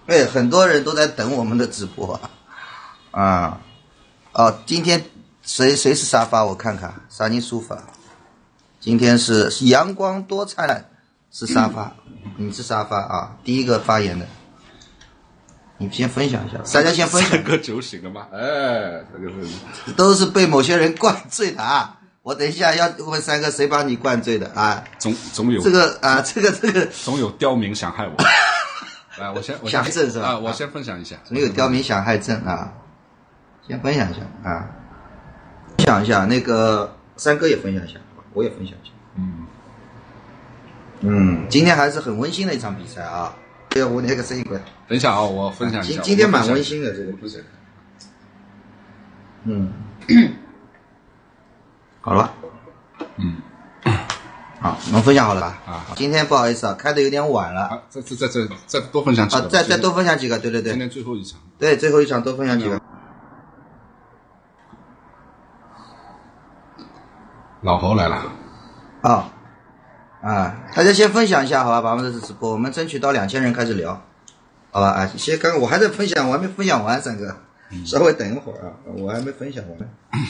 对，很多人都在等我们的直播啊。哦，今天谁是沙发？我看看，啥人书法？今天是阳光多灿烂，是沙发，你是沙发啊，第一个发言的。你先分享一下，大家先分享。 三个酒醒了吗？哎，这个是都是被某些人灌醉的啊！我等一下要问三个谁把你灌醉的啊？ 总有这个啊，这个总有刁民想害我。来，我先想害症是吧？ 啊，我先分享一下。 总有刁民想害症啊！先分享一下啊，分享一下那个三哥也分享一下，我也分享一下。今天还是很温馨的一场比赛啊！对，我那个声音过来。 等一下啊，我分享一下。 今天蛮温馨的这个。好了。好，我们分享好了吧？ 啊， 今天不好意思啊，开的有点晚了。 啊，再多分享几个。 再多分享几个，对。 今天最后一场。 对，最后一场多分享几个。 老侯来了。 大家先分享一下好吧，把我们这次直播，我们争取到2000人开始聊，好吧？啊，刚刚我还在分享，我还没分享完，三哥，稍微等一会儿啊，我还没分享完。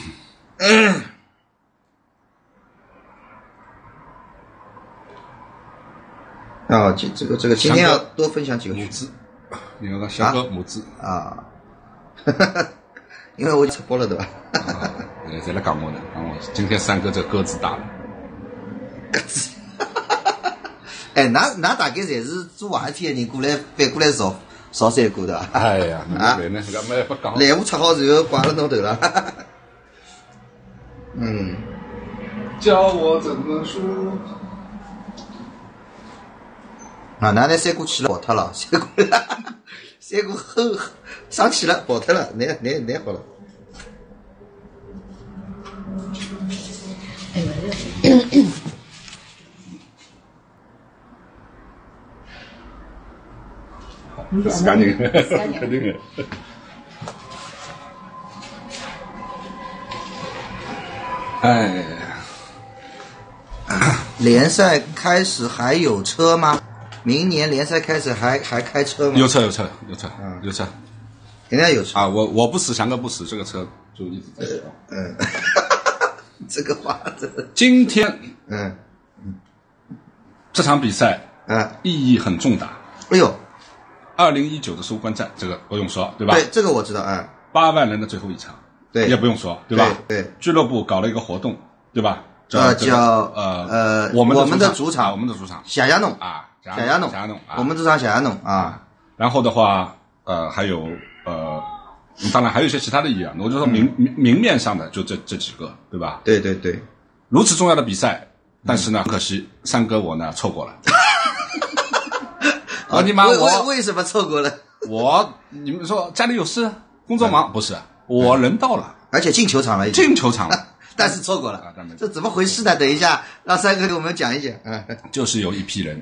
这个今天要多分享几个母字，你看小哥母字啊，因为我直播了对吧？ 再来讲我呢，今天三哥这鸽子大了。 鸽子。哎，那大概侪是做坏事体的人过来反过来烧三哥的。 哎呀，来呢，这个没不讲。 来我吃好然后挂了侬头了。 教我怎么说？ 啊，那三哥去了跑脱了，三哥后生气了跑脱了，难好了。 是干净，肯定的。哎， 联赛开始还有车吗？明年联赛开始还开车吗？ 有车， 肯定有车啊！我不死，翔哥不死，这个车就一直在跑。 这个话真的。 今天这场比赛意义很重大。 哎呦 ，2019的收官战，这个不用说，对吧？ 对，这个我知道 8万人的最后一场， 对， 也不用说，对吧？ 对， 俱乐部搞了一个活动，对吧？叫我们的主场，小鸭弄啊， 小鸭弄，我们主场小鸭弄啊。 然后的话，还有当然还有一些其他的意义啊，我就说明面上的就这几个，对吧？ 对， 如此重要的比赛，但是呢，可惜三哥我呢错过了。你妈我为什么错过了？ 你们说家里有事，工作忙，不是，我人到了， 而且进球场了，但是错过了，这怎么回事呢？等一下，让三哥给我们讲一讲。 就是有一批人，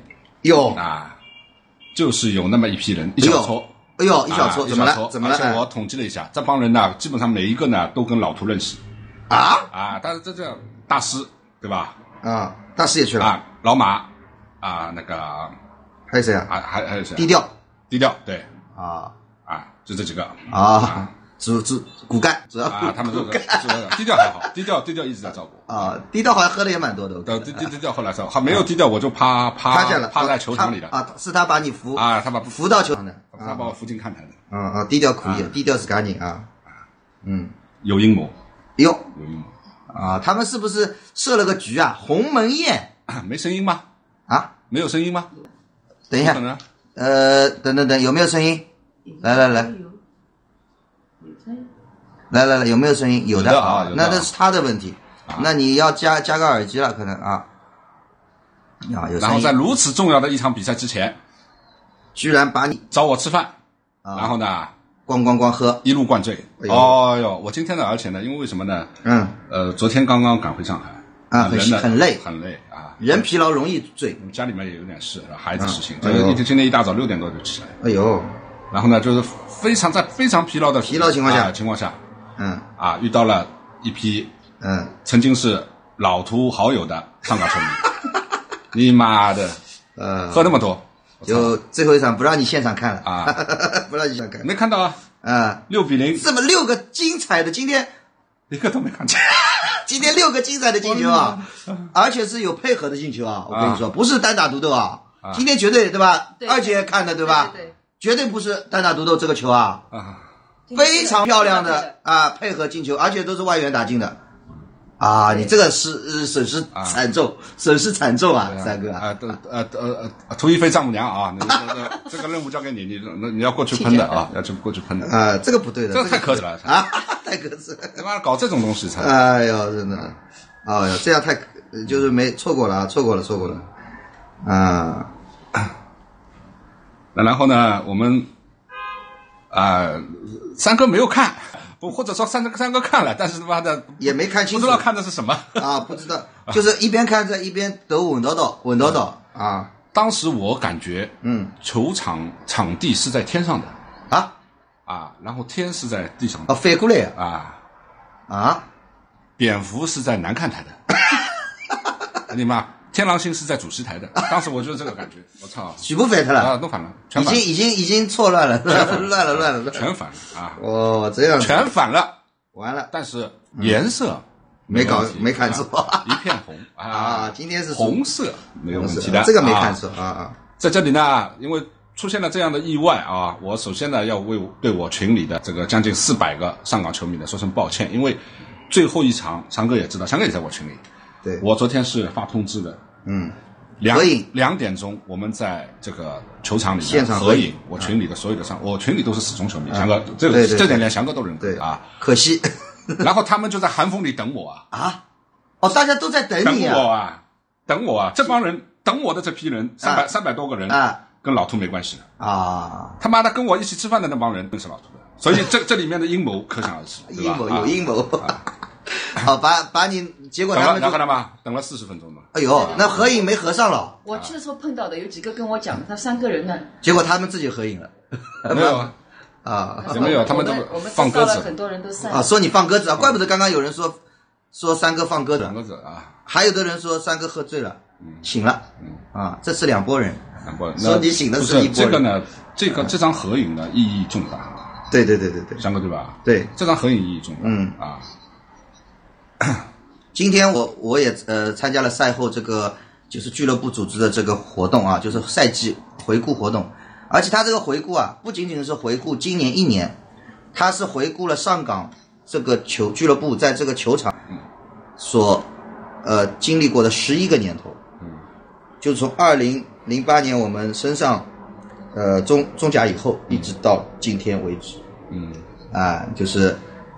就是有那么一批人，一小撮， 一小撮，怎么了？ 而且我统计了一下，这帮人呢，基本上每一个呢都跟老涂认识。但是这样大师对吧？ 大师也去了老马那个还有谁还有谁？ 低调对就这几个骨干主要他们低调还好，低调一直在照顾低调好像喝的也蛮多的。 低调后来照顾，没有低调我就趴下了， 趴在球场里了是他把你扶他把扶到球场的， 他把我扶进看台的低调可以，低调是干净有阴谋他们是不是设了个局鸿门宴没声音吗？没有声音吗？ 等一下，等，有没有声音？来，有没有声音？有的那是他的问题，那你要加个耳机了，可能有声音。 然后在如此重要的一场比赛之前， 居然把你找我吃饭，然后呢， 咣喝， 一路灌醉。我今天呢，而且呢，因为什么呢？昨天刚刚赶回上海。 很累人疲劳容易醉。 家里面也有点事，孩子事情。今天一大早6点多就起来。 然后呢，就是在非常疲劳情况下， 遇到了一批曾经是老涂好友的上港球迷。你妈的，喝那么多就最后一场不让你现场看了啊， 不让你现场看， 没看到啊。6-0， 这么6个精彩的，今天一个都没看见。 今天6个精彩的进球啊，而且是有配合的进球啊！我跟你说，不是单打独斗啊。今天绝对对吧？二姐看的对吧？ 对， 绝对不是单打独斗这个球啊，非常漂亮的配合进球，而且都是外援打进的。啊，你这个是损失惨重，损失惨重啊，三哥啊！ 涂一飞丈母娘啊，这个任务交给你，你要过去喷的啊，要过去喷的啊，这个不对的， 这个太可耻了啊， 太可耻了！ 他妈搞这种东西才， 哎呦，真的，哎呦，这样太就是没错过了啊，错过了啊。 那然后呢，我们三哥没有看。不，或者说三哥看了，但是他妈的也没看清楚， 不知道看的是什么啊，不知道，就是一边看着一边抖稳叨叨啊。 当时我感觉，球场地是在天上的然后天是在地上的， 飞过来蝙蝠是在南看台的，你妈。天狼星是在主席台的，当时我就是这个感觉，我操， 全部反了都反了，全反了， 已经错乱了，乱了， 全反了啊！ 哦，这样全反了， 完了， 但是颜色没看错， 一片红今天是红色，没有问题的， 这个没看错在这里呢，因为出现了这样的意外啊，我首先呢要对我群里的这个将近400个上港球迷呢说声抱歉，因为最后一场，强哥也知道，强哥也在我群里。 对， 我昨天是发通知的，2点钟我们在这个球场里现场合影，我群里的所有的我群里都是死忠球迷，翔哥这点连翔哥都认可啊， 可惜。 然后他们就在寒风里等我大家都在等你等我啊，这帮人等我的这批人300多个人跟老秃没关系的他妈的跟我一起吃饭的那帮人是老秃的，所以这里面的阴谋可想而知， 有阴谋。好，把你结果他们看到吗？等了40分钟了。 哎呦，那合影没合上了。 我去的时候碰到的有几个跟我讲，他3个人呢。 结果他们自己合影了。 没有也没有，他们都放鸽子。 很多人都散说你放鸽子怪不得刚刚有人说三哥放鸽子。还有的人说三哥喝醉了，醒了。这是两拨人。说你醒的是一拨人。 这个呢，这张合影呢意义重大。 对， 三哥对吧？ 对， 这张合影意义重大。 今天我也参加了赛后这个就是俱乐部组织的这个活动就是赛季回顾活动，而且他这个回顾不仅仅是回顾今年1年，他是回顾了上港这个俱乐部在这个球场所经历过的11个年头，就是从2008年我们升上中甲以后一直到今天为止，就是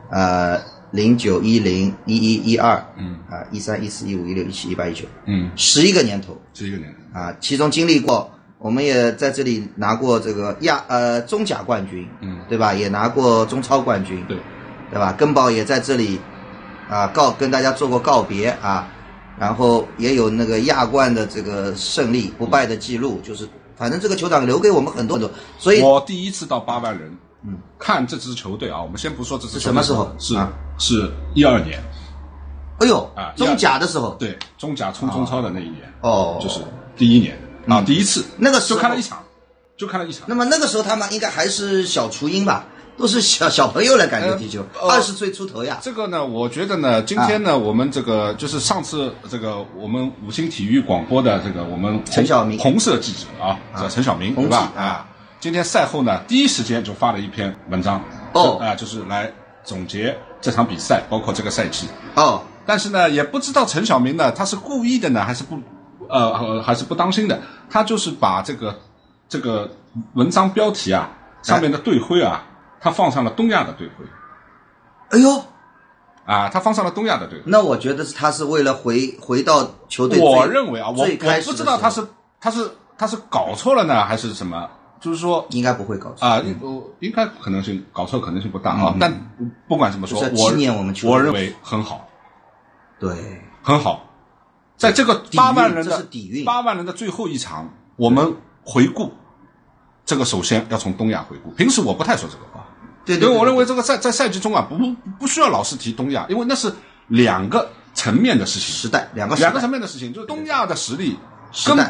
09、10、11、12，13、14、15、16、17、18、19，11个年头其中经历过，我们也在这里拿过这个中甲冠军，对吧？也拿过中超冠军，对吧？根宝也在这里跟大家做过告别然后也有那个亚冠的这个胜利不败的记录，就是反正这个球场留给我们很多，所以我第一次到8万人。看这支球队我们先不说这支球队什么时候， 是12年， 哎呦中甲的时候， 对，中甲冲中超的那一年，就是第1年第一次， 那个时候就看了一场。 那么那个时候他们应该还是小雏鹰吧，都是小朋友来感觉踢球，20岁出头呀。 这个呢，我觉得呢，今天呢，我们这个就是上次这个我们五星体育广播的这个我们陈晓明红色记者叫陈晓明，对吧？今天赛后呢，第一时间就发了一篇文章，就是来总结这场比赛，包括这个赛季。但是呢，也不知道陈晓明呢，他是故意的呢，还是不当心的？他就是把这个文章标题上面的队徽他放上了东亚的队徽。 哎呦！ 他放上了东亚的队徽。 那我觉得他是为了回到球队。 我认为我不知道他是搞错了呢，还是什么？就是说， 应该不会搞错应该搞错可能性不大但不管怎么说，我认为很好， 对， 很好。在这个8万人的最后一场，我们回顾这个，首先要从东亚回顾。平时我不太说这个话， 对， 因为我认为这个在赛季中不需要老是提东亚，因为那是2个层面的事情， 时代两个层面的事情，就是东亚的实力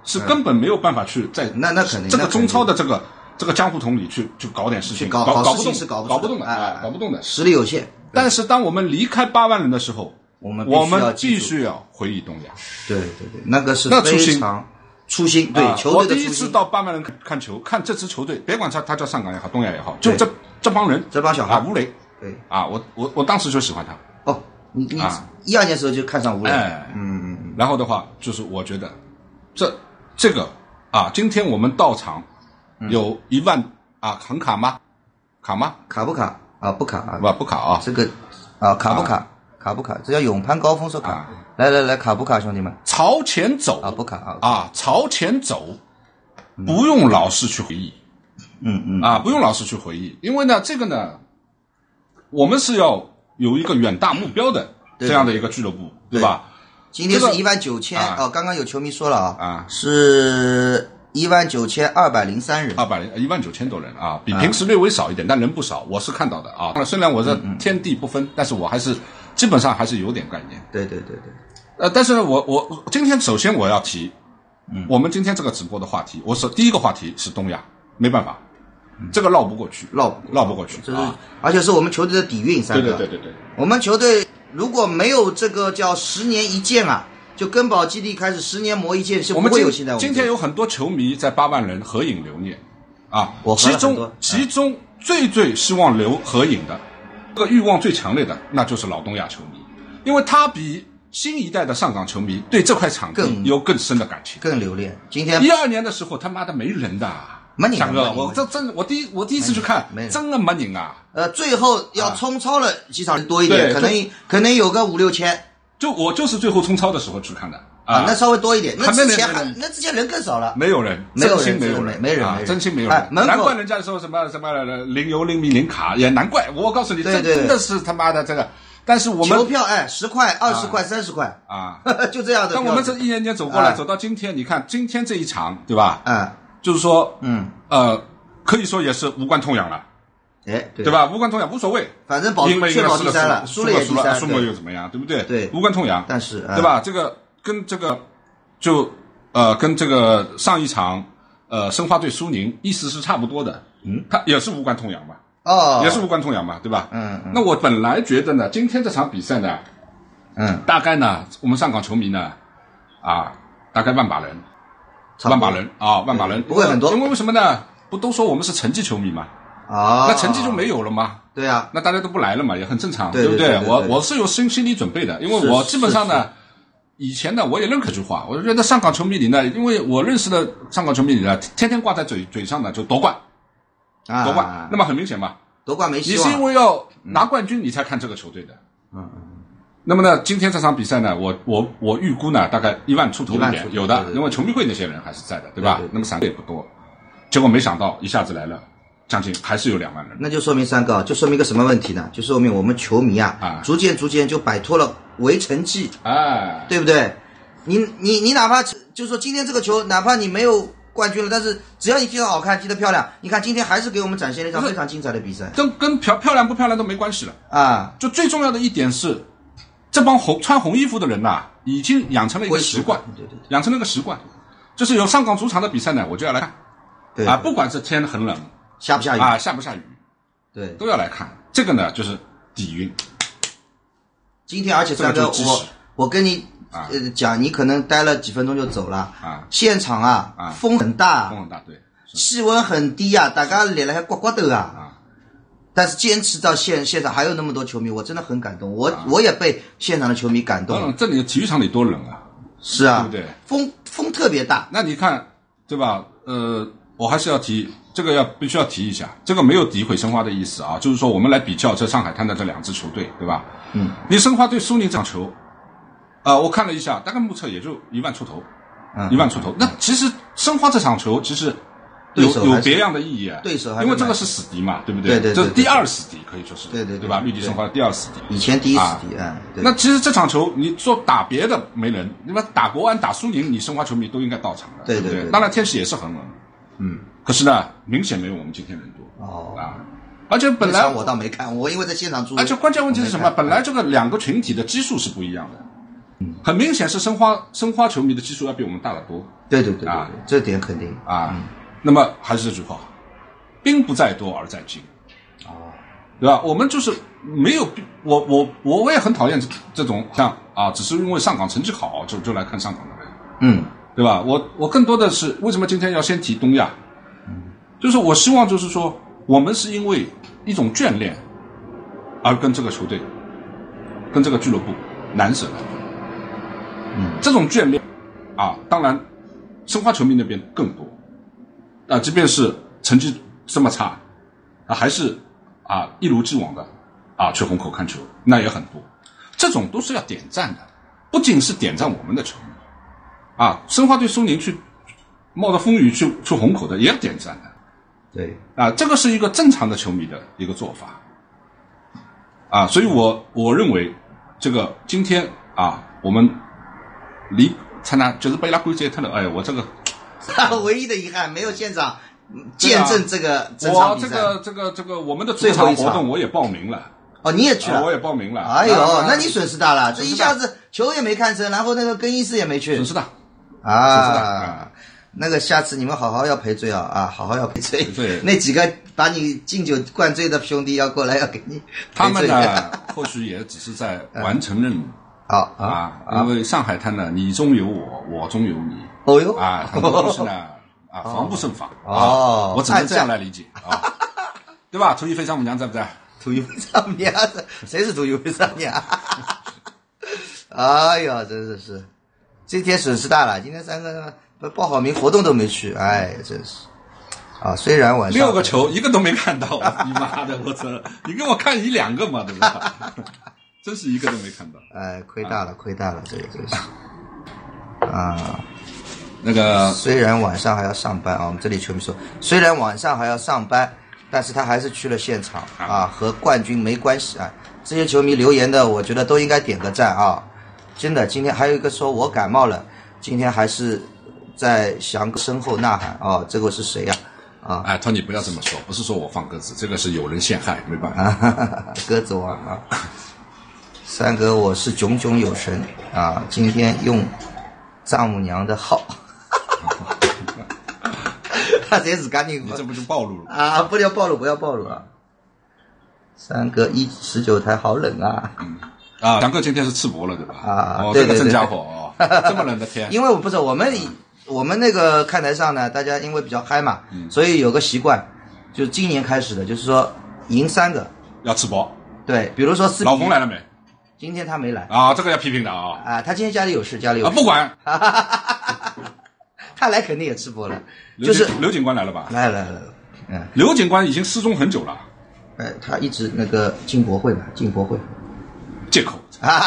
是根本没有办法去在那肯定这个中超的这个江湖桶里去搞点事情， 搞不动， 是搞不动的，搞不动的， 实力有限。 但是当我们离开8万人的时候， 我们必须要回忆东亚。 对，那个是非常初心，对球队的初心。 我第一次到8万人看球，看这支球队，别管他叫上港也好，东亚也好，就这帮人， 这帮小孩， 吴雷，对啊，我当时就喜欢他。 哦，你12年时候就看上吴雷， 然后的话就是我觉得这个今天我们到场有1万很卡吗？卡吗？ 卡不卡啊？不卡啊？ 不卡啊？ 这个卡不卡？卡不卡？这叫勇攀高峰说卡。来，卡不卡，兄弟们？ 朝前走不卡朝前走，不用老是去回忆。不用老是去回忆，因为呢，这个呢，我们是要有一个远大目标的这样的一个俱乐部，对吧？ 今天是19000刚刚有球迷说了是19203人 ，19000多人比平时略微少一点，但人不少，我是看到的虽然我这天地不分，但是我还是基本上还是有点概念。 对。 但是我今天首先我要提，我们今天这个直播的话题，第一个话题是东亚，没办法，这个绕不过去，绕不过去， 而且是我们球队的底蕴，三个。 对， 我们球队如果没有这个叫10年一见就根宝基地开始10年磨一剑，是不会有现在。 今天有很多球迷在8万人合影留念其中最希望留合影的，这个欲望最强烈的，那就是老东亚球迷，因为他比新一代的上港球迷对这块场地有更深的感情， 更留恋。今天 12年的时候，他妈的没人的，强哥，我第一次去看，真的没人啊。 最后要冲超了几场人多一点，可能有个5、6千。 我就是最后冲超的时候去看的那稍微多一点。那之前人更少了， 没有人，真心没有人，真心没有人。难怪人家说什么零油零米零卡，也难怪。我告诉你，真的是他妈的这个。但是我们球票10块、20块、30块就这样的。 但我们这一年年走过来，走到今天，你看今天这一场，对吧？就是说，可以说也是无关痛痒了，对吧？无关痛痒无所谓， 反正确保第三了，输了也第三， 输了又怎么样，对不对？ 对， 无关痛痒。 但是， 对吧？这个跟这个跟这个上一场申花对苏宁意思是差不多的，它也是无关痛痒嘛。也是无关痛痒嘛，对吧？那我本来觉得呢，今天这场比赛呢，大概呢，我们上港球迷呢，大概万把人，万把人， 不会很多， 因为什么呢？不都说我们是成绩球迷嘛？那成绩就没有了吗？ 对啊， 那大家都不来了嘛，也很正常， 对不对？我是有心理准备的，因为我基本上呢，以前呢，我也认可这句话，我就觉得上港球迷里呢，因为我认识的上港球迷里呢，天天挂在嘴上的就夺冠。夺冠，那么很明显嘛， 夺冠没希望。 你是因为要拿冠军你才看这个球队的，那么呢，今天这场比赛呢，我预估呢，大概1万出头一点，有的，因为球迷会那些人还是在的，对吧？那么3个也不多，结果没想到一下子来了，将近还是有2万人。 那就说明3个，就说明一个什么问题呢？就说明我们球迷逐渐就摆脱了唯成绩，对不对？你哪怕就是说今天这个球，哪怕你没有冠军了，但是只要你踢得好看，踢得漂亮，你看今天还是给我们展现了一场非常精彩的比赛。 跟漂亮不漂亮都没关系了就最重要的一点是，这帮穿红衣服的人已经养成了一个习惯，养成了一个习惯，就是有上港主场的比赛呢，我就要来看，不管是天很冷， 下不下雨下不下雨， 对， 都要来看。这个呢就是底蕴。 今天而且三哥，我跟你讲，你可能待了几分钟就走了现场风很大， 对， 气温很低大家脸还刮刮的但是坚持到现场还有那么多球迷，我真的很感动，我也被现场的球迷感动。 这里的体育场里多冷是啊， 对不对？ 风特别大。 那你看，对吧？我还是要提这个，必须要提一下，这个没有诋毁申花的意思就是说我们来比较这上海滩的这2支球队，对吧？你申花对苏宁这场球。我看了一下，大概目测也就1万出头，1万出头。那其实申花这场球其实有别样的意义对手因为这个是死敌嘛，对不对？ 对， 这是第2死敌可以说是， 对吧？绿地申花的第2死敌， 以前第1死敌那其实这场球你说打别的没人，你们打国安打苏宁，你申花球迷都应该到场的，对不对？当然天气也是很冷，可是呢，明显没有我们今天人多而且本来我倒没看，我因为在现场住。 而且关键问题是什么？本来这个2个群体的基数是不一样的。 很明显是申花球迷的基数要比我们大得多。 对，这点肯定啊。那么还是这句话，兵不在多而在精。对吧？我们就是没有我也很讨厌这种像只是因为上港成绩好就来看上港的人，对吧？我更多的是为什么今天要先提东亚？就是我希望就是说，我们是因为一种眷恋而跟这个球队、跟这个俱乐部难舍难分。这种眷恋当然申花球迷那边更多即便是成绩这么差还是一如既往的去虹口看球，那也很多。这种都是要点赞的，不仅是点赞我们的球迷申花对苏宁去冒着风雨去虹口的也要点赞的。 对这个是一个正常的球迷的一个做法所以我认为这个今天我们离参加就是被拉规则特了。我这个唯一的遗憾没有现场见证这场比赛。 这个我们的主场活动我也报名了。 你也去了？ 我也报名了。 哎呦，那你损失大了，这一下子球也没看成，然后那个更衣室也没去， 损失大那个下次你们好好要赔罪好好要赔罪。 对， 那几个把你敬酒灌醉的兄弟要过来要给你他们呢或许也只是在完成任务因为上海滩呢，你中有我，我中有你。 哦哟很多东西呢防不胜防我只能这样来理解对吧？土一飞丈母娘在不在？ 土一飞丈母娘谁是土一飞丈母娘？哎呀，真是今天损失大了，今天3个报好名活动都没去，真是虽然晚上 6个球一个都没看到你妈的我操，你给我看1-2个嘛，对吧？真是一个都没看到。 亏大了这个真是那个虽然晚上还要上班我们这里球迷说虽然晚上还要上班，但是他还是去了现场和冠军没关系这些球迷留言的我觉得都应该点个赞真的。今天还有一个说我感冒了，今天还是在翔哥身后呐喊这个是谁呀托尼不要这么说，不是说我放鸽子，这个是有人陷害，没办法鸽子王三哥我是炯炯有神今天用丈母娘的号这是赶紧你这不就暴露了不要暴露三哥19台好冷翔哥今天是赤膊了对吧对这个真家伙这么冷的天因为我们那个看台上呢，大家因为比较嗨嘛所以有个习惯就是今年开始的，就是说赢3个要赤膊。 对，比如说4比1。 老冯来了没？ 今天他没来这个要批评的他今天家里有事不管他来肯定也吃播了。就是刘警官来了吧？ 来了刘警官已经失踪很久了他一直那个进博会借口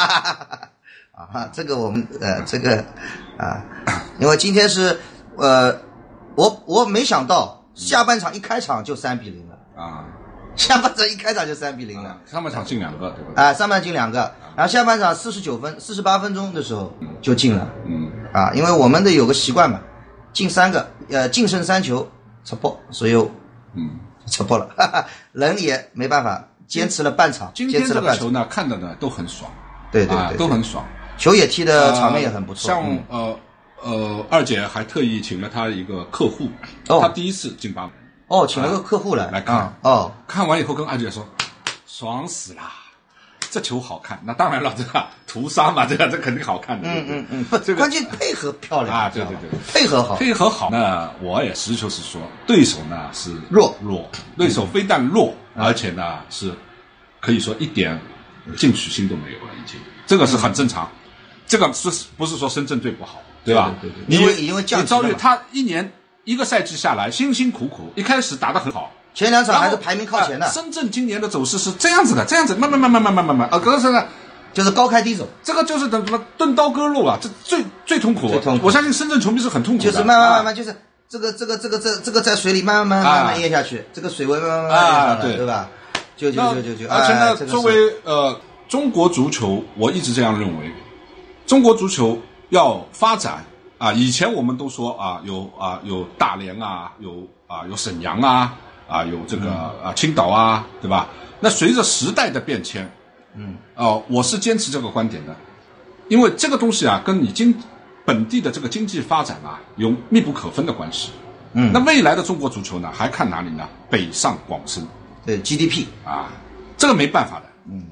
这个我们这个因为今天是我没想到下半场一开场就3比0了下半场一开场就3比0了上半场进2个对吧上半场进2个，然后下半场48分钟的时候就进了因为我们的有个习惯嘛，进3个净胜3球吃爆，所以吃爆了人也没办法坚持了半场。 今天这个球呢看的呢都很爽， 对都很爽， 球也踢的场面也很不错像二姐还特意请了她一个客户她第一次进8门请了个客户来看看完以后跟二姐说爽死啦，这球好看。那当然了，这个屠杀嘛，这肯定好看的。 不，关键配合漂亮对， 配合好。 那我也实事求是说，对手呢是弱， 对手非但弱，而且呢是可以说一点进取心都没有了，已经，这个是很正常。这个不是说深圳队不好，对吧？ 对， 因为你遭遇他一个赛季下来，辛辛苦苦，一开始打得很好。 前2场还是排名靠前的。 深圳今年的走势是这样子的，慢慢，可是呢， 就是高开低走， 这个就是等什么钝刀割肉这最痛苦。我相信深圳球迷是很痛苦的。 就是慢慢，就是这个在水里慢慢咽下去，这个水位慢慢对吧？就。 而且呢，作为中国足球，我一直这样认为，中国足球要发展以前我们都说有大连有沈阳有这个青岛对吧？那随着时代的变迁，我是坚持这个观点的。 因为这个东西啊，跟你本地的这个经济发展啊有密不可分的关系。那未来的中国足球呢，还看哪里呢？北上广深。 对 GDP 啊，这个没办法的。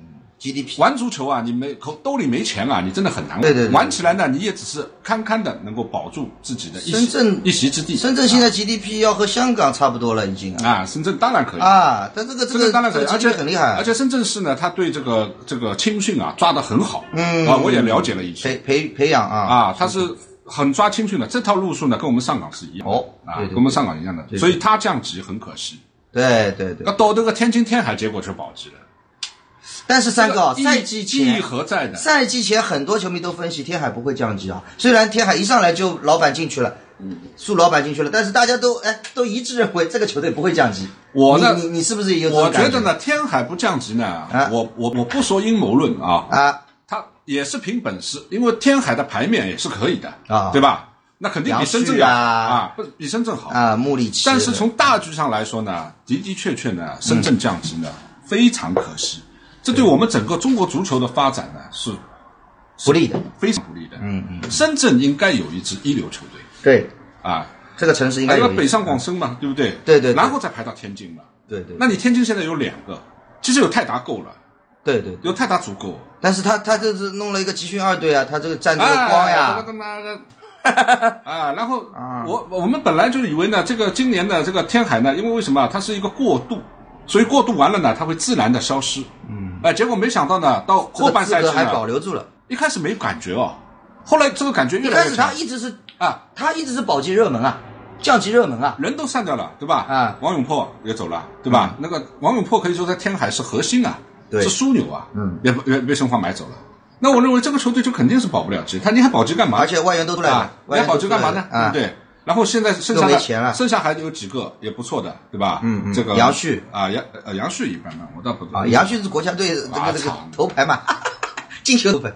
GDP 玩足球啊，你兜里没钱啊，你真的很难玩。 对， 玩起来呢，你也只是堪堪的能够保住自己的一席之地。 深圳现在 GDP 要和香港差不多了，已经啊。深圳当然可以啊，但这个当然可以，而且很厉害。 而且深圳市呢，他对这个青训啊抓得很好。我也了解了一些培养啊， 他是很抓青训的。这套路数呢，跟我们上港是一样的跟我们上港一样的，所以他降级很可惜。 对， 那到这个天津天海，结果却保级了。 但是三哥，赛季前意义何在呢？ 赛季前很多球迷都分析天海不会降级啊，虽然天海一上来就老板进去了，苏老板进去了，但是大家都一致认为这个球队不会降级。你是不是也有这种感觉？ 我觉得呢，天海不降级呢，我不说阴谋论啊，他也是凭本事，因为天海的牌面也是可以的对吧？那肯定比深圳比深圳好啊，穆里奇。 但是从大局上来说呢，的确呢，深圳降级呢非常可惜。这对我们整个中国足球的发展呢是不利的， 非常不利的。深圳应该有一支一流球队。 对啊， 这个城市应该有北上广深嘛，对不对？ 对， 然后再排到天津嘛。 对。 那你天津现在有2个，其实有泰达够了。 对， 有泰达足够。 但是他就是弄了一个集训2队啊，他这个占这个光呀。 他妈的。然后我们本来就以为呢，这个今年的这个天海呢，因为什么？它是一个过渡。所以过渡完了呢，它会自然的消失。结果没想到呢，到后半赛季呢， 还保留住了。 一开始没感觉后来这个感觉越来越强。 一开始他一直是保级热门啊，降级热门啊， 人都散掉了，对吧？王永珀也走了，对吧？那个王永珀可以说在天海是核心啊，是枢纽啊，也被申花买走了。那我认为这个球队就肯定是保不了级，你还保级干嘛？ 而且外援都出来了， 你还保级干嘛呢？对不对？然后现在剩下还有几个也不错的，对吧？这个杨旭杨旭一般般，我倒不知道。 杨旭是国家队这个头牌嘛，进球头牌。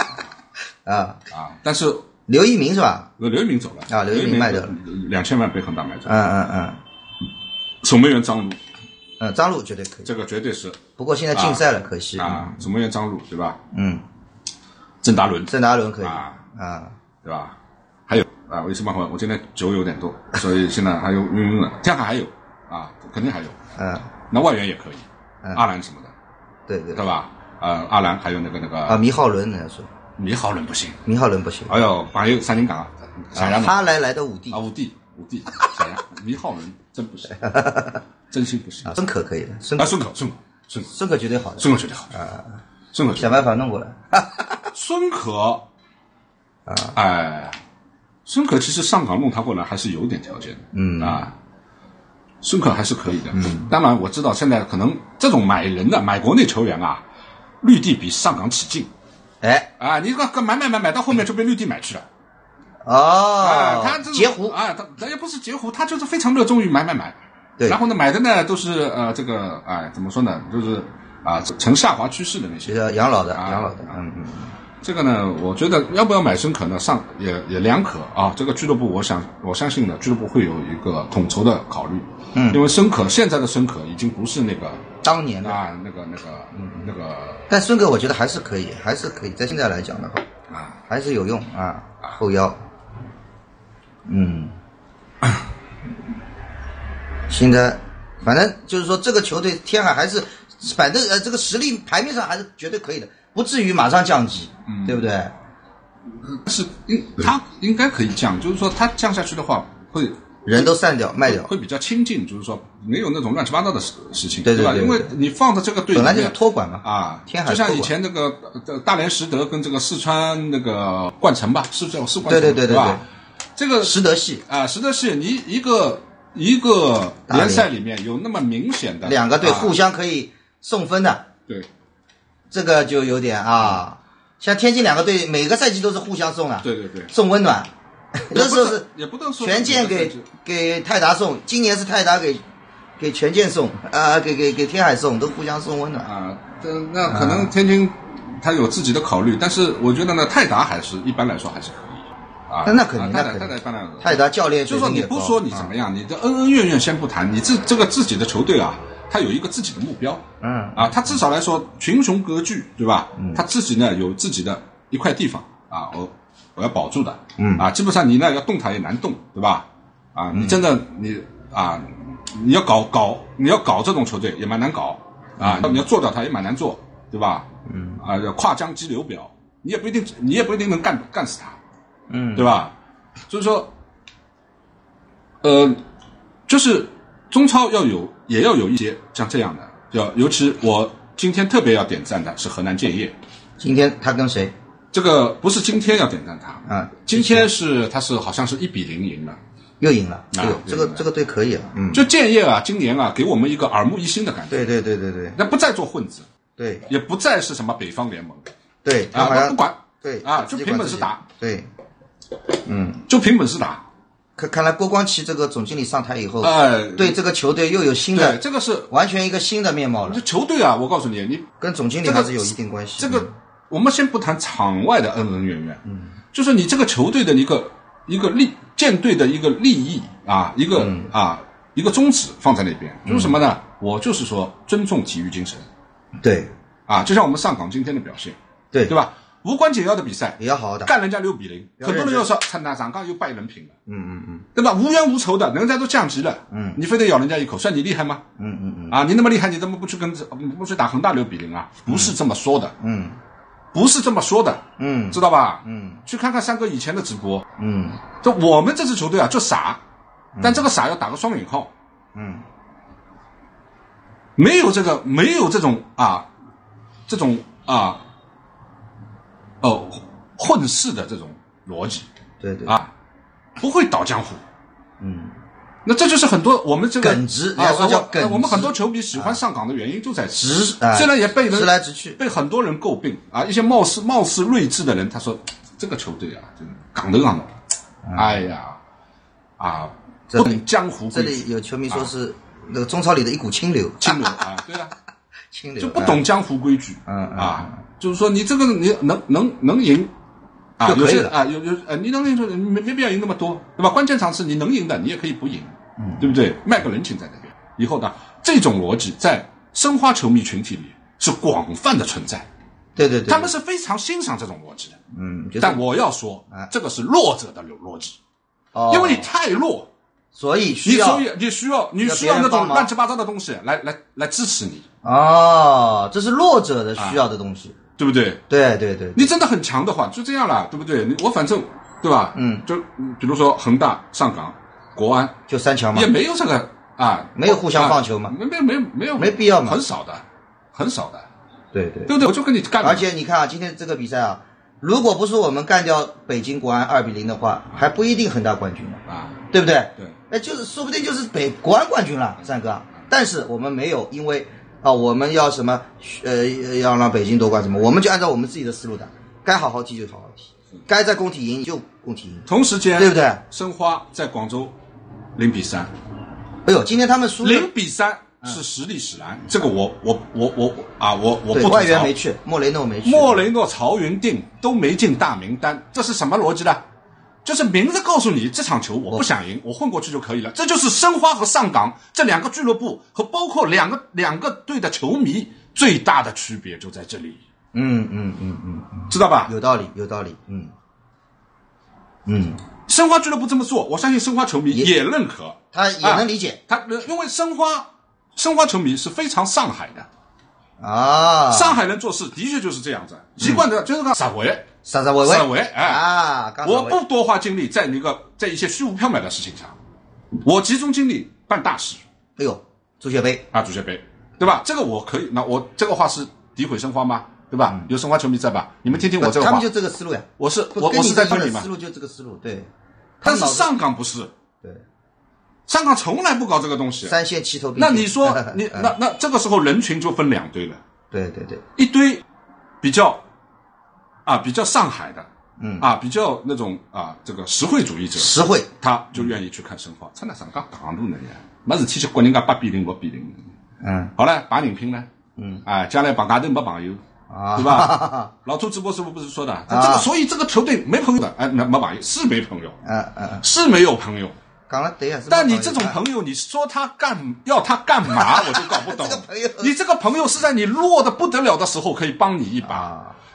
但是刘一鸣是吧？ 刘一鸣走了刘一鸣卖掉了 ，2000万被恒大买走。守门员张路， 张路绝对可以， 这个绝对是。 不过现在禁赛了，可惜守门员张路对吧？郑达伦可以对吧？还有维斯曼我今天酒有点多，所以现在还有晕了。天海还有肯定还有。那外援也可以，阿兰什么的，对吧？阿兰还有那个米浩伦，人家说米浩伦不行。 哎呦，还有三林港他来的五弟沈阳米浩伦真不行，真心不行。 孙可可以的，孙可绝对好的， 孙可绝对好孙可想办法弄过来。 孙可孙可其实上港弄他过来还是有点条件的，孙可还是可以的。当然我知道现在可能这种买国内球员绿地比上港起劲。你个买到后面就被绿地买去了。他截胡他也不是截胡，他就是非常热衷于买。 对， 然后呢，买的呢都是这个怎么说呢，就是呈下滑趋势的那些， 养老的。 这个呢，我觉得要不要买孙可呢，也两可这个俱乐部我相信呢，俱乐部会有一个统筹的考虑。因为现在的孙可已经不是那个当年的那个。 但孙可我觉得还是可以，在现在来讲的话还是有用后腰。现在反正就是说，这个球队天海还是反正这个实力牌面上还是绝对可以的，不至于马上降级，对不对？ 是他应该可以降，就是说他降下去的话，会人都散掉卖掉， 会比较亲近，就是说没有那种乱七八糟的事情， 对吧？因为你放在这个队本来就是托管嘛天海就像以前那个大连实德跟这个四川那个冠城吧，是叫四冠城， 对吧？这个实德系实德系，你一个联赛里面有那么明显的两个队互相可以送分的， 对， 这个就有点像天津两个队每个赛季都是互相送对， 送温暖。那时候是也不能说权健给泰达送，今年是泰达给权健送给天海送，都互相送温暖那可能天津他有自己的考虑，但是我觉得呢，泰达还是一般来说还是可以。 那肯定，泰达教练就是说你不说你怎么样，你的恩恩怨怨先不谈，你这个自己的球队他有一个自己的目标，他至少来说群雄割据，对吧？他自己呢有自己的一块地方啊，我要保住的，基本上你呢要动它也难动，对吧？啊，你真的你要搞这种球队也蛮难搞啊，你要做掉它也蛮难做，对吧？要跨江激流表，你也不一定能干死它，对吧？所以说，就是中超也要有一些像这样的，尤其我今天特别要点赞的是河南建业。 今天他跟谁？ 这个不是今天要点赞他，今天他是好像是1-0赢了， 又赢了。这个队可以了， 就建业啊，今年啊给我们一个耳目一新的感觉。 对， 那不再做混子， 对， 也不再是什么北方联盟， 对啊，不管， 对啊，就凭本事打， 对， 就凭本事打。 看来郭光奇这个总经理上台以后，对这个球队又有新的， 这个是完全一个新的面貌了。 这球队啊，我告诉你，你跟总经理还是有一定关系。 这个我们先不谈场外的恩恩怨怨，就是你这个球队的一个舰队的一个利益啊，一个宗旨放在那边，就是什么呢？我就是说尊重体育精神， 对， 就像我们上港今天的表现， 对吧？无关紧要的比赛也要好好打， 干人家6-0，很多人又说陈大上港又败人品了，对吧？无冤无仇的，人家都降级了，你非得咬人家一口，算你厉害吗？你那么厉害，你怎么不去打恒大6-0啊？不是这么说的，不是这么说的，知道吧？去看看三哥以前的直播，就我们这支球队啊，就傻，但这个傻要打个双引号，没有这种混世的这种逻辑， 对不会倒江湖，那这就是很多我们这个耿直，我们很多球迷喜欢上港的原因就在此，虽然也被人直来直去， 被很多人诟病啊，一些貌似睿智的人，他说这个球队啊，真的港头，哎呀，不懂江湖规矩。 这里有球迷说是那个中超里的一股清流啊，对啊， 清流就不懂江湖规矩，就是说你这个你能赢。 就可以了啊，你能赢就没必要赢那么多，对吧？关键场次你能赢的，你也可以不赢，对不对？卖个人情在那边。以后呢，这种逻辑在申花球迷群体里是广泛的存在。 对， 他们是非常欣赏这种逻辑的。但我要说，这个是弱者的逻辑，因为你太弱， 所以你需要那种乱七八糟的东西来支持你。 这是弱者的需要的东西。 对不对？ 对， 你真的很强的话，就这样了，对不对？我反正对吧？就比如说恒大、上港、国安， 就3强嘛， 也没有这个没有互相放球嘛， 没必要嘛， 很少的。对不对？我就跟你干。 而且你看今天这个比赛如果不是我们干掉北京国安2-0的话，还不一定恒大冠军呢，对不对？对，就是说不定就是国安冠军了，三哥。但是我们没有因为。我们要什么？要让北京夺冠什么？我们就按照我们自己的思路打，该好好踢就好好踢，该在工体赢就工体赢。 同时间， 对不对？ 申花在广州0-3， 哎呦，今天他们输 0-3是实力使然，这个我不吐槽。 外援没去，莫雷诺、 曹云定都没进大名单，这是什么逻辑呢？就是明着告诉你这场球我不想赢，我混过去就可以了。这就是申花和上港这两个俱乐部和包括两个队的球迷最大的区别就在这里。知道吧？ 有道理。 申花俱乐部这么做，我相信申花球迷也认可， 他也能理解。 因为申花球迷是非常上海的上海人做事的确就是这样子，习惯的就是个傻维。我不多花精力在一些虚无缥缈的事情上，我集中精力办大事。 哎呦，足协杯， 对吧？这个我可以，那我这个话是诋毁申花吗？对吧？有申花球迷在吧？你们听听我这个话， 他们就这个思路呀。 我是在帮你们， 思路就这个思路，对。 但是上港不是， 对， 上港从来不搞这个东西。 3线齐头并进。 那你说那这个时候人群就分2堆了。 对， 一堆比较上海的，比较那种这个实惠主义者，他就愿意去看申花。参加上港港路呢呀，没事体去刮人家8-0、6-0。好了，把人品呢，将来绑架都没朋友，对吧？老兔直播师傅不是说的，所以这个球队没朋友的，没朋友是没朋友，是没有朋友。但你这种朋友，你说要他干嘛，我就搞不懂。你这个朋友是在你弱的不得了的时候可以帮你一把，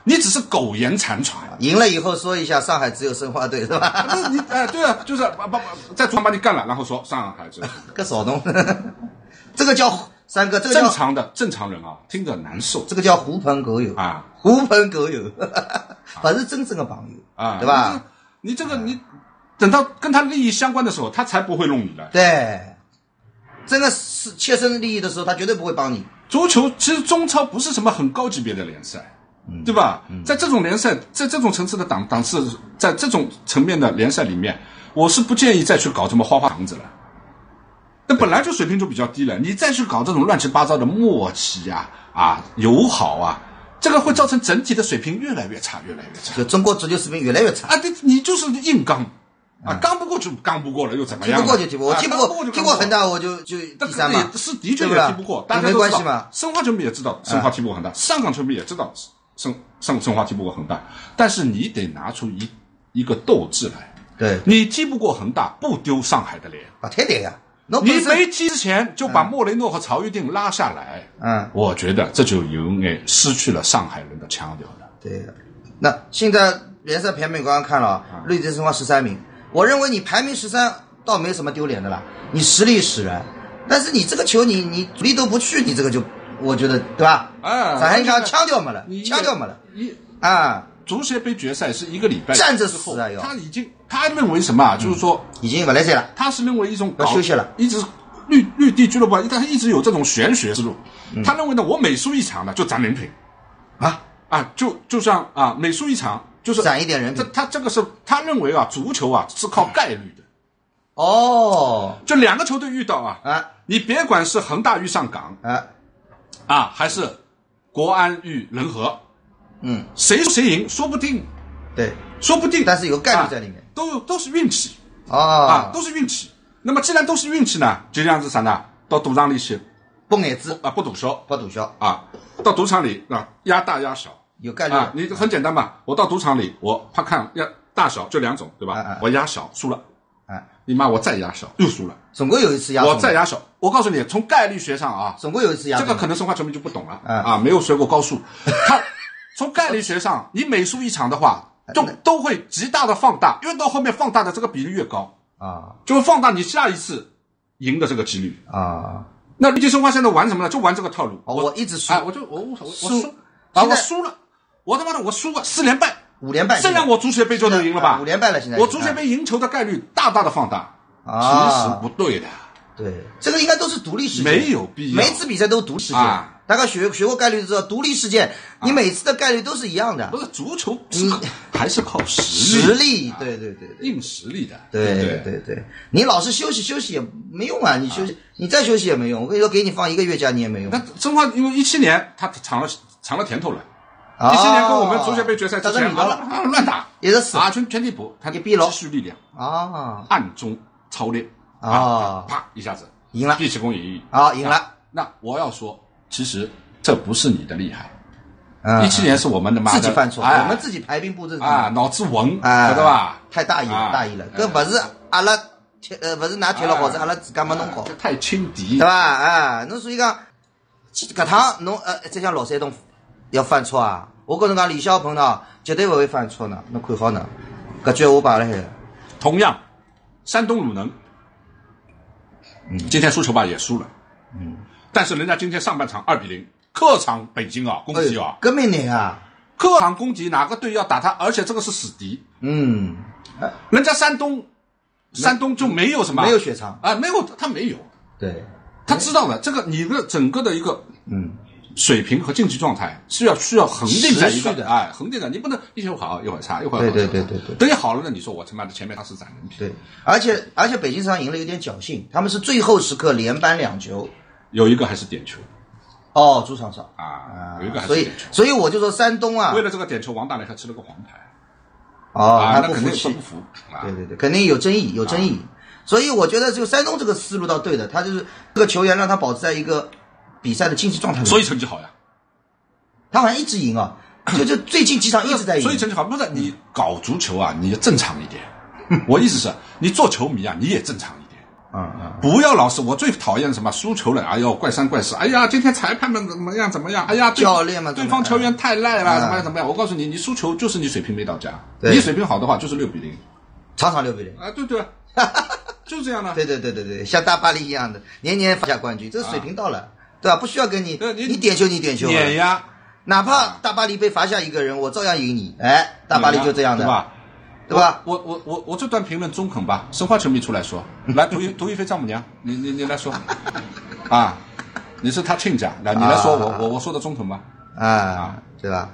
你只是苟延残喘。 赢了以后说一下上海只有申花队是吧？ 那你对啊，就是在主场把你干了，然后说上海只有个少东，这个叫三哥，这个叫正常人啊，听着难受。 这个叫狐朋狗友啊， 狐朋狗友，不是真正的朋友啊，对吧？ 你等到跟他利益相关的时候，他才不会弄你来。 对，真的是切身利益的时候，他绝对不会帮你。 足球其实中超不是什么很高级别的联赛，对吧？在这种联赛，在这种层次的档次，在这种层面的联赛里面，我是不建议再去搞这么花花肠子了。那本来就水平就比较低了，你再去搞这种乱七八糟的默契友好啊，这个会造成整体的水平越来越差，越来越差。 就中国足球水平越来越差啊！对，你就是硬刚啊，刚不过就刚不过了，又怎么样？ 踢不过就踢不过，踢过恒大我就第三嘛， 是的确也踢不过，大家都知道。申花球迷也知道申花踢不过恒大，上港球迷也知道申花踢不过恒大，但是你得拿出一个斗志来。 对， 你踢不过恒大，不丢上海的脸啊，太对呀！ 你没踢之前就把莫雷诺和曹玉定拉下来，我觉得这就有点失去了上海人的腔调了。 对的，那现在联赛排名刚刚看了，绿地申花13名，我认为你排名13倒没什么丢脸的啦，你实力使然，但是你这个球你主力都不去，你这个就我觉得对吧？咱还讲腔调没了，腔调没了足协杯决赛是1个礼拜站着死啊！ 他认为什么就是说已经不来赛了， 他是认为一种要休息了， 一直绿地俱乐部他一直有这种玄学思路，他认为呢，我每输一场呢就攒人品就像每输一场就是攒一点人品。 他这个是他认为足球是靠概率的。就两个球队遇到你别管是恒大遇上港还是国安遇人和。谁输谁赢说不定， 对， 说不定， 但是有概率在里面， 都是运气都是运气。那么既然都是运气呢，就这样子啥呢？到赌场里去蹦眼子不赌消到赌场里压大压小有概率你很简单嘛，我到赌场里我怕看压大小就2种对吧？我压小输了你妈我再压小又输了， 总归有一次压我再压小。我告诉你，从概率学上总归有一次压这个可能申花球迷就不懂了没有学过高数他从概率学上，你每输一场的话，就都会极大的放大，越到后面放大的这个比例越高就会放大你下一次赢的这个几率那绿地申花现在玩什么呢？就玩这个套路。 我一直输我输我输了，我他妈的我输了4连败 5连败， 这样我足协杯就能赢了吧？ 5连败了，现在我足协杯赢球的概率大大的放大其实不对的。 对，这个应该都是独立事件， 没有必要， 每次比赛都独立事件大概学过概率就知道，独立事件你每次的概率都是一样的。 不是足球还是靠实力对硬实力的。 对，你老是休息也没用你休息你再休息也没用。我跟你说，给你放1个月假你也没用。 那申花因为17年他尝了甜头了，17年跟我们足协杯决赛之前乱打也是死全替补，他积蓄力量暗中操练啪一下子赢了， 毕其功也赢赢了。 那我要说，其实这不是你的厉害，17年是我们的自己犯错，我们自己排兵布阵脑子文，晓得吧？ 太大意了，搿不是阿拉不是拿铁了好，是阿拉自家没弄好， 太轻敌， 对吧？侬所以讲，搿趟侬再像老山东要犯错我跟侬讲，李霄鹏呢绝对不会犯错呢，侬看好呢，搿句我摆了海。 同样，山东鲁能，今天输球吧也输了，但是人家今天上半场2-0，客场北京攻击搿蛮难客场攻击哪个队要打他，而且这个是死敌，人家山东就没有什么， 没有雪藏没有，他没有， 对， 他知道了这个你的整个的一个水平和竞技状态需要恒定在一个恒定的，你不能一会儿好一会儿差，一会儿好， 对， 等你好了呢，你说我他妈的前面他是攒人品， 对，而且北京上赢了有点侥幸，他们是最后时刻连扳2球， 有一个还是点球， 主场上有一个还是点球， 所以我就说山东为了这个点球，王大雷还吃了个黄牌， 那肯定不服， 对，肯定有争议，所以我觉得就山东这个思路倒对的，他就是这个球员让他保持在一个比赛的竞技状态， 所以成绩好呀。 他好像一直赢就最近几场一直在赢， 所以成绩好。不是你搞足球你正常一点。我意思是，你做球迷你也正常一点。 不要老是，我最讨厌什么输球了，哎呦怪三怪四，哎呀今天裁判们怎么样，哎呀教练嘛， 对方球员太赖了，怎么样？我告诉你，你输球就是你水平没到家，你水平好的话就是6-0， 场场6-0 啊，对，就是这样的。 对，像大巴黎一样的，年年拿下冠军，这个水平到了，对吧？不需要跟你点球碾压， 哪怕大巴黎被罚下一个人，我照样赢你，哎，大巴黎就这样的，对吧？ 我这段评论中肯吧，申花球迷出来说，来读一飞丈母娘，你来说，啊，你是他亲家，来你来说，我说的中肯吧， 对吧？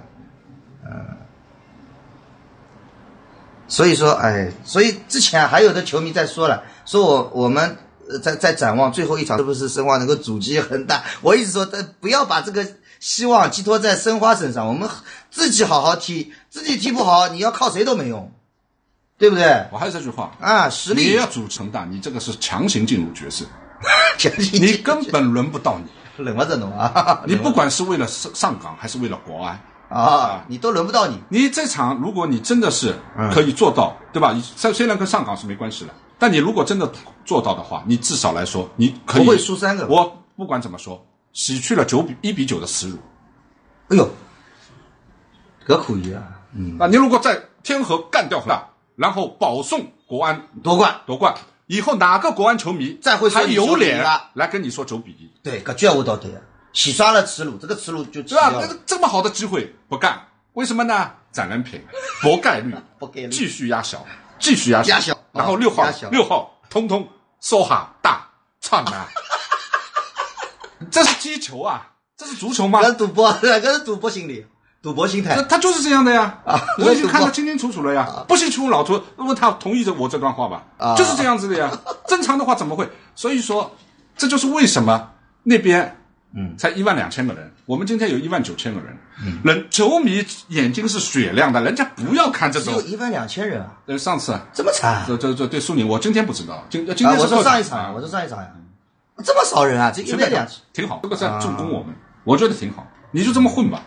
所以说，所以之前还有的球迷在说了，说我们在展望最后一场是不是申花能够阻击恒大？我一直说，不要把这个希望寄托在申花身上，我们自己好好踢，自己踢不好，你要靠谁都没用。对不对？ 我还是这句话实力你也要组成大，你这个是强行进入角色，你根本轮不到你， 冷么着弄啊！ 你不管是为了上港还是为了国安你都轮不到你。 你这场如果你真的是可以做到，对吧？虽然跟上港是没关系了，但你如果真的做到的话，你至少来说你可以不会输3个。 我不管怎么说，洗去了1-9的耻辱。 哎呦，这可以啊！ 你如果在天河干掉恒大，然后保送国安夺冠， 以后哪个国安球迷再会说还有脸来跟你说9-1？ 对，搿句话到对，洗刷了耻辱，这个耻辱就洗掉了。 这么好的机会不干，为什么呢？展人品，博概率，继续压小，然后6号通通收哈大唱啊！这是踢球啊，这是足球吗？ 搿是赌博心理。赌博心态， 他就是这样的呀！我已经看得清清楚楚了呀！不信去问老头，问他同意我这段话吧？就是这样子的呀！正常的话怎么会？所以说，这就是为什么那边才12000个人，我们今天有19000个人，球迷眼睛是雪亮的，人家不要看这种。 只有12000人啊！ 上次这么惨？ 这对苏宁，我今天不知道，今天我说上一场呀，这么少人啊，这12000 挺好，这个在助攻我们，我觉得挺好，你就这么混吧，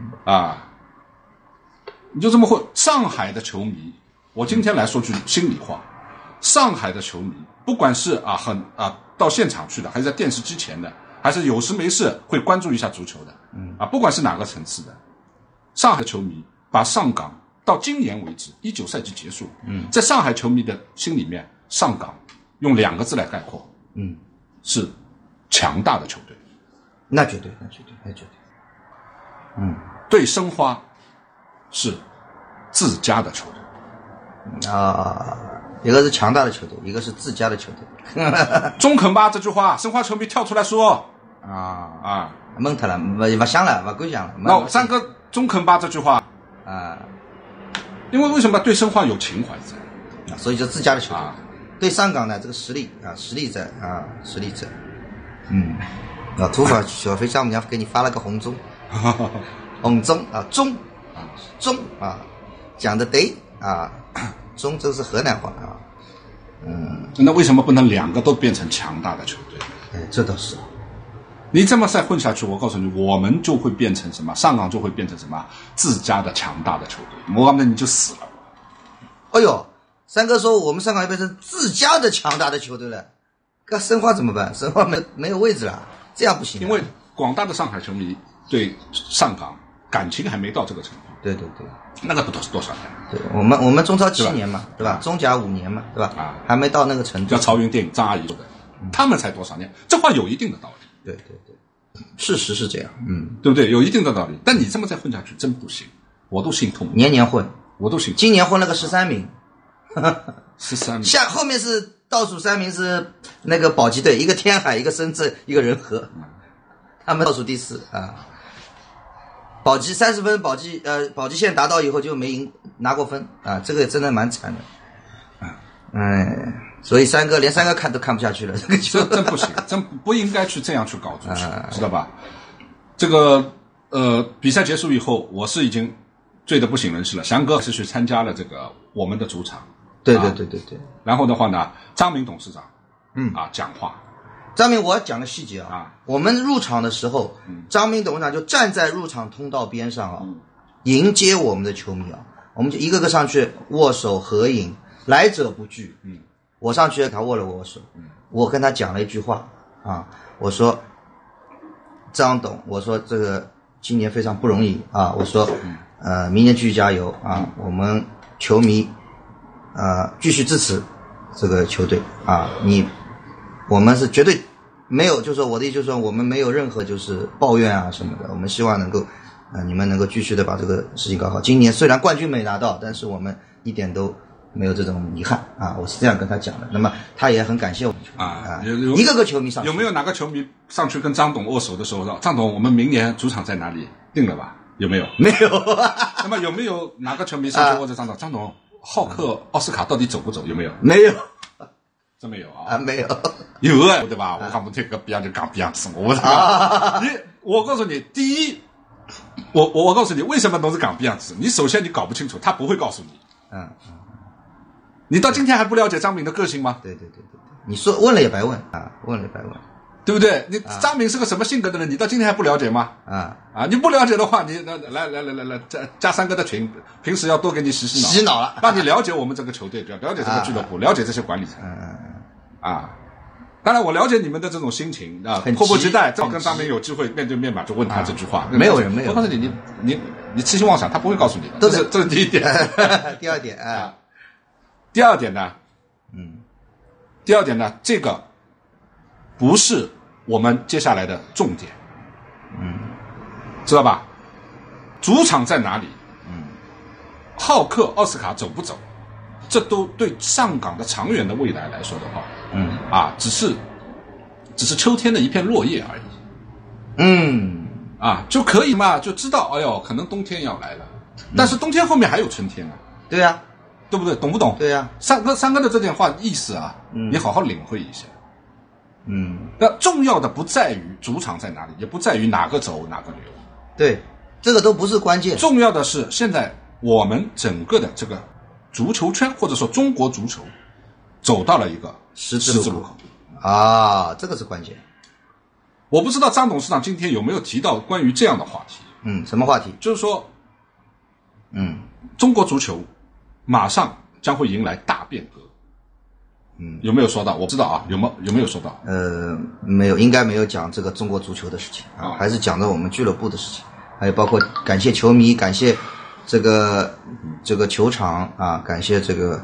你就这么混。上海的球迷，我今天来说句心里话，上海的球迷，不管是到现场去的，还是在电视机前的，还是有时没事会关注一下足球的，不管是哪个层次的，上海球迷把上港到今年为止19赛季结束，在上海球迷的心里面，上港用2个字来概括，是强大的球队。 那绝对。 对申花是自家的球队一个是强大的球队，一个是自家的球队。 中肯吧这句话，申花球迷跳出来说蒙特了，不想了，不敢想了。 那3个中肯吧这句话因为什么？对申花有情怀在所以就自家的球队。对上港呢，这个实力在。土法小飞丈母娘给你发了个红中，中讲的对中这是河南话那为什么不能2个都变成强大的球队？ 这倒是。 你这么再混下去，我告诉你，我们就会变成什么？上港就会变成什么？自家的强大的球队，我告诉你就死了。 哎呦，三哥说我们上港要变成自家的强大的球队了，那申花怎么办？申花没有位置了，这样不行。 因为广大的上海球迷对上港感情还没到这个程度。 对， 那个不都是多少年？ 对，我们中超7年嘛，对吧？中甲5年嘛，对吧？还没到那个程度。 叫曹云电影张阿姨说的，他们才多少年？这话有一定的道理。 对，事实是这样， 对不对？有一定的道理。但你这么再混下去真不行，我都心痛。 年混， 我都心痛。 今年混了个13名 ，13名。 下后面是倒数3名是那个保级队，一个天海，一个深圳，一个人和，他们倒数第4啊。保级30分，保级线达到以后就没拿过分啊，这个真的蛮惨的。所以三哥连三哥看都看不下去了，这个就真不行，真不应该去这样去搞足球，知道吧？这个比赛结束以后，我是已经醉得不省人事了。翔哥是去参加了这个我们的主场， 对。 然后的话呢，张明董事长讲话。 张明，我讲个细节我们入场的时候，张明董事长就站在入场通道边上迎接我们的球迷我们就一个个上去握手合影，来者不拒我上去他握了我手，我跟他讲了一句话啊，我说张董，我说这个今年非常不容易啊，我说明年继续加油啊，我们球迷继续支持这个球队啊，我们是绝对没有，就是说我的意思就是说我们没有任何就是抱怨啊什么的，我们希望能够你们能够继续的把这个事情搞好。今年虽然冠军没拿到，但是我们一点都没有这种遗憾啊，我是这样跟他讲的。那么他也很感谢我们球迷一个个球迷上去。 有没有哪个球迷上去跟张董握手的时候说，张董我们明年主场在哪里定了吧？有没有？ 没有。 那么有没有哪个球迷上去握着张董，张董浩克奥斯卡到底走不走？有没有？ 没有。 真没有啊？ 没有。 有啊，对吧？我看不这个不要就讲不样子，我告诉你，第一，我告诉你为什么都是讲不样子。你首先你搞不清楚，他不会告诉你。你到今天还不了解张敏的个性吗？ 对，你说问了也白问啊，问了也白问， 对不对？你张敏是个什么性格的人，你到今天还不了解吗？你不了解的话，你来加3个的群，平时要多给你洗脑了， 让你了解我们这个球队，了解这个俱乐部，了解这些管理层。当然我了解你们的这种心情啊，迫不及待，再跟张明有机会面对面嘛，就问他这句话。 没有人， 我告诉你，你痴心妄想，他不会告诉你的。这是第一点。 第二点第二点呢，第二点呢，这个不是我们接下来的重点，知道吧？主场在哪里？浩克、奥斯卡走不走？这都对上港的长远的未来来说的话，只是秋天的一片落叶而已。就可以嘛，就知道，哎呦，可能冬天要来了，但是冬天后面还有春天啊。 对呀， 对不对？懂不懂？ 对呀， 三哥的这点话意思啊，你好好领会一下。那重要的不在于主场在哪里，也不在于哪个走哪个留。 对，这个都不是关键。 重要的是现在我们整个的这个足球圈，或者说中国足球走到了一个十字路口这个是关键。 我不知道张董事长今天有没有提到关于这样的话题。 什么话题？ 就是说中国足球马上将会迎来大变革。有没有说到？我不知道啊，有没有说到？ 没有，应该没有讲这个中国足球的事情还是讲的我们俱乐部的事情，还有包括感谢球迷，感谢这个球场感谢这个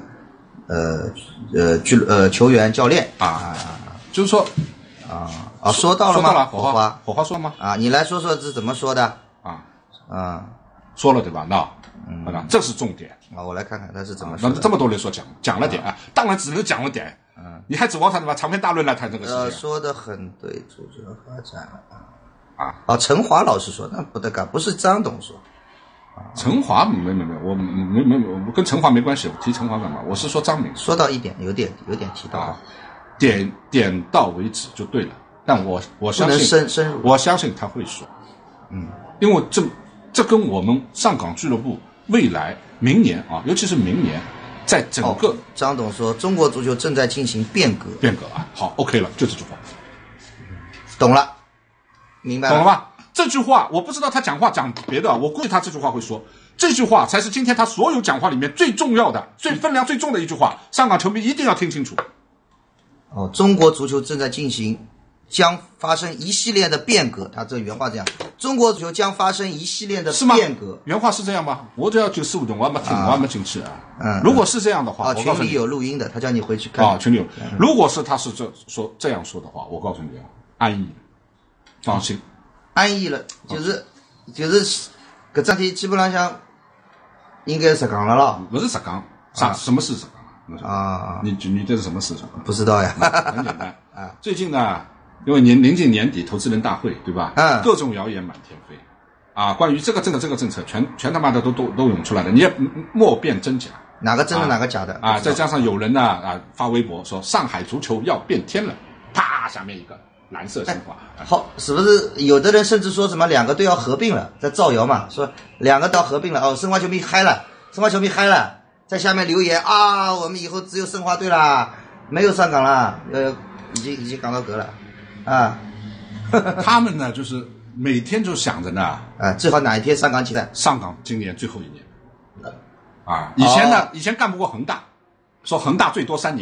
球员教练就是说说到了吗？ 火花说了吗？ 你来说说是怎么说的？ 说了对吧？这是重点我来看看他是怎么说的。 那这么多人说讲了点当然只能讲了点。你还指望他什么长篇大论来谈这个事情？ 说的很对，足球发展陈华老师说，那不得干，不是张董说。 陈华没，我跟陈华没关系，我提陈华干嘛？我是说张敏说到一点，有点提到点到为止就对了。但我相信深入， 我相信他会说，因为这跟我们上港俱乐部未来明年尤其是明年，在整个张董说中国足球正在进行变革好 OK 了，就这句话， 懂了，明白了， 懂了吧？这句话我不知道他讲话讲别的，我估计他这句话会说，这句话才是今天他所有讲话里面最重要的、最分量最重的一句话，上港球迷一定要听清楚。 中国足球正在进行，将发生一系列的变革，他这原话这样，中国足球将发生一系列的变革。 原话是这样吗？我只要95种，我还没听，我还没进去如果是这样的话， 群里有录音的，他叫你回去看。 群里有。如果是他是这样说的话，我告诉你安逸，放心。 安逸了，就是搿桩体基本上像应该实讲了咯。 不是实讲，什么是实讲你这是什么事情？ 不知道呀。 很简单最近呢，因为临近年底投资人大会，对吧？各种谣言满天飞关于这个政策全他妈的都涌出来了，你也莫辨真假， 哪个真的哪个假的再加上有人呢发微博说上海足球要变天了，啪下面一个蓝色新华好，是不是有的人甚至说什么两个队要合并了，在造谣嘛，说两个都要合并了申花球迷嗨了，在下面留言我们以后只有申花队啦，没有上港啦，已经港到格了他们呢就是每天就想着呢最好哪一天上港起来， 上港今年最后一年以前干不过恒大，说恒大最多3年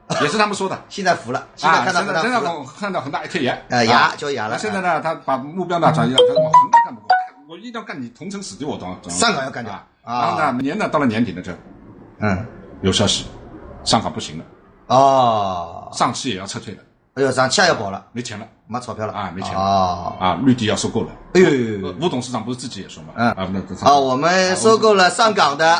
也是他们说的。 现在服了，现在看到恒大服了， 看到恒大一颗牙， 牙叫牙了。 现在呢，他把目标呢转移了，他说我恒大干不过，我一定要干你同城死敌，我上港要干掉。 然后呢，到了年底呢，有消息，上港不行了，上汽也要撤退了。 哎呦，上汽要跑了， 没钱了， 没钞票了没钱了绿地要收购了。 哎呦， 吴董事长不是自己也说嘛？ 我们收购了上港的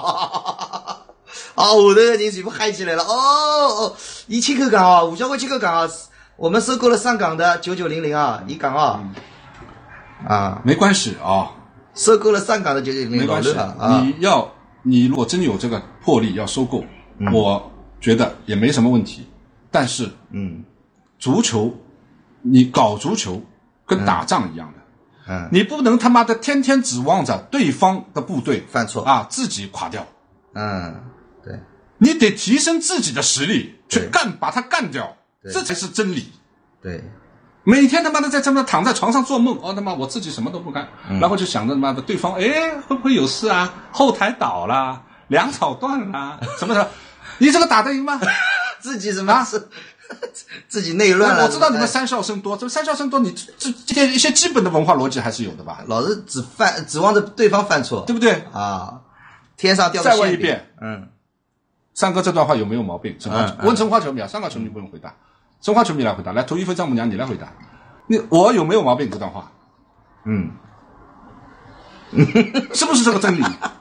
我的人全部嗨起来了一起口港吴小辉去口港我们收购了上港的9900一港没关系收购了上港的9900 没关系你如果真有这个魄力要收购，我觉得也没什么问题。但是足球，你搞足球跟打仗一样的，你不能他妈的天天指望着对方的部队犯错自己垮掉。 对， 你得提升自己的实力去把他干掉，这才是真理。 对， 每天他妈的在这么躺在床上做梦，他妈我自己什么都不干，然后就想着他妈的对方会不会有事啊？后台倒了，粮草断了，什么？你这个打得赢吗？ 自己什么事？自己内乱了。 我知道你们三少生多，这三少生多，你这一些基本的文化逻辑还是有的吧？ 老是指望着对方犯错， 对不对天上掉个馅饼。 再问一遍，三哥这段话有没有毛病？问申花球迷香港球迷不用回答，申花球迷来回答。来，涂一飞、丈母娘，你来回答。我有没有毛病？这段话，是不是这个真理？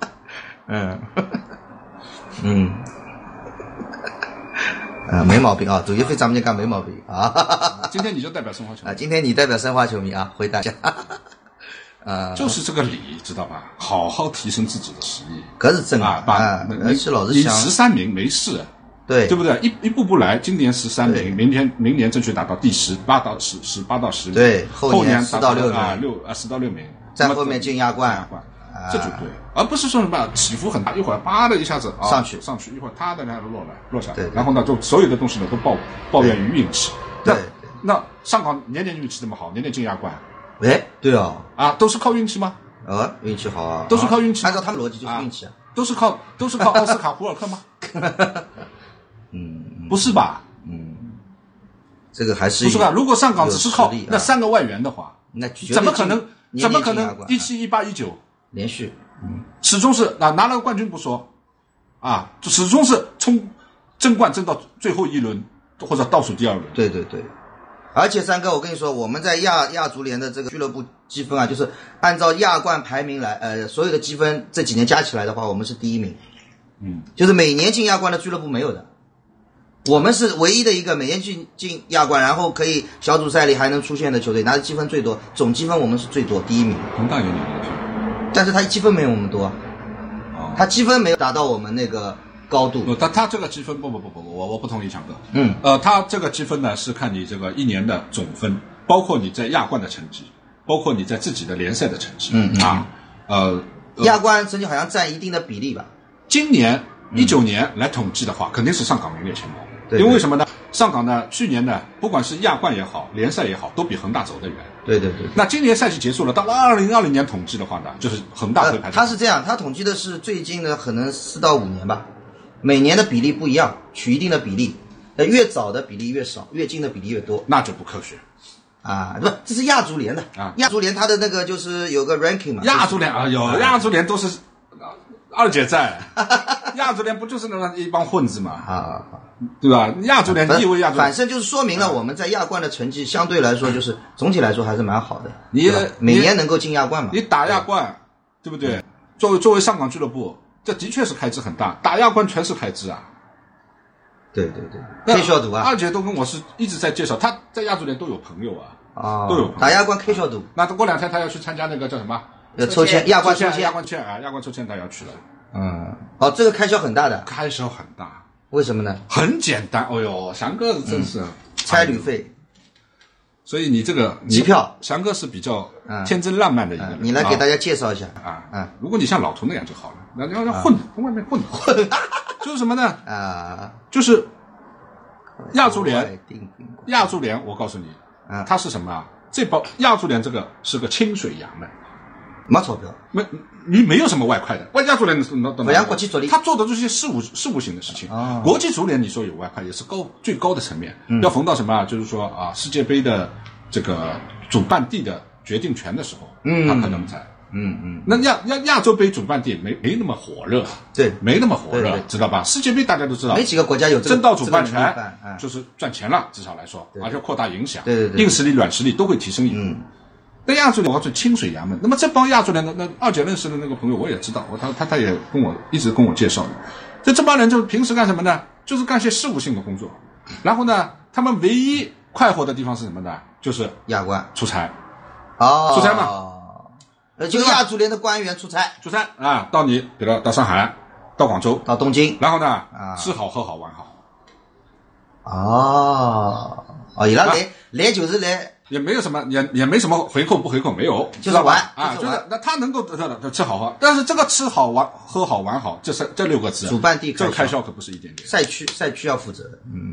没毛病涂一飞、丈母娘讲没毛病今天你就代表申花球迷今天你代表申花球迷回答一下。 就是这个理，知道吧？好好提升自己的实力， 可是真的而且老是想 13名没事，对不对？一步步来，今年13名，明年争取达到第18到10名， 对，后年4到6名 4到6名， 在后面进亚冠， 这就对，而不是说什么起伏很大，一会儿叭的一下子上去， 一会儿他的呢落下来，然后呢，就所有的东西呢都抱怨于运气。那上港年年运气这么好，年年进亚冠。 对都是靠运气吗？ 运气好都是靠运气。 按照他们逻辑就是运气都是靠奥斯卡胡尔克吗？不是吧？ 这个还是不是吧？如果上港只是靠那3个外援的话， 那怎么可能17、18、19 连续？ 始终是拿了个冠军不说就始终是争冠争到最后一轮或者倒数第2轮。 对。而且三哥，我跟你说，我们在亚足联的这个俱乐部积分就是按照亚冠排名来，所有的积分这几年加起来的话，我们是第1名。就是每年进亚冠的俱乐部没有的，我们是唯一的一个每年进亚冠，然后可以小组赛里还能出现的球队，拿的积分最多，总积分我们是最多，第1名。 恒大有你们的， 但是他积分没有我们多，他积分没有达到我们那个高度。 他这个积分不，我不同意强哥。他这个积分呢是看你这个一年的总分，包括你在亚冠的成绩，包括你在自己的联赛的成绩。 亚冠成绩好像占一定的比例吧。 今年19年来统计的话，肯定是上港名列前茅。因为什么呢？上港呢，去年呢，不管是亚冠也好，联赛也好，都比恒大走得远。 对。 那今年赛季结束了，到了2020年统计的话呢，就是恒大会排。 他是这样，他统计的是最近的可能4到5年吧，每年的比例不一样，取一定的比例，越早的比例越少，越近的比例越多， 那就不科学。 不，这是亚足联的亚足联它的那个就是有个 ranking 嘛。 亚足联亚足联都是2姐在，亚足联不就是那么一帮混子嘛？对吧？亚足联，你以为亚足联？ 反正就是说明了我们在亚冠的成绩相对来说就是总体来说还是蛮好的。 你每年能够进亚冠嘛？ 你打亚冠，对不对？作为上港俱乐部，这的确是开支很大，打亚冠全是开支啊。 对，K 小赌 2姐都跟我是一直在介绍，他在亚足联都有朋友都有朋友。 打亚冠 K 小赌。 那过2天他要去参加那个叫什么？ 抽签，亚冠抽签， 亚冠抽签他要去了。 这个开销很大的。 开销很大， 为什么呢？ 很简单，翔哥真是差旅费。 所以你这个机票， 翔哥是比较天真浪漫的一个人。 你来给大家介绍一下如果你像老涂那样就好了，那要混，从外面混，就是什么呢？就是亚足联，我告诉你，它是什么这亚足联这个是个清水洋的， 没钞票， 你没有什么外快的，亚足联不像国际足联， 他做的这些事务性的事情。国际足联你说有外快也是最高的层面，要逢到什么啊？就是说啊，世界杯的这个主办地的决定权的时候，他可能在。那亚洲杯主办地没那么火热， 对， 没那么火热，知道吧？世界杯大家都知道， 没几个国家有争到主办权，就是赚钱了，至少来说，而且扩大影响， 对， 硬实力、软实力都会提升一步。那亚足联我是清水衙门，那么这帮亚足联的那二姐认识的那个朋友我也知道，他也一直跟我介绍的，这帮人就平时干什么呢？就是干些事务性的工作，然后呢，他们唯一快活的地方是什么呢？就是亚冠出差， 出差嘛。 就亚足联的官员出差啊，比如到上海，到广州， 到东京， 然后呢，吃好喝好玩好。伊拉来就是来， 也没有什么，也没什么回扣不回扣，没有， 就是玩啊，就是那他能够得到的吃好喝，但是这个吃好玩喝好玩好，这6个字， 主办地这个开销可不是一点点， 赛区要负责的，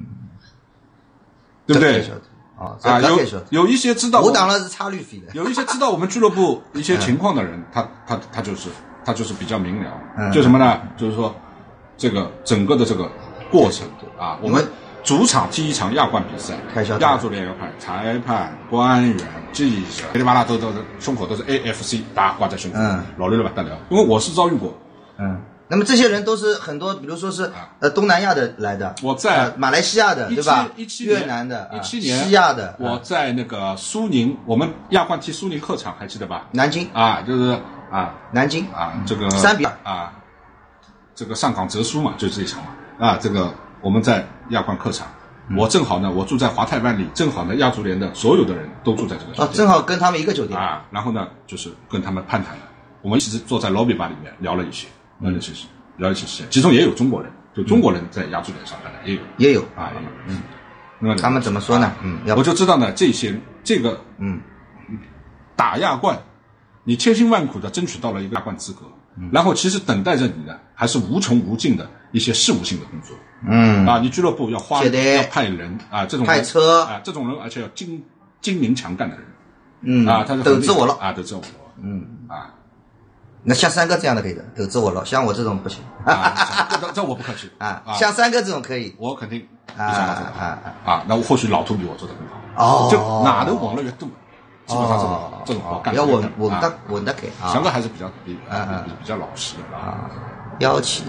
对不对？有一些知道我当然是差旅费的， 有一些知道我们俱乐部一些情况的人，他就是比较明了，就什么呢？就是说这个整个的这个过程啊，我们主场踢一场亚冠比赛，亚足联要派裁判、官员、记者，噼里啪啦都胸口都是 AFC， 大家挂在胸口，老累了吧得了。因为我是遭遇过， 那么这些人都是很多，比如说是东南亚的来的， 我在马来西亚的，对吧 ？17 越南的 ，17年西亚的， 我在那个苏宁，我们亚冠踢苏宁客场还记得吧？ 南京就是南京这个 3-2 这个上港泽苏嘛，就是这一场嘛这个我们在亚冠客场，我正好呢，我住在华泰万里，正好呢，亚足联的所有的人都住在这个酒店， 正好跟他们一个酒店然后呢，就是跟他们攀谈了，我们一直坐在 lobby bar 里面聊了一些事情，其中也有中国人，就中国人在亚足联上班的也有那他们怎么说呢？ 我就知道呢，这个打亚冠，你千辛万苦的争取到了一个亚冠资格，然后其实等待着你的还是无穷无尽的一些事务性的工作，你俱乐部要派人这种人派车这种人而且要精明强干的人， 他是斗志我了斗志我了， 那像3个这样的可以的，斗志我了，像我这种不行这我不客气像3个这种可以， 我肯定比像我这种那我或许老图比我做的更好就哪头往了越多，基本上这种活干要稳得给翔哥还是比较老实的邀请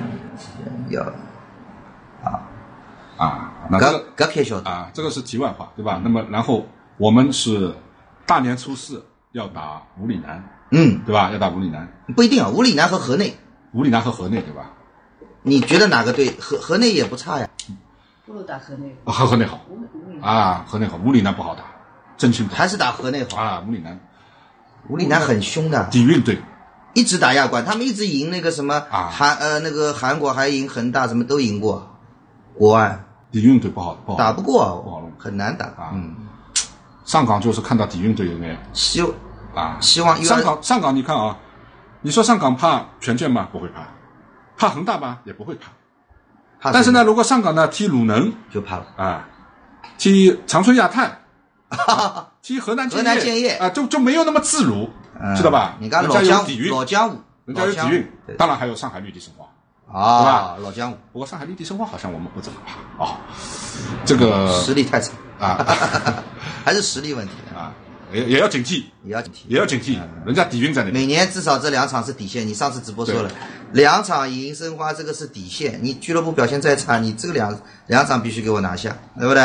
那这偏晓得这个是题外话，对吧？那么然后我们是大年初4要打武里南，对吧？要打武里南， 不一定武里南和河内， 对吧？ 你觉得哪个队？河内也不差呀。 不如打河内。 河内好河内好，武里南不好打，真心还是打河内好武里南很凶的底蕴队， 一直打亚冠，他们一直赢那个什么那个韩国还赢恒大，什么都赢过。国安底蕴队不好打不过，很难打上港就是看到底蕴队有点希望上港你看你说上港怕权健吗？不会怕恒大吗？也不会怕但是呢，如果上港呢踢鲁能就怕了踢长春亚泰踢河南建业就没有那么自如，知道吧？ 你看人家有底蕴， 老江湖， 人家有底蕴，当然还有上海绿地申花对吧？老江湖， 不过上海绿地申花好像我们不怎么怕这个实力太差还是实力问题也要警惕，人家底蕴在那里。 每年至少这2场是底线。你上次直播说了，2场赢申花这个是底线。你俱乐部表现再差，你这个两场必须给我拿下，对不对？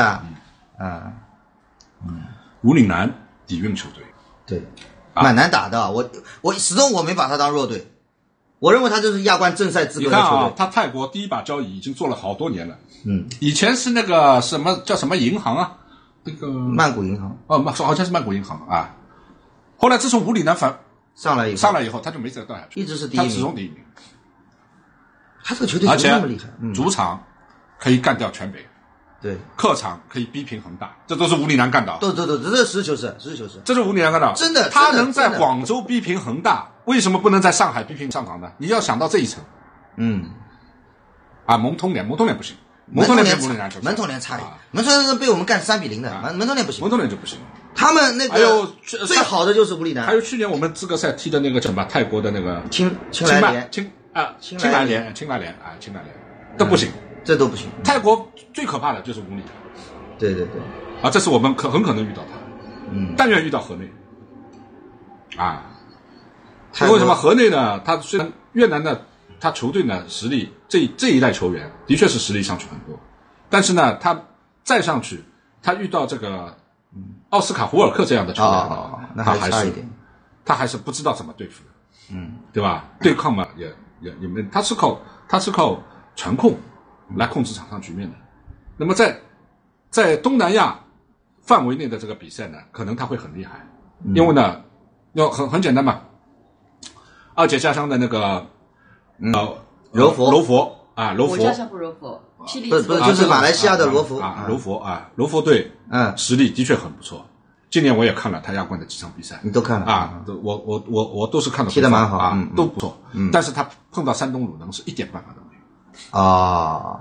武岭南底蕴球队， 对，蛮难打的。我始终我没把他当弱队，我认为他就是亚冠正赛资格的球队。 他泰国第一把交椅已经做了好多年了。以前是那个叫什么银行那个曼谷银行好像是曼谷银行后来自从武里南上来以后，他就没再掉下去， 一直是第一名， 他始终第一名。 他这个球队怎么那么厉害？ 主场可以干掉全北， 对， 客场可以逼平恒大，这都是武里南干的。 对，这是实事求是， 这是武里南干的， 真的。 他能在广州逼平恒大，为什么不能在上海逼平上港呢？你要想到这一层。蒙通联不行。门通联差，门通联被我们干3-0的，门通联不行， 门通联就不行。 他们那个最好的就是吴里南， 还有去年我们资格赛踢的那个什么泰国的那个青来联青来联都不行， 这都不行。 泰国最可怕的就是吴里南， 对啊，这是我们很可能遇到他，但愿遇到河内，啊，为什么河内呢？他虽然越南的他球队呢实力这一代球员的确是实力上去很多，但是呢他再上去，他遇到这个奥斯卡胡尔克这样的球员， 那还差一点， 他还是不知道怎么对付的，对吧？对抗嘛也没，他是靠传控来控制场上局面的。那么在东南亚范围内的这个比赛呢，可能他会很厉害，因为呢要很简单嘛，二姐家乡的那个柔佛， 我家乡不柔佛，霹雳不就是马来西亚的罗佛罗佛队，实力的确很不错。今年我也看了他亚冠的几场比赛， 你都看了啊？我都是看的， 踢得蛮好啊，都不错。但是他碰到山东鲁能是一点办法都没有啊。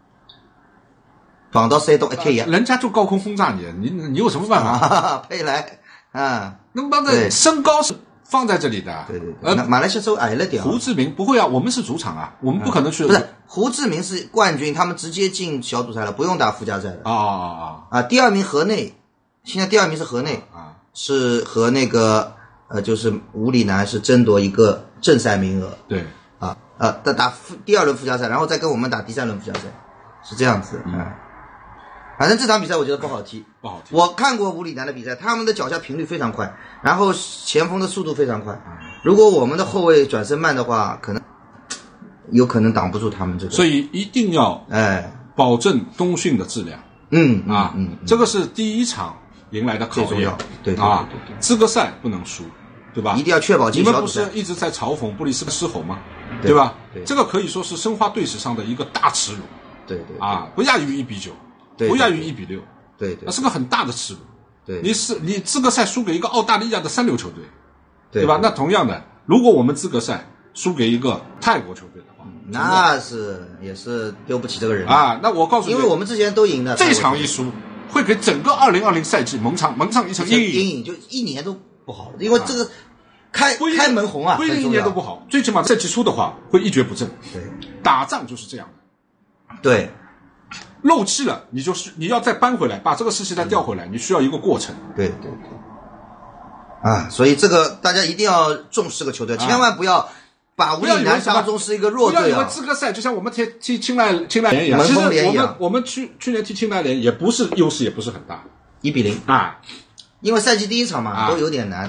撞到山东一贴眼， 人家就高空轰炸你有什么办法？ 佩莱啊， 那么的身高是放在这里的， 对，马来西亚稍微矮了点。 胡志明不会啊，我们是主场啊，我们不可能去。 不是胡志明是冠军，他们直接进小组赛了，不用打附加赛的。第二名河内，现在第二名是河内啊，是和那个就是吴里南是争夺一个正赛名额。 对打第二轮附加赛，然后再跟我们打第三轮附加赛，是这样子。反正这场比赛我觉得不好踢。我看过吴里南的比赛，他们的脚下频率非常快，然后前锋的速度非常快。如果我们的后卫转身慢的话，有可能挡不住他们这个。 所以一定要保证冬训的质量。这个是第一场迎来的考验。 对， 资格赛不能输，对吧？ 一定要确保进小组赛。 你们不是一直在嘲讽布里斯狮吼吗？对吧？这个可以说是申花队史上的一个大耻辱。 对， 不亚于1-9。不亚于1-6， 对， 那是个很大的耻辱。 对， 你资格赛输给一个澳大利亚的三流球队，对吧？那同样的，如果我们资格赛输给一个泰国球队的话， 那也是丢不起这个人啊。那我告诉你， 因为我们之前都赢的， 这场一输会给整个2020赛季蒙上一层阴影，就一年都不好，因为这个开门红啊， 不一定一年都不好，最起码赛季输的话会一蹶不振。 对， 打仗就是这样的。 对。 漏气了，你要再搬回来，把这个士气再调回来，你需要一个过程。 对，所以这个大家一定要重视个球队，千万不要把吴里南当中是一个弱队啊！ 不要以为资格赛就像我们踢青睐联一样，其实我们去年踢青睐联也不是优势，也不是很大 ，1-0 啊， 因为赛季第一场嘛，都有点难。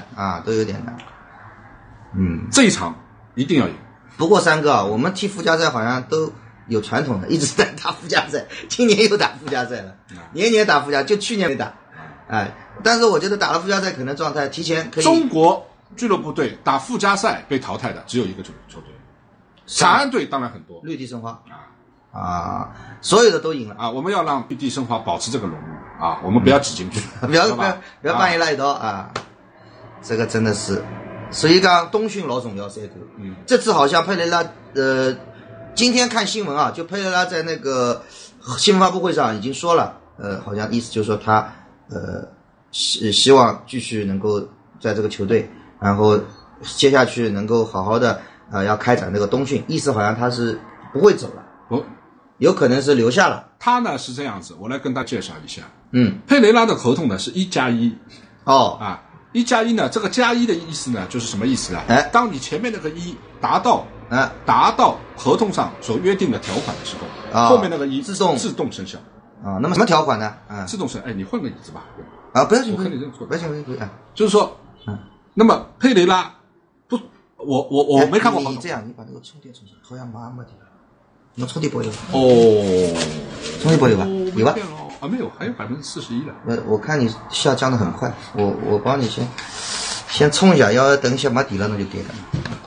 这一场一定要赢。 不过三哥，我们踢附加赛好像都有传统的，一直在打附加赛，今年又打附加赛了，年年打附加，就去年没打，但是我觉得打了附加赛可能状态提前可以。 中国俱乐部队打附加赛被淘汰的只有一个球队，长安队当然很多， 绿地申花所有的都赢了啊！我们要让绿地申花保持这个荣誉啊，我们不要挤进去， 不要帮伊拉一道啊！这个真的是，所以讲冬训老重要3个，这次好像佩雷拉今天看新闻啊，就佩雷拉在那个新闻发布会上已经说了，好像意思就是说他希望继续能够在这个球队，然后接下去能够好好的要开展这个冬训，意思好像他是不会走了，有可能是留下了。 他呢是这样子，我来跟大家介绍一下，佩雷拉的合同呢是1+1， 1+1呢，这个+1的意思呢就是什么意思呢？当你前面那个1达到合同上所约定的条款的时候，后面那个1自动生效。 那么什么条款呢？ 自动生，你换个椅子吧。 不要紧， 我跟你认错， 不要紧， 就是说，那么佩雷拉不，我没看过合同。 你这样，你把那个充电充上，好像麻的。你充电宝有？充电宝有吧？有吧？ 没有，还有41了。 我看你下降的很快，我帮你先充一下，要等一下没底了那就给了。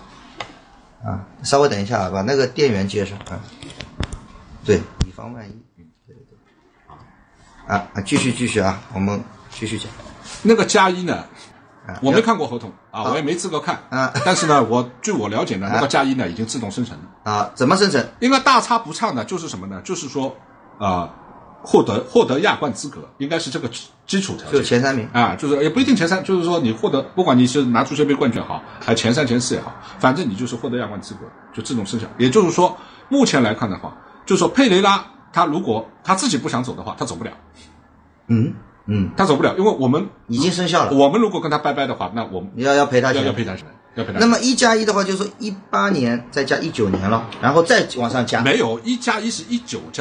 稍微等一下，把那个电源接上对，以防万一。对，继续啊，我们继续讲。 那个+1呢，我没看过合同我也没资格看但是呢，据我了解呢，那个+1呢已经自动生成了怎么生成？ 应该大差不差呢，就是什么呢？就是说获得亚冠资格，应该是这个基础条件， 就前3名啊，就是也不一定前3，就是说你获得，不管你是拿足协杯冠军好，还前3、前4也好，反正你就是获得亚冠资格，就这种生效。也就是说，目前来看的话，就是说佩雷拉他如果他自己不想走的话，他走不了。他走不了，因为我们已经生效了。 我们如果跟他拜拜的话，那我们要赔他钱， 要赔他钱。 那么1+1的话，就是说18年再加19年了，然后再往上加。 没有1+1是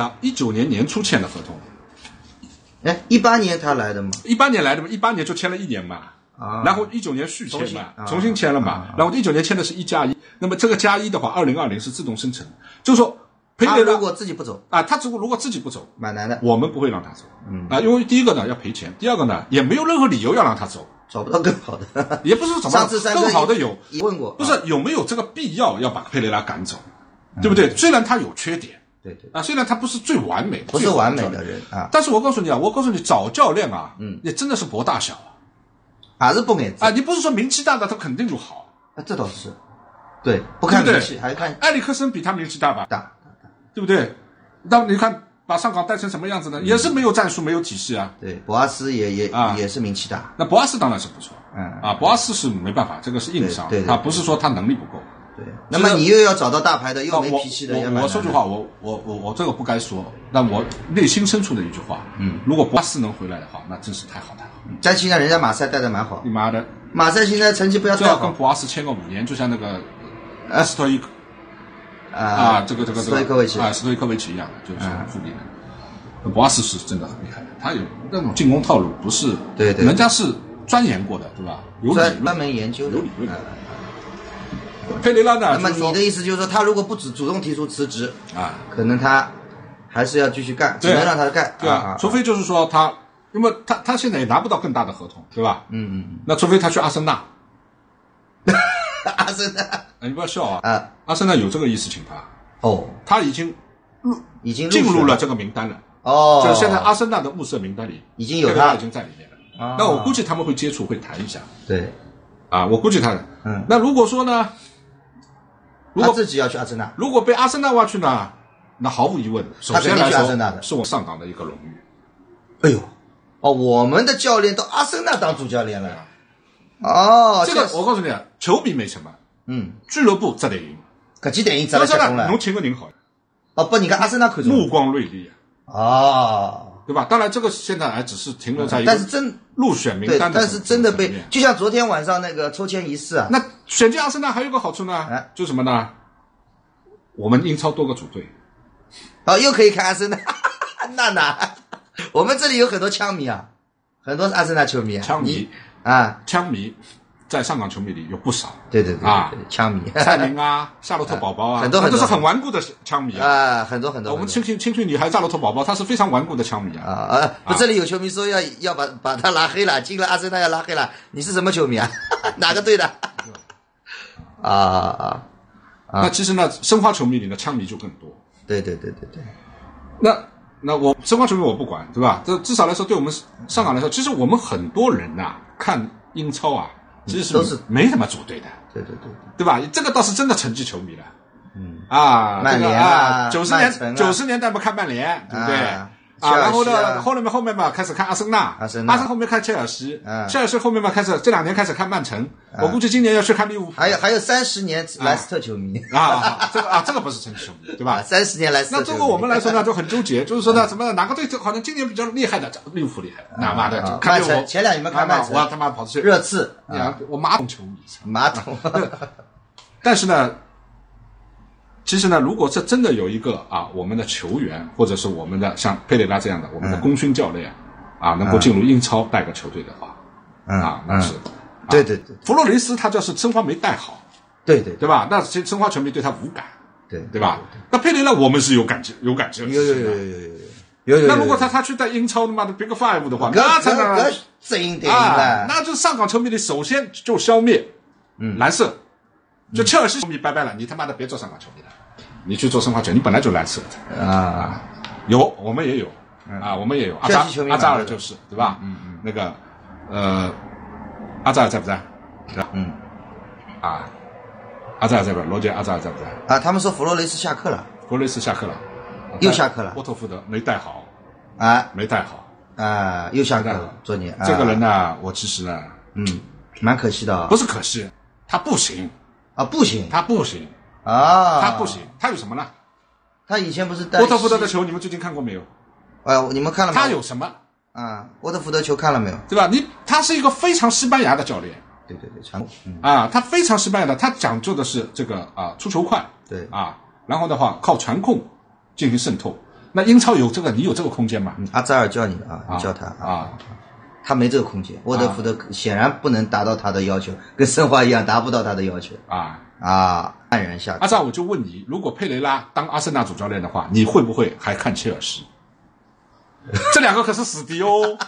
19年年初签的合同。 哎，18年他来的吗 ？18年来的嘛，18年就签了1年嘛。然后19年续签嘛，重新签了嘛。然后19年签的是1+1，那么这个+1的话，2020是自动生成，就是说。 他如果自己不走啊，他如果自己不走， 蛮难的。 我们不会让他走，因为第一个呢要赔钱，第二个呢也没有任何理由要让他走， 找不到更好的， 也不是找不到更好的有问过， 不是有没有这个必要要把佩雷拉赶走，对不对？虽然他有缺点， 对啊，虽然他不是最完美的， 不是完美的人啊， 但是我告诉你，找教练啊，也真的是博大小啊， 还是不眼子啊，你不是说名气大的他肯定就好啊，这倒是，对，不看名气，还看埃里克森比他名气大吧？ 大。 对不对？那你看把上港带成什么样子呢？也是没有战术，没有体系啊。 对，博阿斯也是名气大。 那博阿斯当然是不错，博阿斯是没办法，这个是硬伤，他不是说他能力不够。 对，那么你又要找到大牌的，又没脾气的， 我说句话，我这个不该说，但我内心深处的一句话，如果博阿斯能回来的话，那真是太好太好。 在现在人家马赛带的蛮好， 你妈的， 马赛现在成绩不要太好， 跟博阿斯签个5年，就像那个斯托伊克。这个斯托伊科维奇斯托伊科维奇一样的，就是富力的。博阿斯是真的很厉害的，他有那种进攻套路，不是对， 人家是钻研过的，对吧？有专门研究的， 有理论。佩雷拉呢？ 那么你的意思就是说，他如果不主动提出辞职可能他还是要继续干，只能让他干， 对啊，除非就是说他，因为他现在也拿不到更大的合同，对吧？那除非他去阿森纳。 阿森纳， 你不要笑啊！阿森纳有这个意思请他他已经进入了这个名单了就是现在阿森纳的物色名单里已经有他已经在里面了那我估计他们会接触，会谈一下。 对， 我估计他那如果说呢，如果他自己要去阿森纳， 如果被阿森纳挖去呢，那毫无疑问，首先来说是我上港的一个荣誉。 哎呦，我们的教练到阿森纳当主教练了。 这个我告诉你啊，球迷没什么，俱乐部值得赢， 搿几点赢值得结棍了。 侬请个人好， 不，你看阿森纳看中目光锐利对吧？当然这个现在还只是停留在一个入选名单的， 但是真的被，就像昨天晚上那个抽签仪式那选进阿森纳还有个好处呢，就是什么呢？我们英超多个组队， 又可以看阿森纳，那哪？我们这里有很多枪迷很多阿森纳球迷， 枪迷在上港球迷里有不少， 对，枪迷， 蔡明夏洛特宝宝很多都是很顽固的枪迷很多。 我们青训女孩夏洛特宝宝，她是非常顽固的枪迷这里有球迷说要把他拉黑了，进了阿森纳要拉黑了，你是什么球迷哪个队的？ 那其实呢，申花球迷里的枪迷就更多。 对。 那我申花球迷我不管，对吧？这至少来说，对我们上港来说，其实我们很多人看英超其实是没怎么组队的。对吧？这个倒是真的成绩球迷了。 曼联 90年代嘛看曼联，对不对？然后呢，后面嘛开始看阿森纳后面看切尔西，切尔西后面嘛这2年开始看曼城，我估计今年要去看利物浦。 还有30年莱斯特球迷这个不是成绩球迷，对吧 ？30年莱斯特球迷。 那对我们来说呢就很纠结，就是说呢，什么哪个队好像今年比较厉害的，利物浦厉害，那妈的曼城前2年没看曼城， 我他妈跑出去热刺我马桶球迷， 马桶。 但是呢。其实呢，如果这真的有一个我们的球员，或者是我们的像佩雷拉这样的我们的功勋教练能够进入英超带个球队的话，那是对。 弗洛雷斯他就是申花没带好， 对吧？那申花球迷对他无感，对吧？那佩雷拉我们是有感情有。 那如果他去带英超他妈的 Big Five 的话， 那才能真的那就上港球迷里首先就消灭蓝色。就切尔西球迷拜拜了，你他妈的别做上港球迷了，你去做申花球，你本来就蓝色的有我们也有我们也有阿扎尔就是对吧？那个阿扎尔在不在？阿扎尔在不在？罗杰阿扎尔在不在？ 他们说弗洛雷斯下课了， 又下课了， 沃特福德没带好啊，没带好啊，又下课昨年。 这个人呢，我其实呢， 蛮可惜的啊。 不是可惜，他不行啊，不行， 他不行啊， 他不行，他有什么呢？ 他以前不是带沃特福德的球，你们最近看过没有？ 你们看了吗？ 他有什么？ 啊，沃特福德球看了没有？ 对吧？他是一个非常西班牙的教练。 对，传统他非常西班牙的，他讲究的是这个出球快， 对然后的话靠传控进行渗透。那英超有这个，你有这个空间吗？ 阿扎尔教你的你教他他没这个空间。沃特福德显然不能达到他的要求，跟申花一样达不到他的要求黯然下去。 阿扎，我就问你，如果佩雷拉当阿森纳主教练的话，你会不会还看切尔西？这两个可是死敌哦。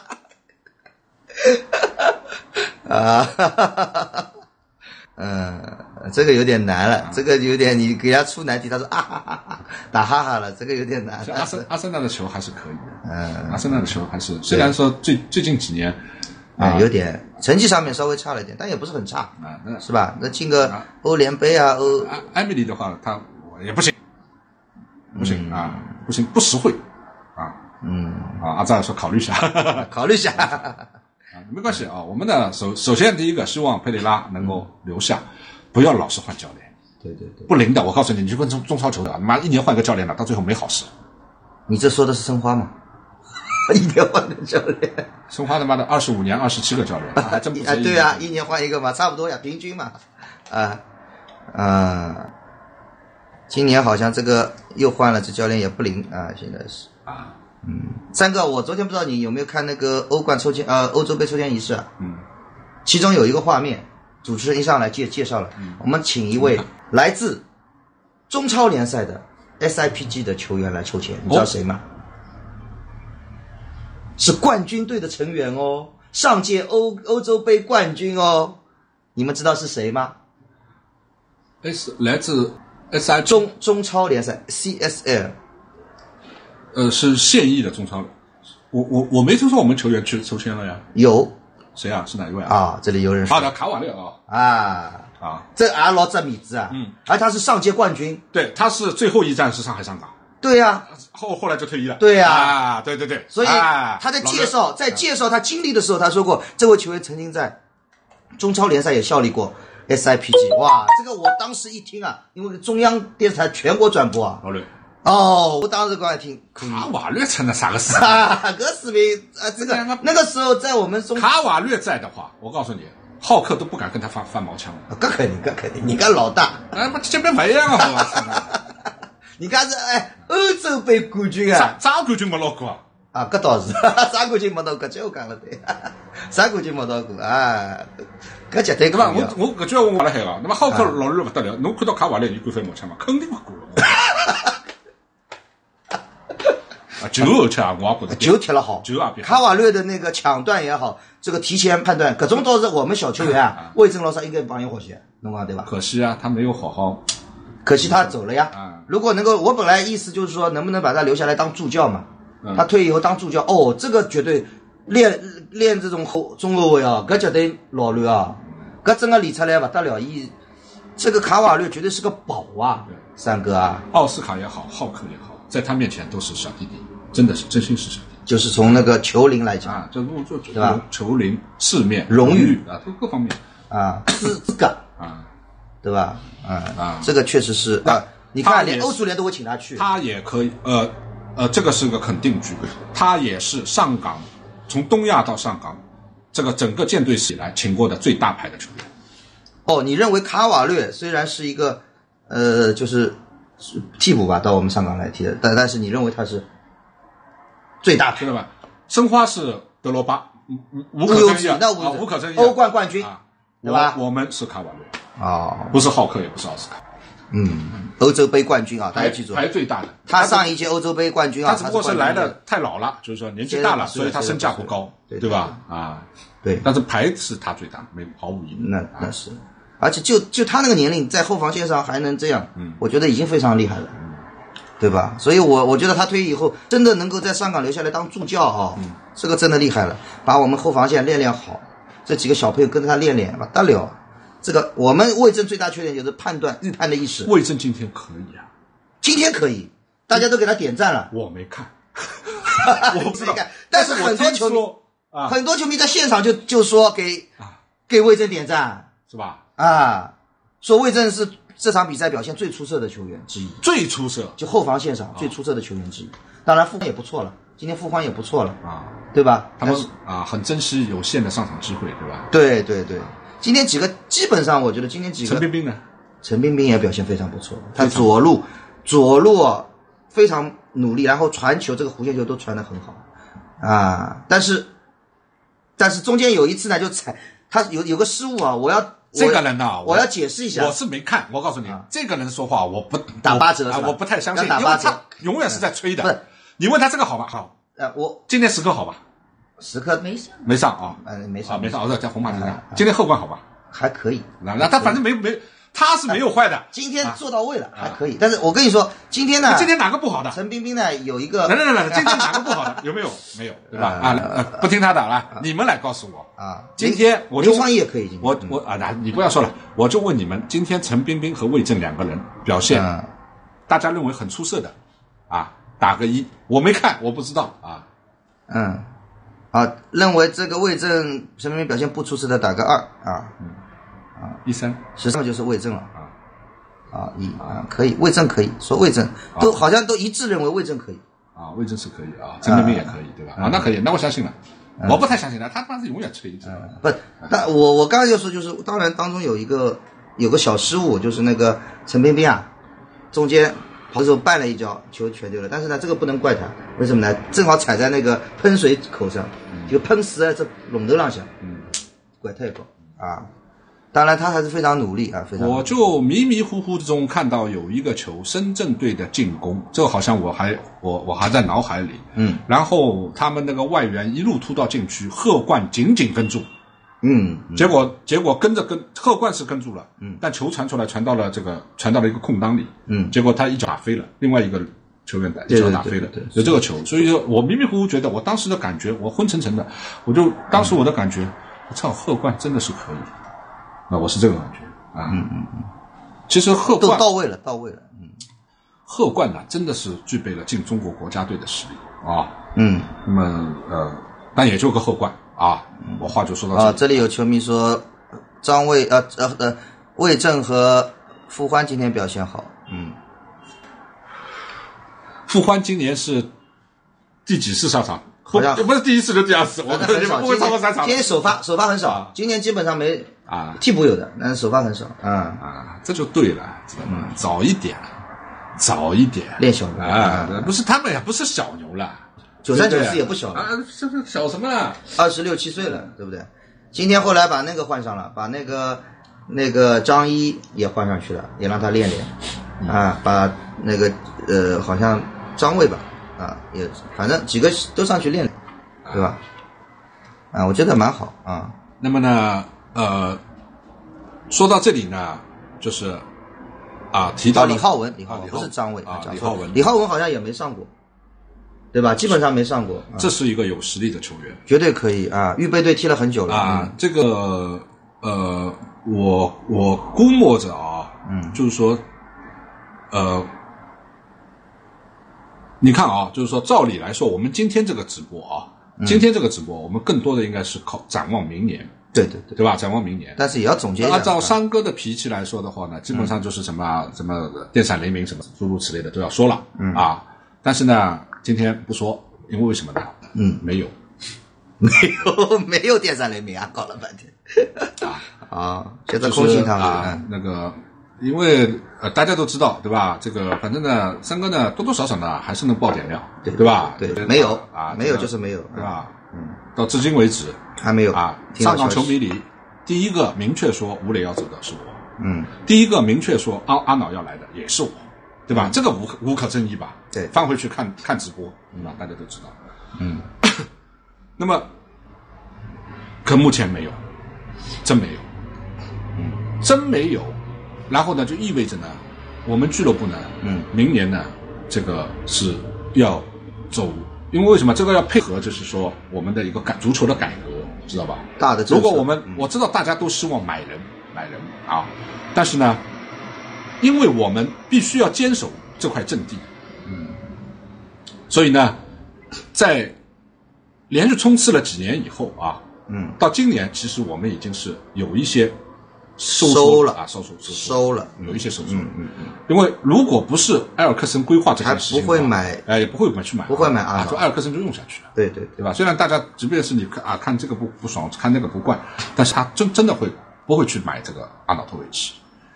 这个有点难了，这个有点你给他出难题，他说打哈哈了，这个有点难。 阿森纳的球还是可以的，阿森纳的球还是虽然说最近几年有点成绩上面稍微差了一点，但也不是很差是吧？那进个欧联杯埃梅里的话，他也不行，不行不行，不实惠阿扎尔说考虑一下， 考虑一下没关系我们呢首先第一个希望佩雷拉能够留下，不要老是换教练。 对， 不灵的，我告诉你，你就跟中超球队妈一年换个教练了，到最后没好事。 你这说的是申花吗？一年换个教练， 申花他妈的25年27个教练还真不是对啊，一年换一个嘛，差不多呀，平均嘛今年好像这个又换了，这教练也不灵现在是三哥，我昨天不知道你有没有看那个欧洲杯抽签仪式其中有一个画面，主持人一上来介绍了我们请一位来自中超联赛的 SIPG 的球员来抽签，你知道谁吗？是冠军队的成员上届欧洲杯冠军你们知道是谁吗？ 来自 SI 中超联赛 CSL。 是现役的中超，我没听说我们球员去抽签了呀。 有谁啊？是哪一位这里有人说卡瓦略这老这米字而他是上届冠军。 对，他是最后一站是上海上港。 对呀后来就退役了。 对呀对， 所以他在介绍他经历的时候，他说过这位球员曾经在中超联赛也效力过 SIPG。哇，这个我当时一听因为中央电视台全国转播我当时刚才听卡瓦略成了啥个事这视频这个那个时候在我们卡瓦略在的话，我告诉你，浩克都不敢跟他翻毛枪了。 搿肯定，你看老大这边不一样你看这欧洲杯冠军啥冠军没拿过搿倒是啥冠军没拿过，这我讲了对啥冠军没拿过搿绝对对吧？我搿句话我讲了海那么浩克老弱不得了，侬看到卡瓦略你敢翻毛枪吗？肯定不敢球我觉得球踢了好，卡瓦略的那个抢断也好，这个提前判断，搿种倒是我们小球员魏征老师应该帮伊学习，侬讲对吧？ 可惜他没有好好， 可惜他走了呀。如果能够，我本来意思就是说，能不能把他留下来当助教嘛？他退役以后当助教，这个绝对练这种中后卫搿绝对老卵搿真的练出来不得了。这个卡瓦略绝对是个宝三哥奥斯卡也好，浩克也好，在他面前都是小弟弟。真的是真心是小弟， 就是从那个球龄来讲这对吧？球龄、世面、 荣誉都各方面资格对吧？这个确实是你看连欧足联都会请他去， 他也可以这个是个肯定句，他也是上港从东亚到上港这个整个舰队史以来请过的最大牌的球员。 你认为卡瓦略虽然是一个就是替补吧，到我们上港来踢的，但是你认为他是最大牌， 知道吧？申花是德罗巴，无可争议，无可争议， 欧冠冠军，对吧？ 我们是卡瓦略不是浩克，也不是奥斯卡。 欧洲杯冠军大家记住， 排最大的。 他上一届欧洲杯冠军他只不过是来的太老了，就是说年纪大了，所以他身价不高，对吧？ 对。 但是排是他最大，毫无疑问。 那是，而且就他那个年龄，在后防线上还能这样，我觉得已经非常厉害了。对吧？所以我觉得他退役以后真的能够在上港留下来当助教这个真的厉害了，把我们后防线练好，这几个小朋友跟着他练不得了。这个我们魏征最大缺点就是预判的意识。 魏征今天可以今天可以，大家都给他点赞了。 我没看我不知道。 但是很多球迷很多球迷在现场就说给魏征点赞， 是吧？ 啊，说魏征是这场比赛表现最出色的球员之一， 最出色， 就后防线上最出色的球员之一。当然，傅欢也不错了，今天傅欢也不错了啊， 对吧？ 他们很珍惜有限的上场机会，对吧？ 对对对，今天几个基本上，我觉得今天几个陈彬彬呢？ 陈彬彬也表现非常不错，他左路非常努力，然后传球这个弧线球都传得很好啊。但是中间有一次呢，就他有个失误啊， 这个人呢， 我要解释一下， 我是没看，我告诉你，这个人说话我不打八折， 我不太相信，因为他永远是在吹的。 不是， 你问他这个好吧？好， 我今天时刻好吧？ 时刻没上啊， 没上， 我在红马地上。今天后冠好吧？ 还可以， 那他反正没，他是没有坏的。 今天做到位了，还可以。但是我跟你说，今天呢？ 今天哪个不好的？ 陈彬彬呢有一个， 来，今天哪个不好的？有没有？没有，对吧？不听他的了，你们来告诉我啊。 今天我刘创意也可以， 我你不要说了，我就问你们，今天陈彬彬和魏征两个人表现，大家认为很出色的啊，打个1，我没看，我不知道啊。 认为这个魏征陈彬彬表现不出色的打个2啊 ，1-3， 实际上就是魏征了可以，魏征可以说魏征都好像都一致认为魏征可以啊，魏征是可以啊，陈彬彬也可以，对吧？那可以，那我相信了。我不太相信他妈是永远吹不，但我刚才就说，就是当然当中有个小失误，就是那个陈彬彬中间跑的时候绊了一跤，球全丢了。但是呢，这个不能怪他，为什么呢？正好踩在那个喷水口上，就喷死在这龙头上，怪太高啊！当然，他还是非常努力啊，非常努力。 我就迷迷糊糊中看到有一个球，深圳队的进攻，这个好像我还在脑海里。然后他们那个外援一路突到禁区，贺冠紧紧跟住。结果贺冠是跟住了。但球传出来，传到了一个空当里。结果他一脚打飞了，另外一个球员一脚打飞了，有这个球。所以说我迷迷糊糊觉得，我当时的感觉，我昏沉沉的，当时我的感觉，我操，贺冠真的是可以。我是这个感觉啊。其实贺冠都到位了。 贺冠呢，真的是具备了进中国国家队的实力啊。那么但也就个贺冠啊。我话就说到这里。 这里有球迷说，魏征和傅欢今天表现好。 傅欢今年是第几次上场？ 好像不是第1次就第2次，我很少。 不会超过3场。 今天首发很少，今年基本上没替补有的，但是首发很少。 这就对了，知道吗？早一点练小牛不是他们也不是小牛了 ，93、94也不小了这小什么了 ？26、7岁了，对不对？今天后来把那个换上了，把那个张一也换上去了，也让他练把那个好像张卫吧也反正几个都上去练，对吧？我觉得蛮好啊。 那么呢说到这里呢，就是提到李浩文不是张卫李浩文好像也没上过，对吧？基本上没上过。 这是一个有实力的球员， 绝对可以预备队踢了很久了这个我估摸着就是说你看就是说照理来说，我们今天这个直播我们更多的应该是靠展望明年。对吧？展望明年， 但是也要总结一下。 按照山哥的脾气来说的话呢，基本上就是什么电闪雷鸣什么诸如此类的都要说了但是呢，今天不说，因为为什么呢？没有电闪雷鸣搞了半天现在空心他们那个，因为大家都知道对吧？这个反正呢，山哥呢多多少少呢还是能爆点料，对吧？ 对，没有没有就是没有， 对吧？到至今为止还没有上港球迷里第一个明确说吴磊要走的是我，第一个明确说阿瑙要来的也是我，对吧？这个无可争议吧？ 对， 翻回去看直播，大家都知道。那么可目前没有，真没有。然后呢，就意味着呢，我们俱乐部呢，明年呢，这个是要走。因为为什么这个要配合？就是说我们的一个足球的改革，知道吧？ 大的如果我知道大家都希望买人但是呢，因为我们必须要坚守这块阵地，所以呢， 在连续冲刺了几年以后啊，到今年其实我们已经是有一些收了啊， 收了，有一些收缩。因为如果不是埃尔克森规划这件事情， 还不会买， 也不会去买， 不会买啊， 就埃尔克森就用下去了。 对吧？虽然大家即便是你看这个不爽，看那个不惯，但是他真的不会去买这个阿瑙托维奇。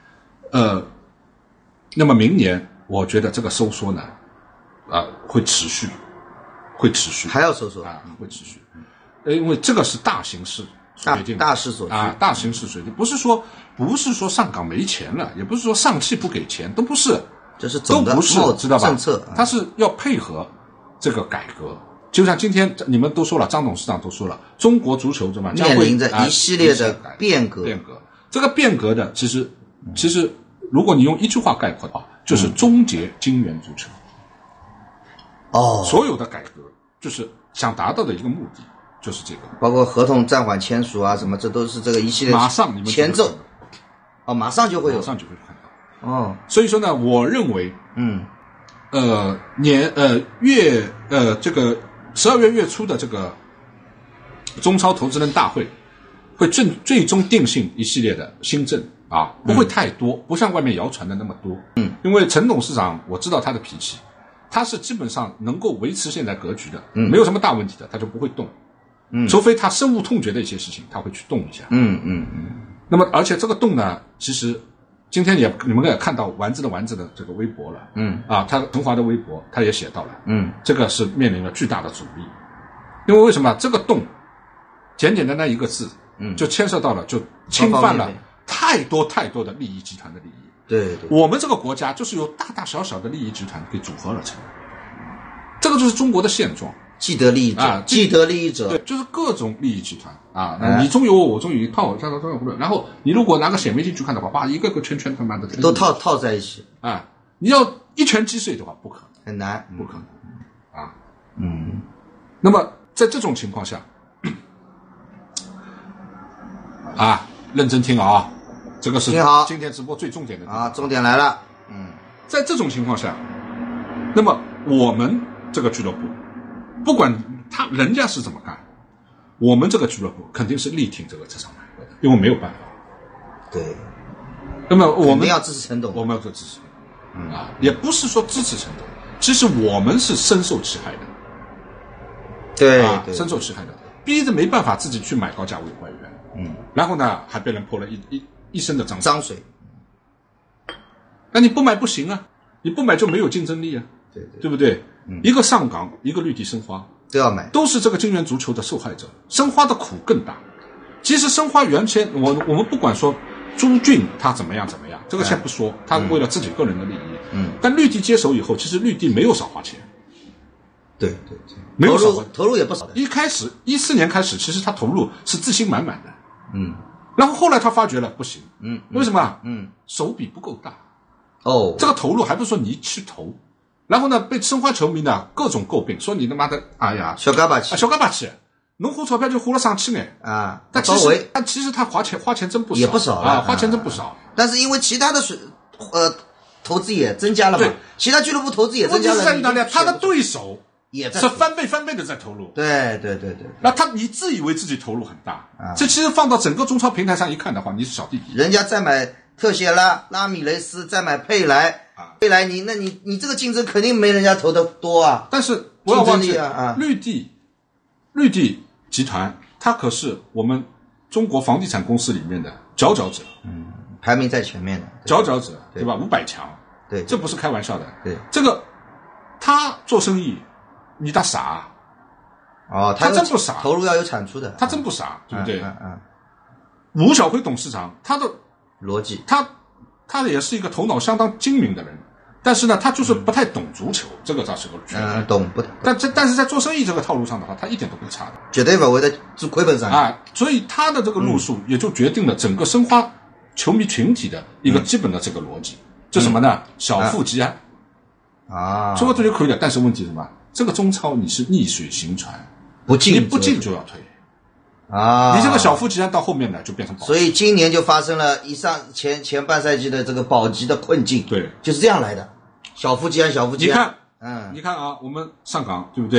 那么明年我觉得这个收缩呢，会持续， 还要收缩啊，会持续，因为这个是大形势。 大势所趋啊，大形势所趋，不是说上港没钱了，也不是说上汽不给钱，都不是， 这是总的都不是，知道吧？ 政策， 它是要配合这个改革。就像今天你们都说了，张董事长都说了，中国足球将面临着一系列的变革。 这个变革的，其实如果你用一句话概括的话，就是终结金元足球。所有的改革就是想达到的一个目的。就是这个， 包括合同暂缓签署啊，什么，这都是这个一系列马上你们前奏。马上就会看到。所以说呢，我认为，这个12月月初的这个中超投资人大会，会最终定性一系列的新政啊，不会太多，不像外面谣传的那么多。因为陈董事长我知道他的脾气，他是基本上能够维持现在格局的，没有什么大问题的，他就不会动。除非他深恶痛绝的一些事情，他会去动一下。那么，而且这个动呢，其实今天你们也看到丸子的这个微博了。他陈华的微博他也写到了。这个是面临了巨大的阻力，因为为什么这个动，简单的一个字，就牵涉到了，就侵犯了太多的利益集团的利益。 对， 我们这个国家就是由大小的利益集团给组合而成的，这个就是中国的现状。 既得利益者， 对，就是各种利益集团啊，你中有我，我中有一套，这样不对。然后你如果拿个显微镜去看的话，哇，一个个圈他妈的都套在一起啊！你要一拳击碎的话，不可能， 很难， 不可能啊。那么在这种情况下，认真听啊，这个是今天直播最重点的啊，重点来了。 在这种情况下，那么我们这个俱乐部。不管人家是怎么干，我们这个俱乐部肯定是力挺这场买卖的，因为没有办法。 对。 那么我们要支持陈董， 我们要支持。也不是说支持陈董，其实我们是深受其害的。 对， 深受其害的，逼着没办法自己去买高价位外援。然后呢，还被人泼了一身的脏水。那你不买不行啊，你不买就没有竞争力啊。对不对？一个上港，一个绿地申花都要买， 都是这个金元足球的受害者。申花的苦更大。其实申花原先，我们不管说朱俊他怎么样，这个先不说，他为了自己个人的利益。但绿地接手以后，其实绿地没有少花钱。 对， 没有少投入也不少的。 一开始14年开始，其实他投入是自信满满的。然后后来他发觉了不行。为什么？手笔不够大。这个投入还不是说你去投。然后呢，被申花球迷呢各种诟病，说你他妈的，哎呀， 小嘎巴气， 侬花钞票就花了上去呢啊！ 但其实他花钱真不少， 也不少啊，花钱真不少。 但是因为其他的投资也增加了嘛，其他俱乐部投资也增加了。 在哪里？他的对手也在是翻倍的在投入。 对。 那你自以为自己投入很大，这其实放到整个中超平台上一看的话，你是小弟弟。 人家再买特谢拉米雷斯，再买佩莱。你这个竞争肯定没人家投的多啊！ 但是不要忘记绿地集团，它可是我们中国房地产公司里面的佼佼者， 排名在前面的佼佼者，对吧？500强， 对， 这不是开玩笑的。 对， 这个他做生意，你打傻他真不傻， 投入要有产出的， 他真不傻，对不对？吴晓辉董事长他的逻辑， 他也是一个头脑相当精明的人，但是呢，他就是不太懂足球，这个倒是个缺点。 懂不？ 但是在做生意这个套路上的话，他一点都不差的， 绝对不会在做亏本上所以他的这个路数也就决定了整个申花球迷群体的一个基本的这个逻辑，就什么呢？小富即安说到这就可以了。但是问题是什么？这个中超你是逆水行船，你不进就要退。你这个小富即安到后面呢就变成保级， 所以今年就发生了前半赛季的这个保级的困境， 对， 就是这样来的。小富即安。 你看啊，我们上港对不对？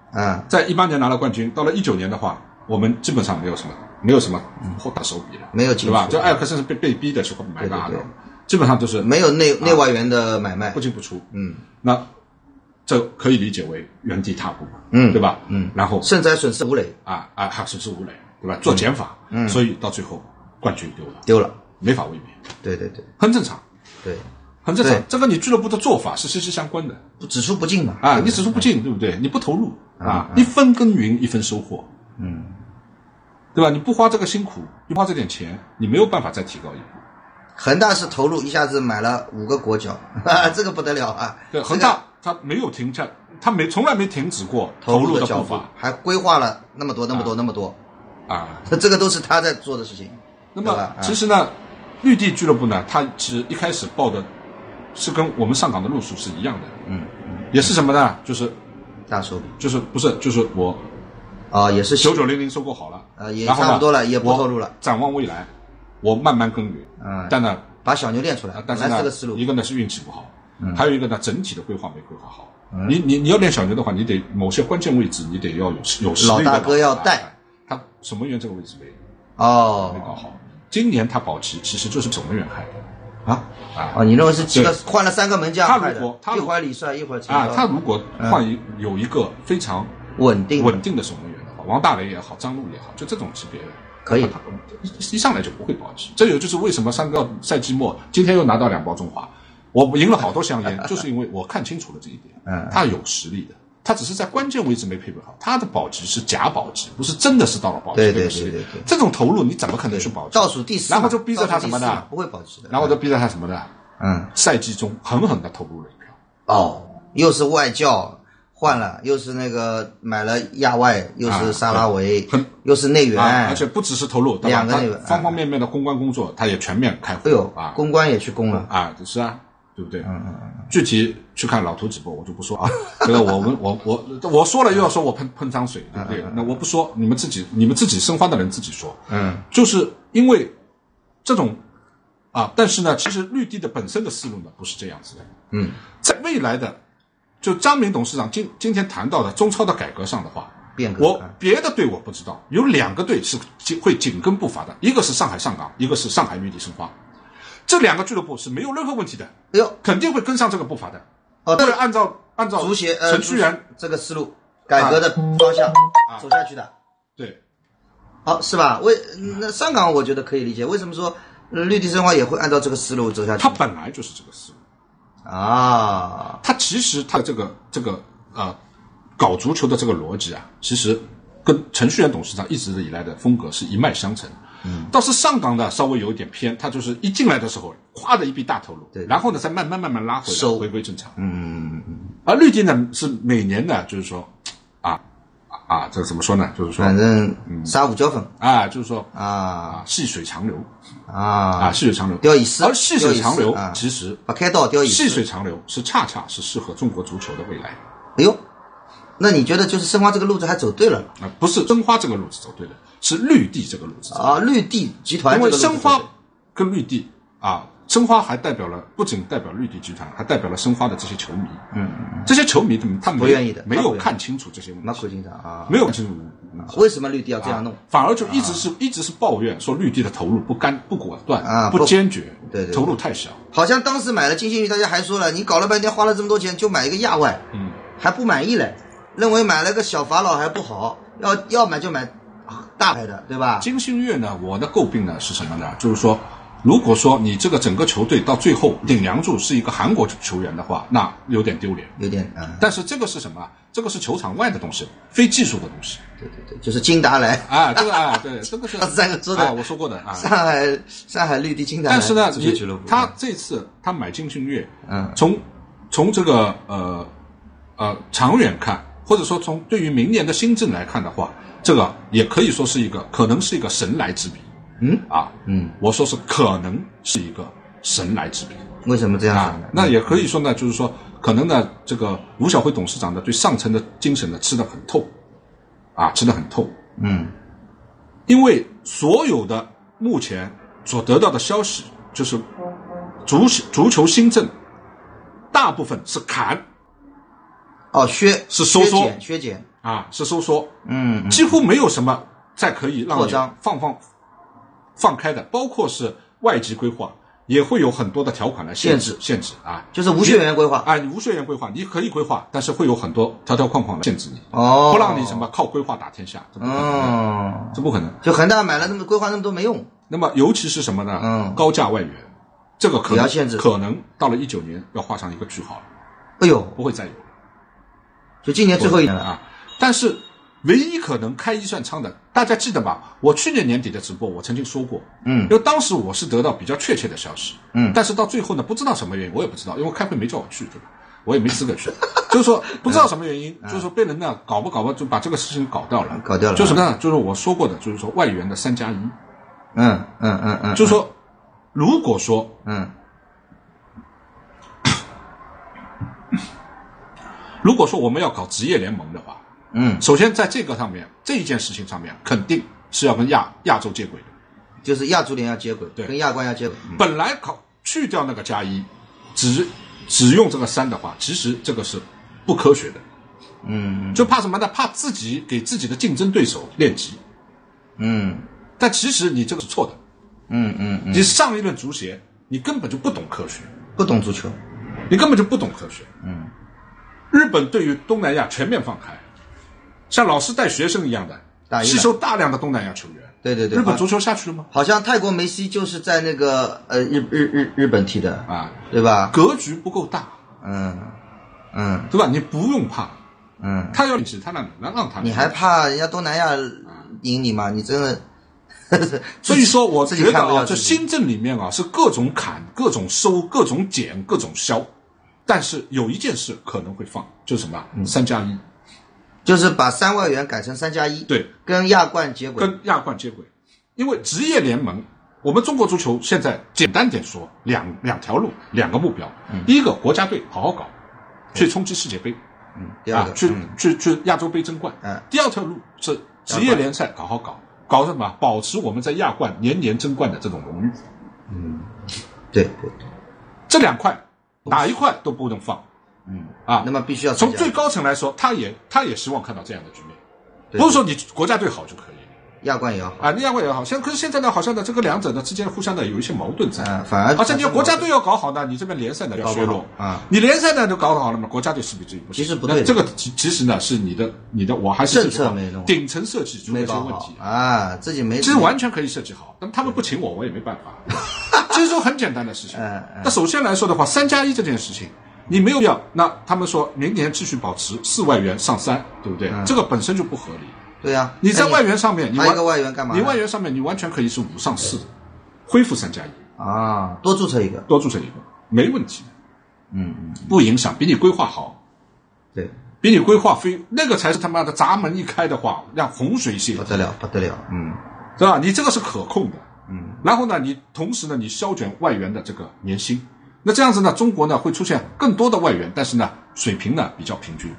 在18年拿了冠军，到了19年的话，我们基本上没有什么后大手笔了， 没有对吧？就埃尔克森是被逼的时候买的阿诺，基本上都是没有内外援的买卖， 不进不出。那这可以理解为原地踏步，对吧？然后胜在损失无累还损失无累，对吧？做减法，所以到最后冠军丢了， 没法卫冕。 对， 很正常， 对， 很正常。这个你俱乐部的做法是息息相关的， 只出不进嘛。 你只出不进，对不对？你不投入一分耕耘一分收获，对吧？你不花这个辛苦，不花这点钱，你没有办法再提高一步。 恒大是投入一下子买了5个国脚，这个不得了啊！ 对，恒大他没有停下，他从来没停止过投入的步伐， 还规划了那么多这个都是他在做的事情。 那么其实呢，绿地俱乐部呢，他其实一开始报的是跟我们上港的路数是一样的，也是什么呢？就是大手笔， 就是我也是 9900收购好了， 也差不多了，也不投入了。 展望未来，我慢慢耕耘，但呢， 把小牛练出来。 但是呢， 这个思路， 一个呢是运气不好，还有一个呢整体的规划没规划好。你要练小牛的话，你得某些关键位置你得要有实力的老大哥要带。 他守门员这个位置没搞好。今年他保级其实就是守门员害的。 你认为是几个换了3个门将害的？ 他一会儿李帅，一会儿陈彪。 他如果有一个非常稳定的守门员的话，王大雷也好，张路也好，就这种级别的。 可以， 一上来就不会保级。这也就是为什么3个赛季末，今天又拿到2包中华，我赢了好多香烟，就是因为我看清楚了这一点。他有实力的，他只是在关键位置没配备好。他的保级是假保级，不是真的是到了保级。 对。 这种投入你怎么可能去保级？ 倒数第4， 然后就逼着他什么的， 不会保级的。 然后就逼着他什么的，赛季中狠狠的投入了一票。 又是外教。换了，又是那个买了亚外，又是沙拉维，又是内援， 而且不只是投入 ，2个内援， 方方面面的公关工作，他也全面开会。公关也去攻了是对不对？具体去看老头直播，我就不说啊。这个我说了又要说我喷脏水，对不对？那我不说，你们自己申花的人自己说。就是因为这种但是呢，其实绿地的本身的思路呢不是这样子的。在未来的。就张明董事长今天谈到的中超的改革上的话，我别的队我不知道，有2个队是会紧跟步伐的，一个是上海上港，一个是上海绿地申花，这2个俱乐部是没有任何问题的，肯定会跟上这个步伐的。会按照足协程序员这个思路改革的方向走下去的。 对， 是吧？那上港我觉得可以理解，为什么说绿地申花也会按照这个思路走下去？ 它本来就是这个思路。 他其实他这个搞足球的这个逻辑其实跟程序员董事长一直以来的风格是一脉相承。倒是上港的稍微有一点偏，他就是一进来的时候哗的一笔大投入，然后呢再慢慢拉回来，回归正常。而绿地呢是每年呢就是说这个怎么说呢？就是说反正杀五交粉就是说细水长流细水长流钓一丝， 而细水长流其实把开刀钓一丝， 细水长流是恰恰是适合中国足球的未来。 那你觉得就是申花这个路子还走对了？ 不是申花这个路子走对了，是绿地这个路子绿地集团因为申花跟绿地申花还代表了，不仅代表绿地集团，还代表了申花的这些球迷。这些球迷他不愿意的， 没有看清楚这些问题， 没有看清楚为什么绿地要这样弄， 反而就一直是抱怨说绿地的投入不果断不坚决， 对， 投入太小。 好像当时买了金星鱼，大家还说了，你搞了半天花了这么多钱，就买一个亚外，还不满意嘞，认为买了个小法老还不好，要买就买大牌的，对吧？ 金星月呢，我的诟病呢是什么呢？就是说，如果说你这个整个球队到最后顶梁柱是一个韩国球员的话，那有点丢脸， 有点但是这个是什么？这个是球场外的东西，非技术的东西。 对，就是金达莱这个对，这个是 3个说的， 我说过的上海绿地金达莱。 但是呢，他这次他买金星月，从这个长远看，或者说从对于明年的新政来看的话，这个也可以说是可能是一个神来之笔。我说是可能是一个神来之笔。 为什么这样讲呢？ 那也可以说呢，就是说可能呢，这个卢晓辉董事长呢对上层的精神呢吃得很透，吃得很透。因为所有的目前所得到的消息，就是足球新政大部分是砍， 削是收缩， 削减， 是收缩，几乎没有什么再可以让你放开的，包括是外籍规划也会有很多的条款来限制就是无血缘规划你无血缘规划你可以规划，但是会有很多条条框框来限制你，不让你什么靠规划打天下，这不可能。 就恒大买了那么规划那么多没用。 那么尤其是什么呢？高价外援，这个可能到了19年要画上一个句号了。 哎呦， 不会再有， 就今年最后一年了但是唯一可能开一扇窗的，大家记得吧？我去年年底的直播我曾经说过，因为当时我是得到比较确切的消息，但是到最后呢，不知道什么原因，我也不知道，因为开会没叫我去，对吧？我也没资格去，就是说不知道什么原因，就是说被人呢搞吧就把这个事情搞掉了，就是呢，就是我说过的，就是说外援的3+1，就是说，如果说如果说我们要搞职业联盟的话，首先在这个上面，这一件事情上面，肯定是要跟亚洲接轨的， 就是亚足联要接轨， 对， 跟亚冠要接轨。 本来去掉那个+1，只用这个3的话，其实这个是不科学的，就怕什么呢？怕自己给自己的竞争对手练级，但其实你这个是错的，你上一任足协，你根本就不懂科学， 不懂足球， 你根本就不懂科学，日本对于东南亚全面放开，像老师带学生一样的，吸收大量的东南亚球员。 对， 日本足球下去了吗？ 好像泰国梅西就是在那个日本踢的对吧？ 格局不够大，对吧？你不用怕，他要你他让他， 你还怕人家东南亚赢你吗？你真的。 所以说，我觉得这新政里面是各种砍、各种收、各种减、各种消。但是有一件事可能会放，就是什么？3+1， 就是把3外援改成3+1， 对， 跟亚冠接轨。 因为职业联盟，我们中国足球现在简单点说，两条路，2个目标。第一个，国家队好好搞，去冲击世界杯， 第二个， 去亚洲杯争冠。第二条路是职业联赛好好搞什么？保持我们在亚冠年年争冠的这种荣誉。 对， 这2块。哪一块都不能放， 那么必须要从最高层来说，他也希望看到这样的局面，不是说你国家队好就可以， 亚冠也好你亚冠也好，可是现在呢，好像呢这个两者呢之间互相的有一些矛盾在， 反而而且你国家队要搞好呢，你这边联赛呢要削弱你联赛呢就搞好了嘛，国家队势必至于不行。 其实不对， 这个其实呢是你的，我还是政策没弄， 顶层设计出了一些问题自己没， 其实完全可以设计好，但他们不请我也没办法。其实说很简单的事情。那首先来说的话，3+1这件事情，你没有必要。那他们说明年继续保持4外援上3，对不对？这个本身就不合理。 对呀， 你在外援上面， 还有一个外援干嘛？ 你外援上面你完全可以是5上4，恢复3+1 多注册一个， 没问题的。不影响，比你规划好。 对， 比你规划那个才是他妈的闸门一开的话，让洪水泄不得了， 对吧？你这个是可控的。然后呢，你同时呢，你削减外援的这个年薪，那这样子呢，中国呢会出现更多的外援，但是呢，水平呢比较平均。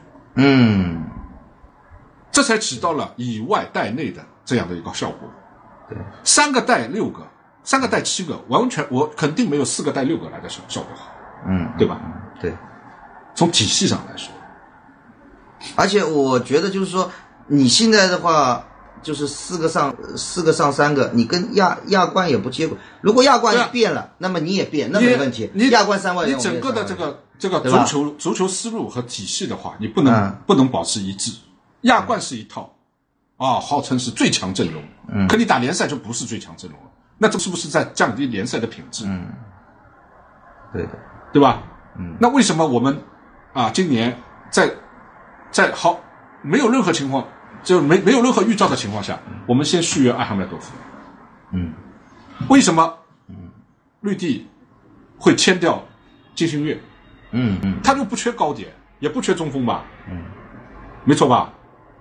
这才起到了以外带内的这样的一个效果。 对 ，3个带6个，3个带7个，完全我肯定没有4个带6个来的效果好。对吧？ 对， 从体系上来说， 而且我觉得就是说，你现在的话。就是4个上3个，你跟亚冠也不接轨。如果亚冠变了，那么你也变，那没问题。你亚冠3外援， 你整个的这个足球思路和体系的话，你不能保持一致。亚冠是一套，号称是最强阵容，可你打联赛就不是最强阵容了，那这是不是在降低联赛的品质？ 对的， 对吧？那为什么我们今年在没有任何情况？就没有任何预兆的情况下，我们先续约艾哈迈多夫。为什么绿地会签掉金星月？他就不缺高点，也不缺中锋吧？没错吧？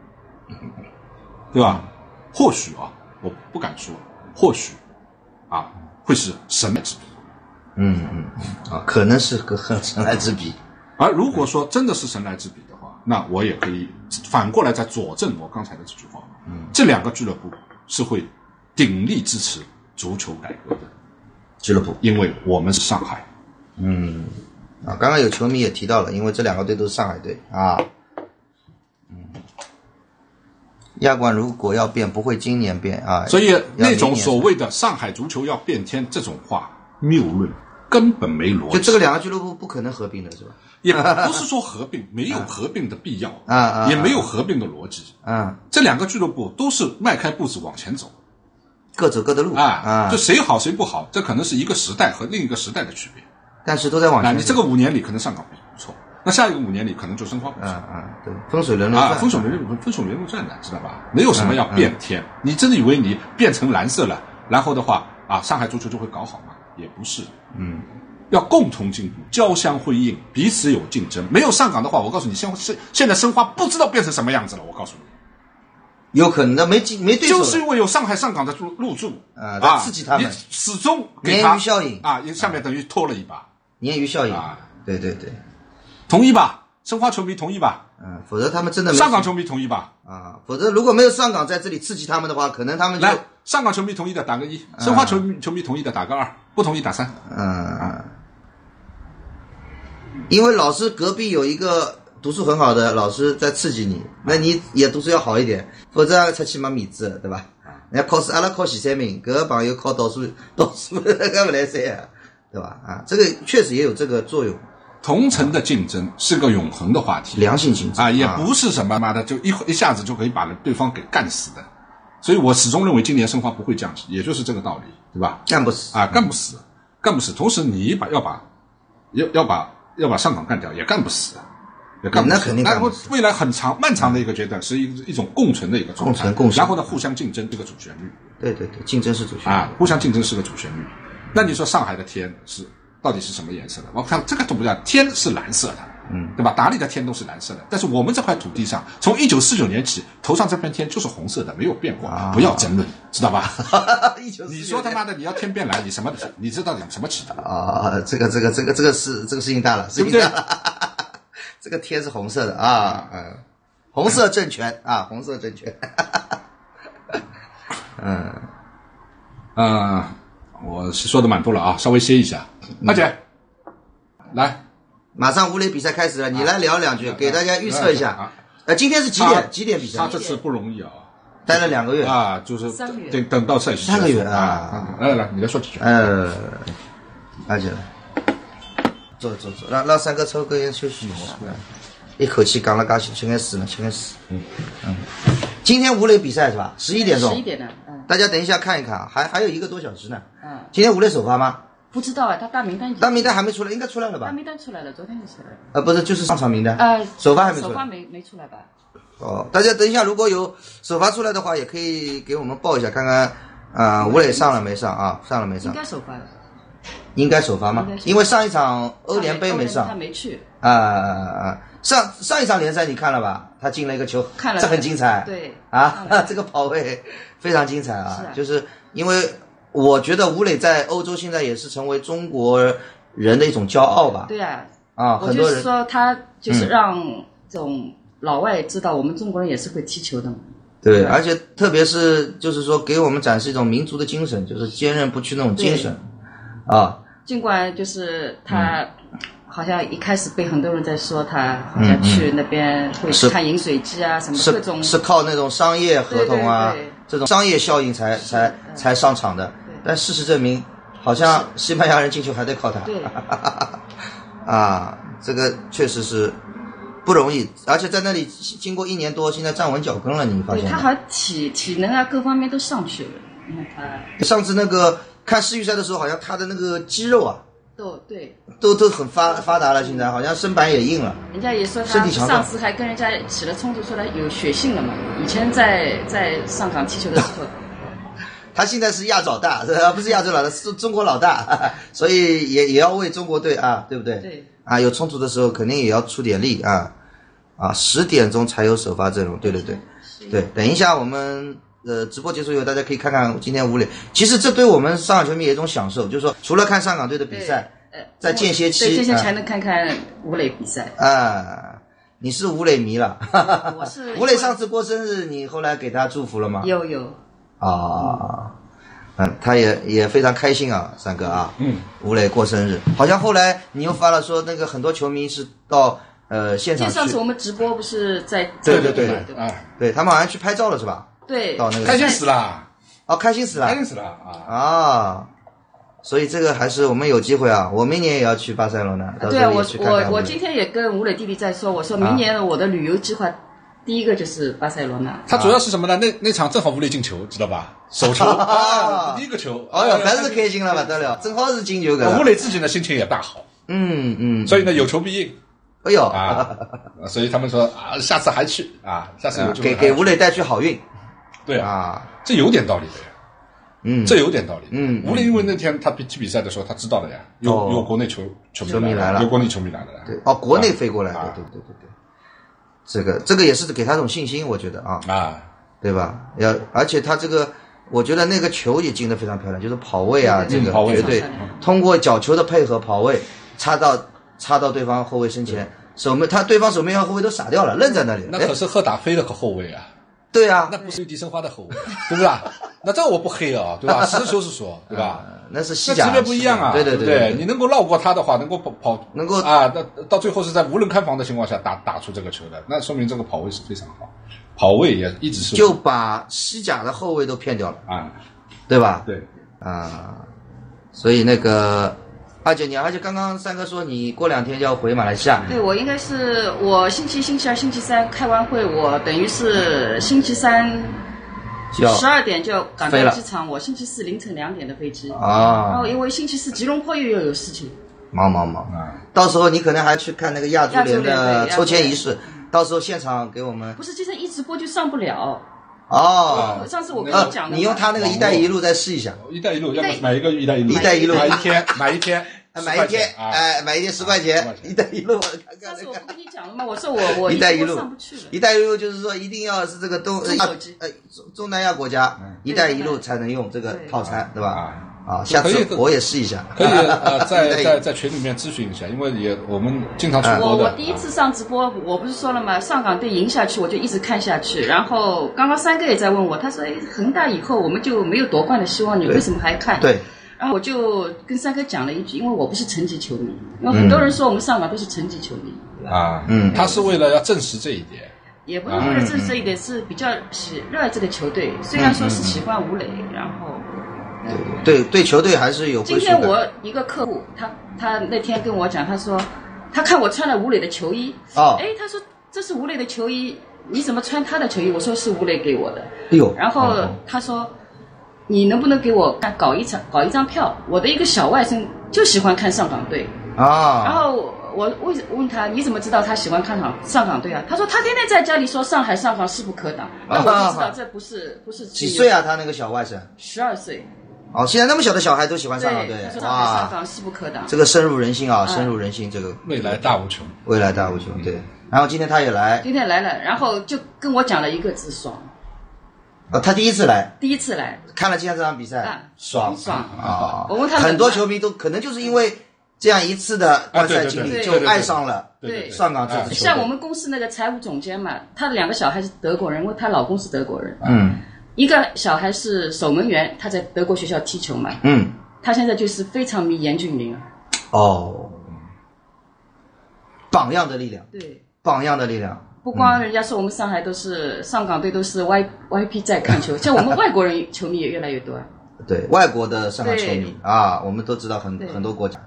对吧？或许我不敢说，或许会是神来之笔。 可能是个神来之笔。 而如果说真的是神来之笔的话，那我也可以反过来再佐证我刚才的这句话。这2个俱乐部是会鼎力支持足球改革的俱乐部， 因为我们是上海。 刚刚有球迷也提到了，因为这2个队都是上海队亚冠如果要变，不会今年变啊。 所以那种所谓的上海足球要变天这种话谬论，根本没逻辑。 就这个两个俱乐部不可能合并的是吧？ 也不是说合并，没有合并的必要也没有合并的逻辑这两个俱乐部都是迈开步子往前走， 各走各的路就谁好谁不好，这可能是一个时代和另一个时代的区别。 但是都在往前走。 你这个5年里可能上港不错，那下一个5年里可能就申花不错。 对，风水轮流转风水轮流转的，知道吧？没有什么要变天。你真的以为你变成蓝色了，然后的话上海足球就会搞好吗？也不是。要共同进步，交相辉映，彼此有竞争。没有上港的话，我告诉你，现在申花不知道变成什么样子了。我告诉你， 有可能的，没对手， 就是因为有上海上港的入驻在刺激他们， 你始终给他鲶鱼效应下面等于拖了一把鲶鱼效应对， 同意吧？申花球迷同意吧？ 否则他们真的没上港球迷同意吧？ 否则如果没有上港在这里刺激他们的话，可能他们就来上港球迷同意的打个1，申花球迷同意的打个2，不同意打3。 因为老师隔壁有一个读书很好的老师在刺激你，那你也读书要好一点，否则出去没面子，对吧？人家考试阿拉考前3名，搿个朋友考倒数搿不来塞对吧？这个确实也有这个作用。 同城的竞争是个永恒的话题， 良性竞争也不是什么妈的就一下子就可以把对方给干死的。所以我始终认为今年申花不会降级，也就是这个道理，对吧？ 干不死干不死。同时你要把上港干掉，也干不死， 那肯定干不死。 未来漫长的一个阶段是一种共存的一个状态，然后呢，互相竞争这个主旋律。 对，竞争是主旋律互相竞争是个主旋律。那你说上海的天到底是什么颜色的？我看这个都不一样，天是蓝色的，对吧？哪里的天都是蓝色的，但是我们这块土地上，从1949年起，头上这片天就是红色的，没有变过，不要争论，知道吧？你说他妈的你要天变蓝，你知道有什么起的这个事情大了， 对不对？ 这个天是红色的红色政权红色政权。 我是说的蛮多了稍微歇一下。大姐，来， 马上武磊比赛开始了，你来聊2句，给大家预测一下。今天是几点比赛？ 他这次不容易待了2个月就是 3个月， 等到赛季 3个月来，你来说几句。 阿姐来，坐，让三哥抽根烟休息一下。一口气讲了介许，吃眼屎。今天武磊比赛是吧？11点钟。 11点的。 大家等一下看一看，还有1个多小时呢。今天武磊首发吗？ 不知道他大名单还没出来，应该出来了吧？ 大名单出来了，昨天就出来了。 不是，就是上场名单。首发还没出来。 首发没出来吧？ 大家等一下，如果有首发出来的话，也可以给我们报一下，看看武磊上了没上上了没上？ 应该首发了。 应该首发吗？因为上一场欧联杯没上， 他没去。 上一场联赛你看了吧？他进了一个球， 看了， 这很精彩。 对这个跑位非常精彩就是因为我觉得武磊在欧洲现在也是成为中国人的一种骄傲吧。 对很多人我就是说他就是让这种老外知道我们中国人也是会踢球的嘛。 对，而且特别是就是说给我们展示一种民族的精神，就是坚韧不屈那种精神尽管就是他好像一开始被很多人在说他好像去那边会看饮水机什么各种是靠那种商业合同这种商业效应才上场的。但事实证明，好像西班牙人进球还得靠他。 对这个确实是不容易，而且在那里经过1年多，现在站稳脚跟了，你发现？ 对，他好像体能各方面都上去了。你看他上次那个看世预赛的时候，好像他的那个肌肉都很发达了，现在好像身板也硬了。 人家也说他上次还跟人家起了冲突，说他有血性了嘛。以前在上港踢球的时候， 他现在是亚洲老大，不是亚洲老大，是中国老大，所以也要为中国队对不对？ 对有冲突的时候肯定也要出点力10点钟才有首发阵容，对。等一下我们直播结束以后，大家可以看看今天武磊。其实这对我们上港球迷也一种享受，就是说除了看上港队的比赛，在间歇期， 间歇才能看看武磊比赛你是武磊迷了？ 我是武磊上次过生日，你后来给他祝福了吗？ 有他也非常开心三哥武磊过生日，好像后来你又发了说那个很多球迷是到现场去。 上次我们直播不是在对对他们好像去拍照了是吧？ 对， 到那个开心死了。 开心死了啊！ 所以这个还是我们有机会啊，我明年也要去巴塞罗那。 对啊，我今天也跟吴磊弟弟在说，我说明年我的旅游计划第一个就是巴塞罗那。 他主要是什么呢？那场正好吴磊进球，知道吧？手球第一个球， 哎呦，那是开心了不得了，正好是进球个。 吴磊自己的心情也大好，所以呢有求必应。 哎呦所以他们说下次还去下次有给吴磊带去好运。 对这有点道理的呀。这有点道理。吴磊因为那天他去比赛的时候，他知道的呀，有国内球迷来了，有国内球迷来了。 对国内飞过来的，对，这个也是给他种信心，我觉得对吧？而且他这个，我觉得那个球也进得非常漂亮，就是跑位这个绝对通过角球的配合跑位，插到对方后卫身前，对方守门员后卫都傻掉了，愣在那里。 那可是赫达菲的后卫啊。 对啊， 那不是迪生花的后卫，对不啦？那这我不黑对吧？实事求是说，对吧？ 那是西甲， 那级别不一样对， 你能够绕过他的话，能够跑， 能够到最后是在无人看防的情况下打出这个球的，那说明这个跑位是非常好，跑位也一直是就把西甲的后卫都骗掉了对吧？ 对所以那个。而且刚刚三哥说你过2天就要回马来西亚。 对，我应该是我星期一、星期二、星期三开完会，我等于是星期三12点就赶到机场，我星期四凌晨2点的飞机然后因为星期四吉隆坡又有事情， 忙到时候你可能还去看那个亚足联的抽签仪式，到时候现场给我们。 不是机场一直播就上不了。上次我跟你讲的， 你用他那个一带一路再试一下。 一带一路，要不买一个一带一路，买一天 10块钱，一带一路。 上次我不跟你讲了吗？我说我一带一路上不去了。 一带一路就是说一定要是这个中南亚国家一带一路才能用这个套餐，对吧？下次我也试一下。 可以在群里面咨询一下，因为我们经常出国的。 我第一次上直播，我不是说了吗？上港队赢下去，我就一直看下去。然后刚刚三哥也在问我，他说：“恒大以后我们就没有夺冠的希望，你为什么还看？” 对。 然后我就跟三哥讲了一句，因为我不是成绩球迷，因为很多人说我们上港都是成绩球迷。 他是为了要证实这一点。 也不是为了证实这一点，是比较热爱这个球队。虽然说是喜欢吴磊，然后。 对球队还是有归属感。 今天我一个客户，他那天跟我讲，他说他看我穿了吴磊的球衣，他说这是吴磊的球衣，你怎么穿他的球衣？我说是吴磊给我的。然后他说你能不能给我搞一张票？我的一个小外甥就喜欢看上港队然后我问他你怎么知道他喜欢看上港队啊？他说他天天在家里说上海上港势不可挡。那我就知道这不是几岁啊？他那个小外甥 12岁。 现在那么小的小孩都喜欢上港队， 上港势不可挡。 这个深入人心深入人心，这个未来大无穷， 对。然后今天他也来， 今天来了，然后就跟我讲了一个字爽。 他第一次来，看了今天这场比赛，爽我问他很多球迷都可能就是因为这样一次的观赛经历就爱上了上港这支球队。 像我们公司那个财务总监嘛，他的2个小孩是德国人，因为她老公是德国人。一个小孩是守门员，他在德国学校踢球嘛。他现在就是非常迷严俊凌榜样的力量。 对， 榜样的力量。 不光人家说我们上海都是上港队都是 YP 在看球，像我们外国人球迷也越来越多。 对，外国的上港球迷我们都知道很多国家。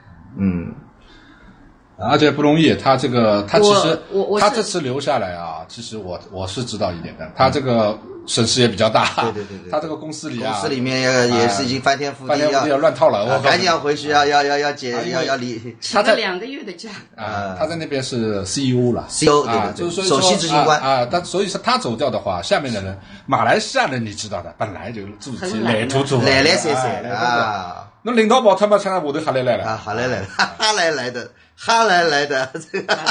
而且不容易，他其实他这次留下来其实我是知道一点的，他这个损失也比较大。 对， 他这个公司里也是已经翻天覆地要乱套了， 赶紧要回去要离。 他在2个月的假他在那边是 CEO 了 ，CEO 对， 就是首席执行官但所以说他走掉的话，下面的人马来西亚人你知道的，本来就住起来土来塞那领导跑他妈参加我都哈来了哈来来的这个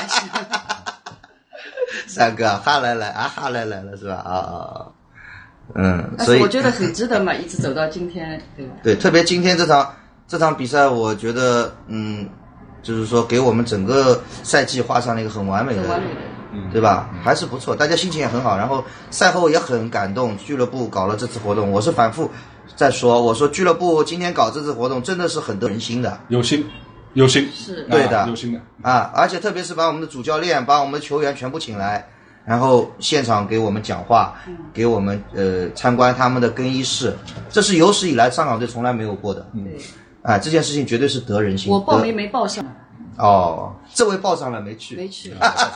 三哥哈来了是吧所以我觉得很值得嘛，一直走到今天，对吧？ 对，特别今天这场比赛，我觉得就是说给我们整个赛季画上了一个很完美的对吧？还是不错，大家心情也很好，然后赛后也很感动，俱乐部搞了这次活动，我是反复在说，我说俱乐部今天搞这次活动真的是很得人心的， 有心有心， 是对的， 有心的啊！而且特别是把我们的主教练、把我们的球员全部请来，然后现场给我们讲话，给我们参观他们的更衣室，这是有史以来上港队从来没有过的。 对， 啊，这件事情绝对是得人心。 我报名没报上。 哦，这位报上了没去？ 没去。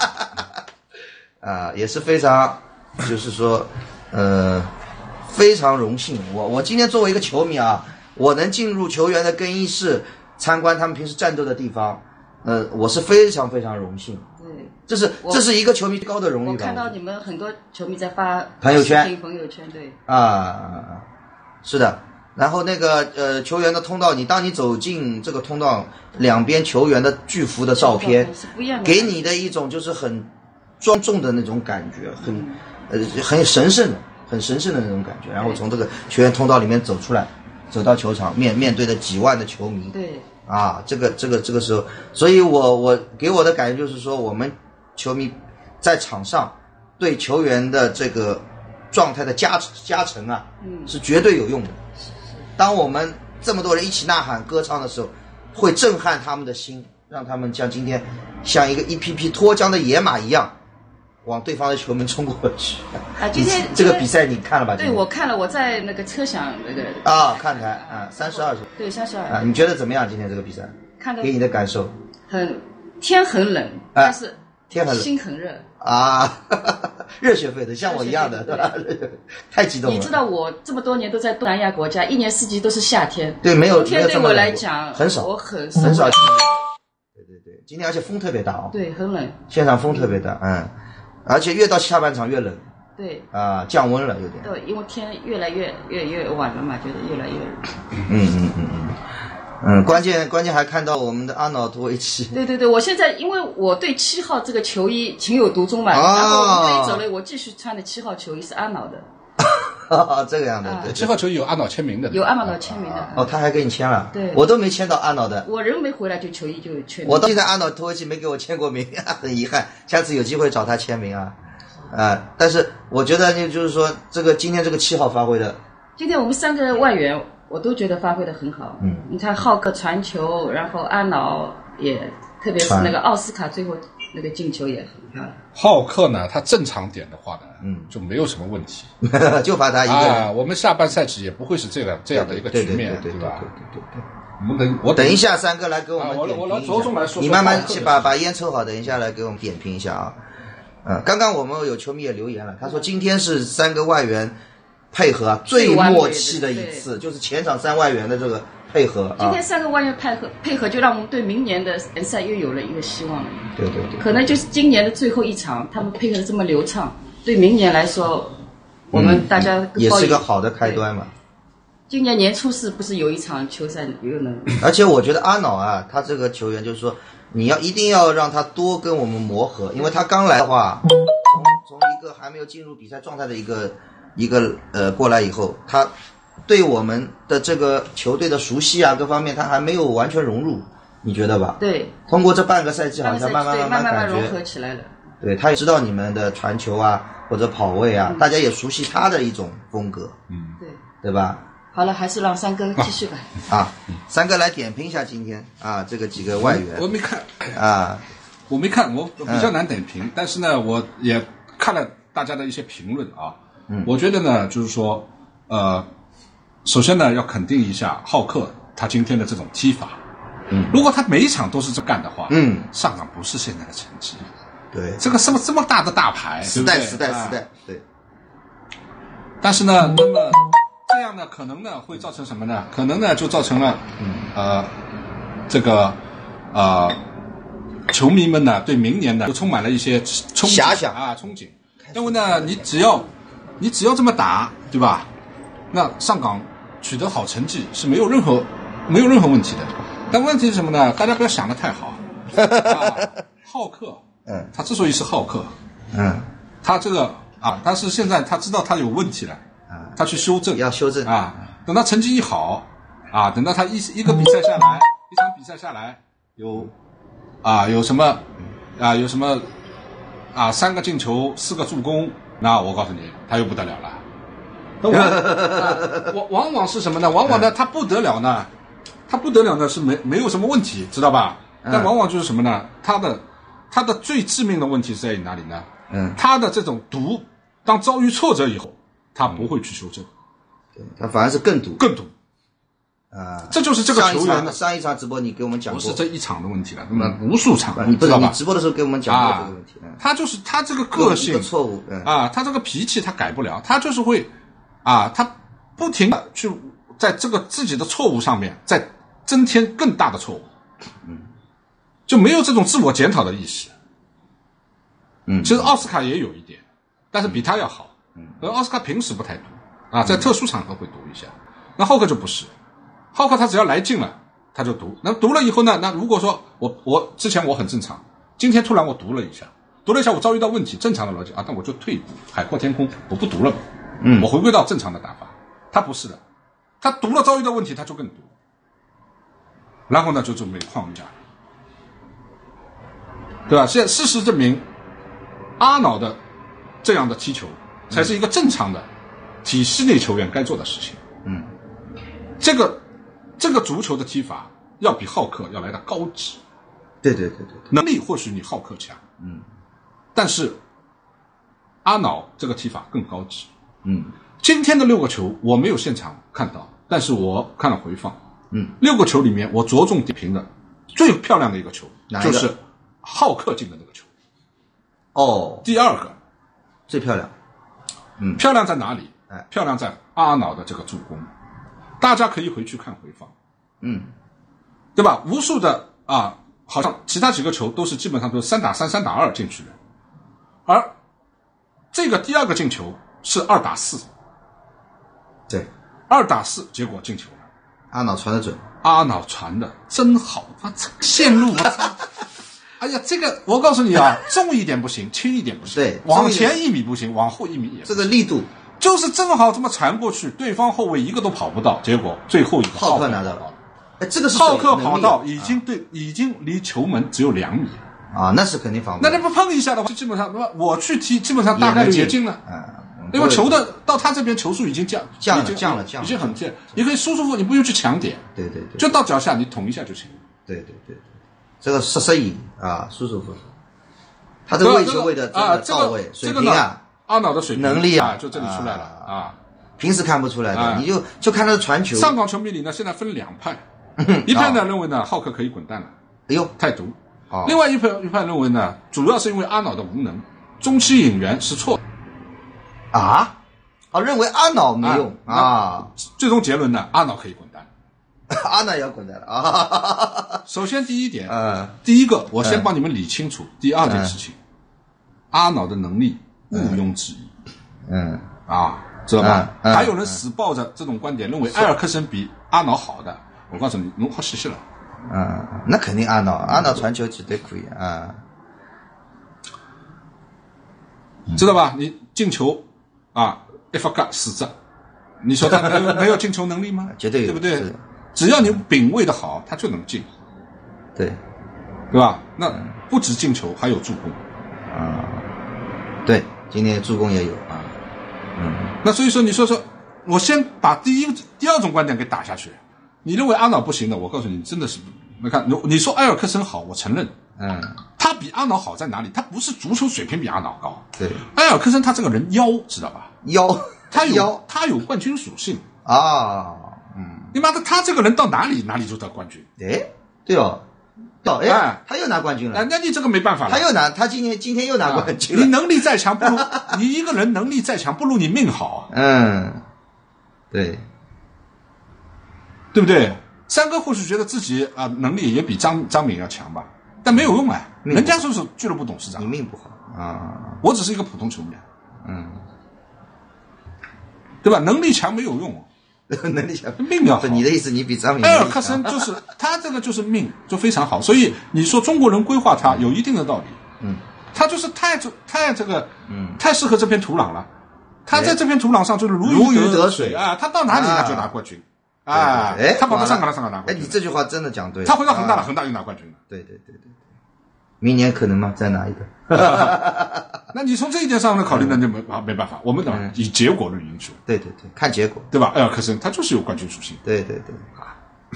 啊，也是非常，就是说，非常荣幸。我今天作为一个球迷啊，我能进入球员的更衣室。参观他们平时战斗的地方，我是非常非常荣幸。 对， 这是一个球迷高的荣誉吧。 我看到你们很多球迷在发朋友圈， 对。 啊，是的。然后那个球员的通道，当你走进这个通道，两边球员的巨幅的照片， 是不一样的， 给你的一种就是很庄重的那种感觉，很神圣的那种感觉。然后从这个球员通道里面走出来。走到球场面对着几万的球迷， 对啊，这个时候，所以我给我的感觉就是说，我们球迷在场上对球员的这个状态的加成啊，是绝对有用的。当我们这么多人一起呐喊歌唱的时候，会震撼他们的心，让他们像今天像一匹脱缰的野马一样。往对方的球门冲过去啊！今天这个比赛你看了吧？ 对，我看了，我在那个车享那个看台啊，32 对32 啊，你觉得怎么样？今天这个比赛看的给你的感受？ 天很冷，但是天很冷， 心很热啊，热血沸腾，像我一样的，对吧？太激动了。 你知道我这么多年都在东南亚国家，一年四季都是夏天， 对，没有冬天对我来讲很少， 我很少。对，今天而且风特别大哦， 对，很冷， 现场风特别大，而且越到下半场越冷， 对啊，降温了有点。 对，因为天越来越晚了嘛，觉得越来越冷。关键还看到我们的阿瑙托维奇。 对，我现在因为我对7号这个球衣情有独钟嘛，然后我们队走了，我继续穿的7号球衣是阿瑙的。 这个样的，对 ，7号球衣有阿瑙签名的， 有阿瑙签名的。 他还给你签了？ 对， 我都没签到阿瑙的。 我人没回来，就球衣就签。 我到现在阿瑙托维奇没给我签过名，很遗憾，下次有机会找他签名啊。但是我觉得就是说，今天这个7号发挥的， 今天我们3个外援我都觉得发挥的很好。你看浩克传球，然后阿瑙也，特别是那个奥斯卡最后那个进球也很漂亮。 浩克呢，他正常点的话呢，就没有什么问题， 就怕他一个人。 我们下半赛季也不会是这样的一个局面，对吧？ 对。我等一下3个来给我们点评一下。 我来着重来说。 你慢慢去把烟抽好，等一下来给我们点评一下啊。刚刚我们有球迷也留言了，他说今天是3个外援配合最默契的一次，就是前场3外援的这个配合。 今天3个外援配合，就让我们对明年的联赛又有了一个希望了。 对。 可能就是今年的最后一场，他们配合的这么流畅，对明年来说，我们大家也是个好的开端嘛。 今年年初不是有一场球赛又能？ 而且我觉得阿瑙啊，他这个球员就是说，你一定要让他多跟我们磨合，因为他刚来的话，从一个还没有进入比赛状态的一个过来以后，他对我们的这个球队的熟悉啊各方面，他还没有完全融入，你觉得吧？ 对。 通过这半个赛季，好像慢慢感觉融合起来了。对， 他也知道你们的传球啊或者跑位啊，大家也熟悉他的一种风格。对吧？ 好了，还是让3哥继续吧。 3哥来点评一下今天这个几个外援。 我没看我比较难点评，但是呢，我也看了大家的一些评论啊。我觉得呢，就是说，首先呢，要肯定一下浩克他今天的这种踢法。如果他每一场都是这干的话，上港不是现在的成绩。 对， 这个这么大的大牌， 时代，对。 但是呢，那么这样呢，可能呢会造成什么呢？可能呢就造成了，这个球迷们呢对明年呢就充满了一些憧憬。因为呢，你只要这么打，对吧？那上港取得好成绩是没有任何问题的。但问题是什么呢？大家不要想得太好。浩克，他之所以是浩克，他这个但是现在他知道他有问题了，他去修正， 要修正等他成绩一好，等到他一个比赛下来，一场比赛下来有什么3个进球4个助攻，那我告诉你，他又不得了了。往往是什么呢？往往呢他不得了呢， 他不得了呢是没有什么问题，知道吧？但往往就是什么呢？他的最致命的问题是在于哪里呢？他的这种毒，当遭遇挫折以后，他不会去修正， 对，他反而是更毒。 这就是这个球员上一场直播你给我们讲过， 不是这一场的问题了，那么无数场， 你不是你直播的时候给我们讲过这个问题。 他就是他这个个性错误他这个脾气他改不了，他就是会他不停的去在这个自己的错误上面再增添更大的错误，就没有这种自我检讨的意识。其实奥斯卡也有一点，但是比他要好。而奥斯卡平时不太读在特殊场合会读一下，那浩克就不是。浩克他只要来劲了他就读，那读了以后呢，那如果说我之前我很正常，今天突然我读了一下我遭遇到问题，正常的逻辑那我就退一步，海阔天空，我不读了，我回归到正常的打法。他不是的，他读了遭遇到问题他就更读，然后呢就准备框架，对吧？现在事实证明，阿瑙的这样的踢球才是一个正常的体系内球员该做的事情。这个足球的踢法要比浩克要来的高级。 对， 能力或许你浩克强，但是阿瑙这个踢法更高级。今天的6个球我没有现场看到，但是我看了回放。6个球里面我着重点评的最漂亮的一个球就是浩克进的那个球。第二个最漂亮。 漂亮在哪里？漂亮在阿瑙的这个助攻。大家可以回去看回放，对吧？无数的好像其他几个球都是基本上都是3打3、3打2进去的，而这个第二个进球是2打4， 对 ，2打4，结果进球了。 阿瑙传得准， 阿瑙传的真好，线路哎呀，这个我告诉你重一点不行，轻一点不行， 对， 往前1米不行，往后1米也不行， 这个力度。 就是正好这么传过去，对方后卫一个都跑不到，结果最后一个浩克拿到了。这个是浩克跑到已经离球门只有2米那是肯定防不。 那不碰一下的话，基本上我去踢，基本上大概率也进了。因为球的到他这边球速已经降了，已经很近，你可以舒舒服，你不用去抢点。 对， 就到脚下你捅一下就行。 对，这个适宜舒舒服服。他这个喂球喂的到位，水平阿瑙的水平能力就这里出来了平时看不出来的，你就看他的传球。 上港球迷里呢，现在分2派，一派呢认为呢浩克可以滚蛋了，太毒；另外一派认为呢，主要是因为阿瑙的无能，中期引援是错的认为阿瑙没用最终结论呢，阿瑙可以滚蛋， 阿瑙也要滚蛋了首先第一点，第一个我先帮你们理清楚，第二件事情，阿瑙的能力毋庸置疑，知道吧？还有人死抱着这种观点，认为埃尔克森比阿瑙好的。我告诉你，侬好试试了。 那肯定阿瑙传球绝对可以知道吧？你进球一发嘎死着，你说他没有进球能力吗？ 绝对有， 对不对？只要你品味的好，他就能进。 对吧？那不止进球，还有助攻。 对，今天助攻也有那所以说，你说我先把第二种观点给打下去。你认为阿瑙不行的，我告诉你，真的是，你看，你说埃尔克森好，我承认，他比阿瑙好在哪里？他不是足球水平比阿瑙高， 对， 埃尔克森他这个人妖，知道吧？他有冠军属性你妈的，他这个人到哪里就得冠军。 对他又拿冠军了。 那你这个没办法了。 他今天又拿冠军了。 你能力再强，不如你一个人能力再强，不如你命好。 对不对？三哥或许觉得自己能力也比张敏要强吧，但没有用人家说是俱乐部董事长。 你命不好我只是一个普通球迷。对吧？能力强没有用。 能力强， 命要好。 你的意思，你比张敏埃尔克森就是他这个就是命就非常好，所以你说中国人规划他有一定的道理。他就是太这个太适合这片土壤了。他在这片土壤上就是如鱼得水他到哪里他就拿冠军他跑到上港拿冠军。 你这句话真的讲对了。 他回到恒大了，恒大又拿冠军了。 对，明年可能吗？再拿一个。 那你从这一点上来考虑，那就没办法，我们以结果论英雄。 对，看结果， 对吧？埃尔克森他就是有冠军属性。 对。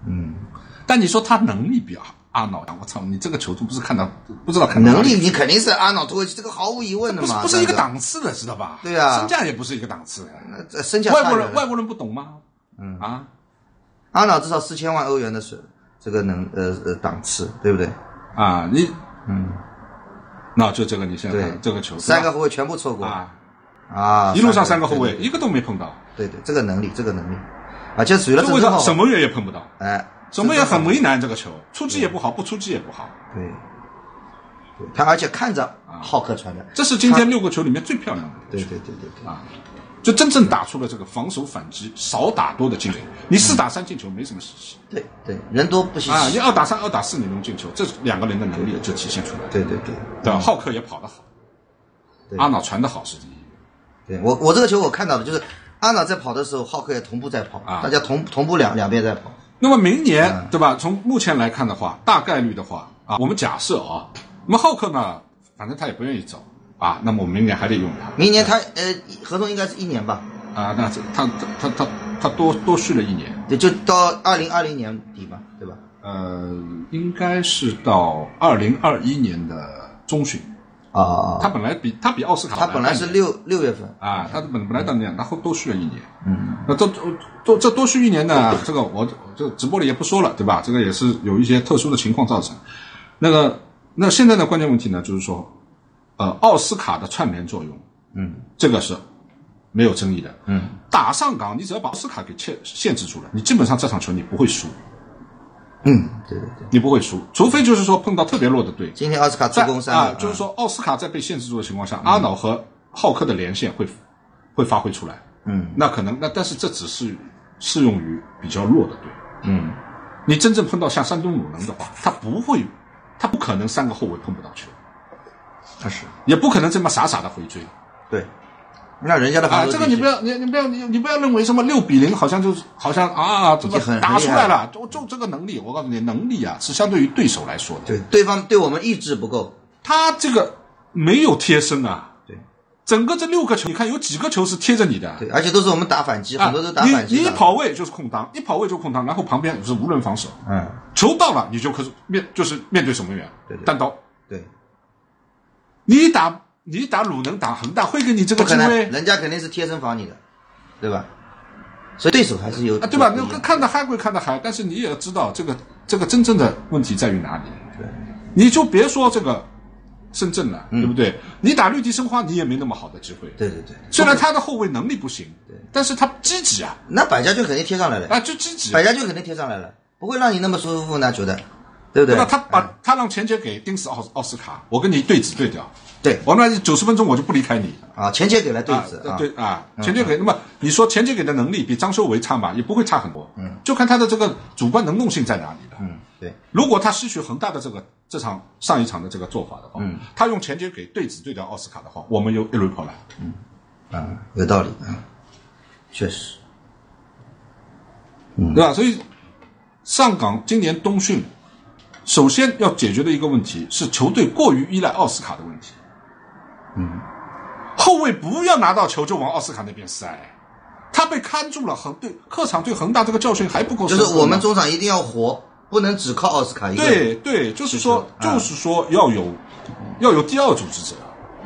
但你说他能力比阿瑙强，我操，你这个球都不是看到不知道看到能力，你肯定是阿瑙托维奇，这个毫无疑问的嘛， 不是一个档次的，知道吧？ 对啊， 身价也不是一个档次。 那身价外国人不懂吗？ 阿瑙至少4000万欧元的这个档次，对不对？ 啊，那就这个你现在看这个球 ，3个后卫全部错过一路上3个后卫一个都没碰到。 对，这个能力，而且属于了为什么什么也碰不到？ 哎。 什么也很为难，这个球出击也不好，不出击也不好。 对，他而且看着浩克传的， 这是今天6个球里面最漂亮的。 对就真正打出了这个防守反击、少打多的进球。你4打3进球没什么稀奇。 对，人多不稀奇。 你2打3、2打4你能进球，这2个人的能力就体现出来。 对， 浩克也跑得好，阿瑙传得好是第一。 对我这个球我看到的就是阿瑙在跑的时候，浩克也同步在跑，大家同步两边在跑。 那么明年对吧？从目前来看的话，大概率的话我们假设那么浩克呢，反正他也不愿意走那么我们明年还得用他。 明年他合同应该是1年吧？ 那他多续了1年， 对，就到2020年底吧，对吧？ 应该是到2021年的中旬。他本来比奥斯卡， 他本来是6月份他本来当年，然后多续了1年。那这多续1年呢，这个我这直播里也不说了，对吧？这个也是有一些特殊的情况造成。那现在的关键问题呢，就是说，奥斯卡的串联作用，这个是没有争议的。打上港，你只要把奥斯卡给限制住了，你基本上这场球你不会输。 对， 你不会输，除非就是说碰到特别弱的队。 今天奥斯卡助攻3个就是说奥斯卡在被限制住的情况下，阿瑙和浩克的连线会发挥出来。那可能但是这只是适用于比较弱的队。你真正碰到像山东鲁能的话，他不可能3个后卫碰不到球，也不可能这么傻傻的回追。 对。那人家的这个你不要认为什么6-0，好像这个打出来了，就这个能力，我告诉你，能力是相对于对手来说的。 对，对方对我们意志不够， 他这个没有贴身对， 整个这6个球，你看有几个球是贴着你的？ 对，而且都是我们打反击，很多都打反击。 你一跑位就是空当，然后旁边是无人防守。球到了你就可是面对守门员，单刀。 对， 你打鲁能打恒大会给你这个机会？ 人家肯定是贴身防你的，对吧？所以对手还是有对吧？那看得嗨归看得嗨，但是你也要知道这个真正的问题在于哪里。 对， 你就别说这个深圳了，对不对？你打绿地申花你也没那么好的机会。 对， 虽然他的后卫能力不行，但是他积极啊。 那百家就肯定贴上来了就积极， 百家就肯定贴上来了，不会让你那么舒服拿球的，对不对？ 他让钱杰给盯死奥斯卡，我跟你对子对调。 对， 我那90分钟我就不离开你钱杰给了对子钱杰给，那么你说钱杰给的能力比张修为差嘛？也不会差很多，就看他的这个主观能动性在哪里了。 对， 如果他失去恒大的上一场的这个做法的话，他用钱杰给对子对调奥斯卡的话，我们有一轮跑来。 有道理确实， 对吧？所以上港今年冬训，首先要解决的一个问题是球队过于依赖奥斯卡的问题。后卫不要拿到球就往奥斯卡那边塞，他被看住了。客场对恒大这个教训还不够深刻。 就是我们中场一定要活，不能只靠奥斯卡一个人。 对，就是说要有第二组织者。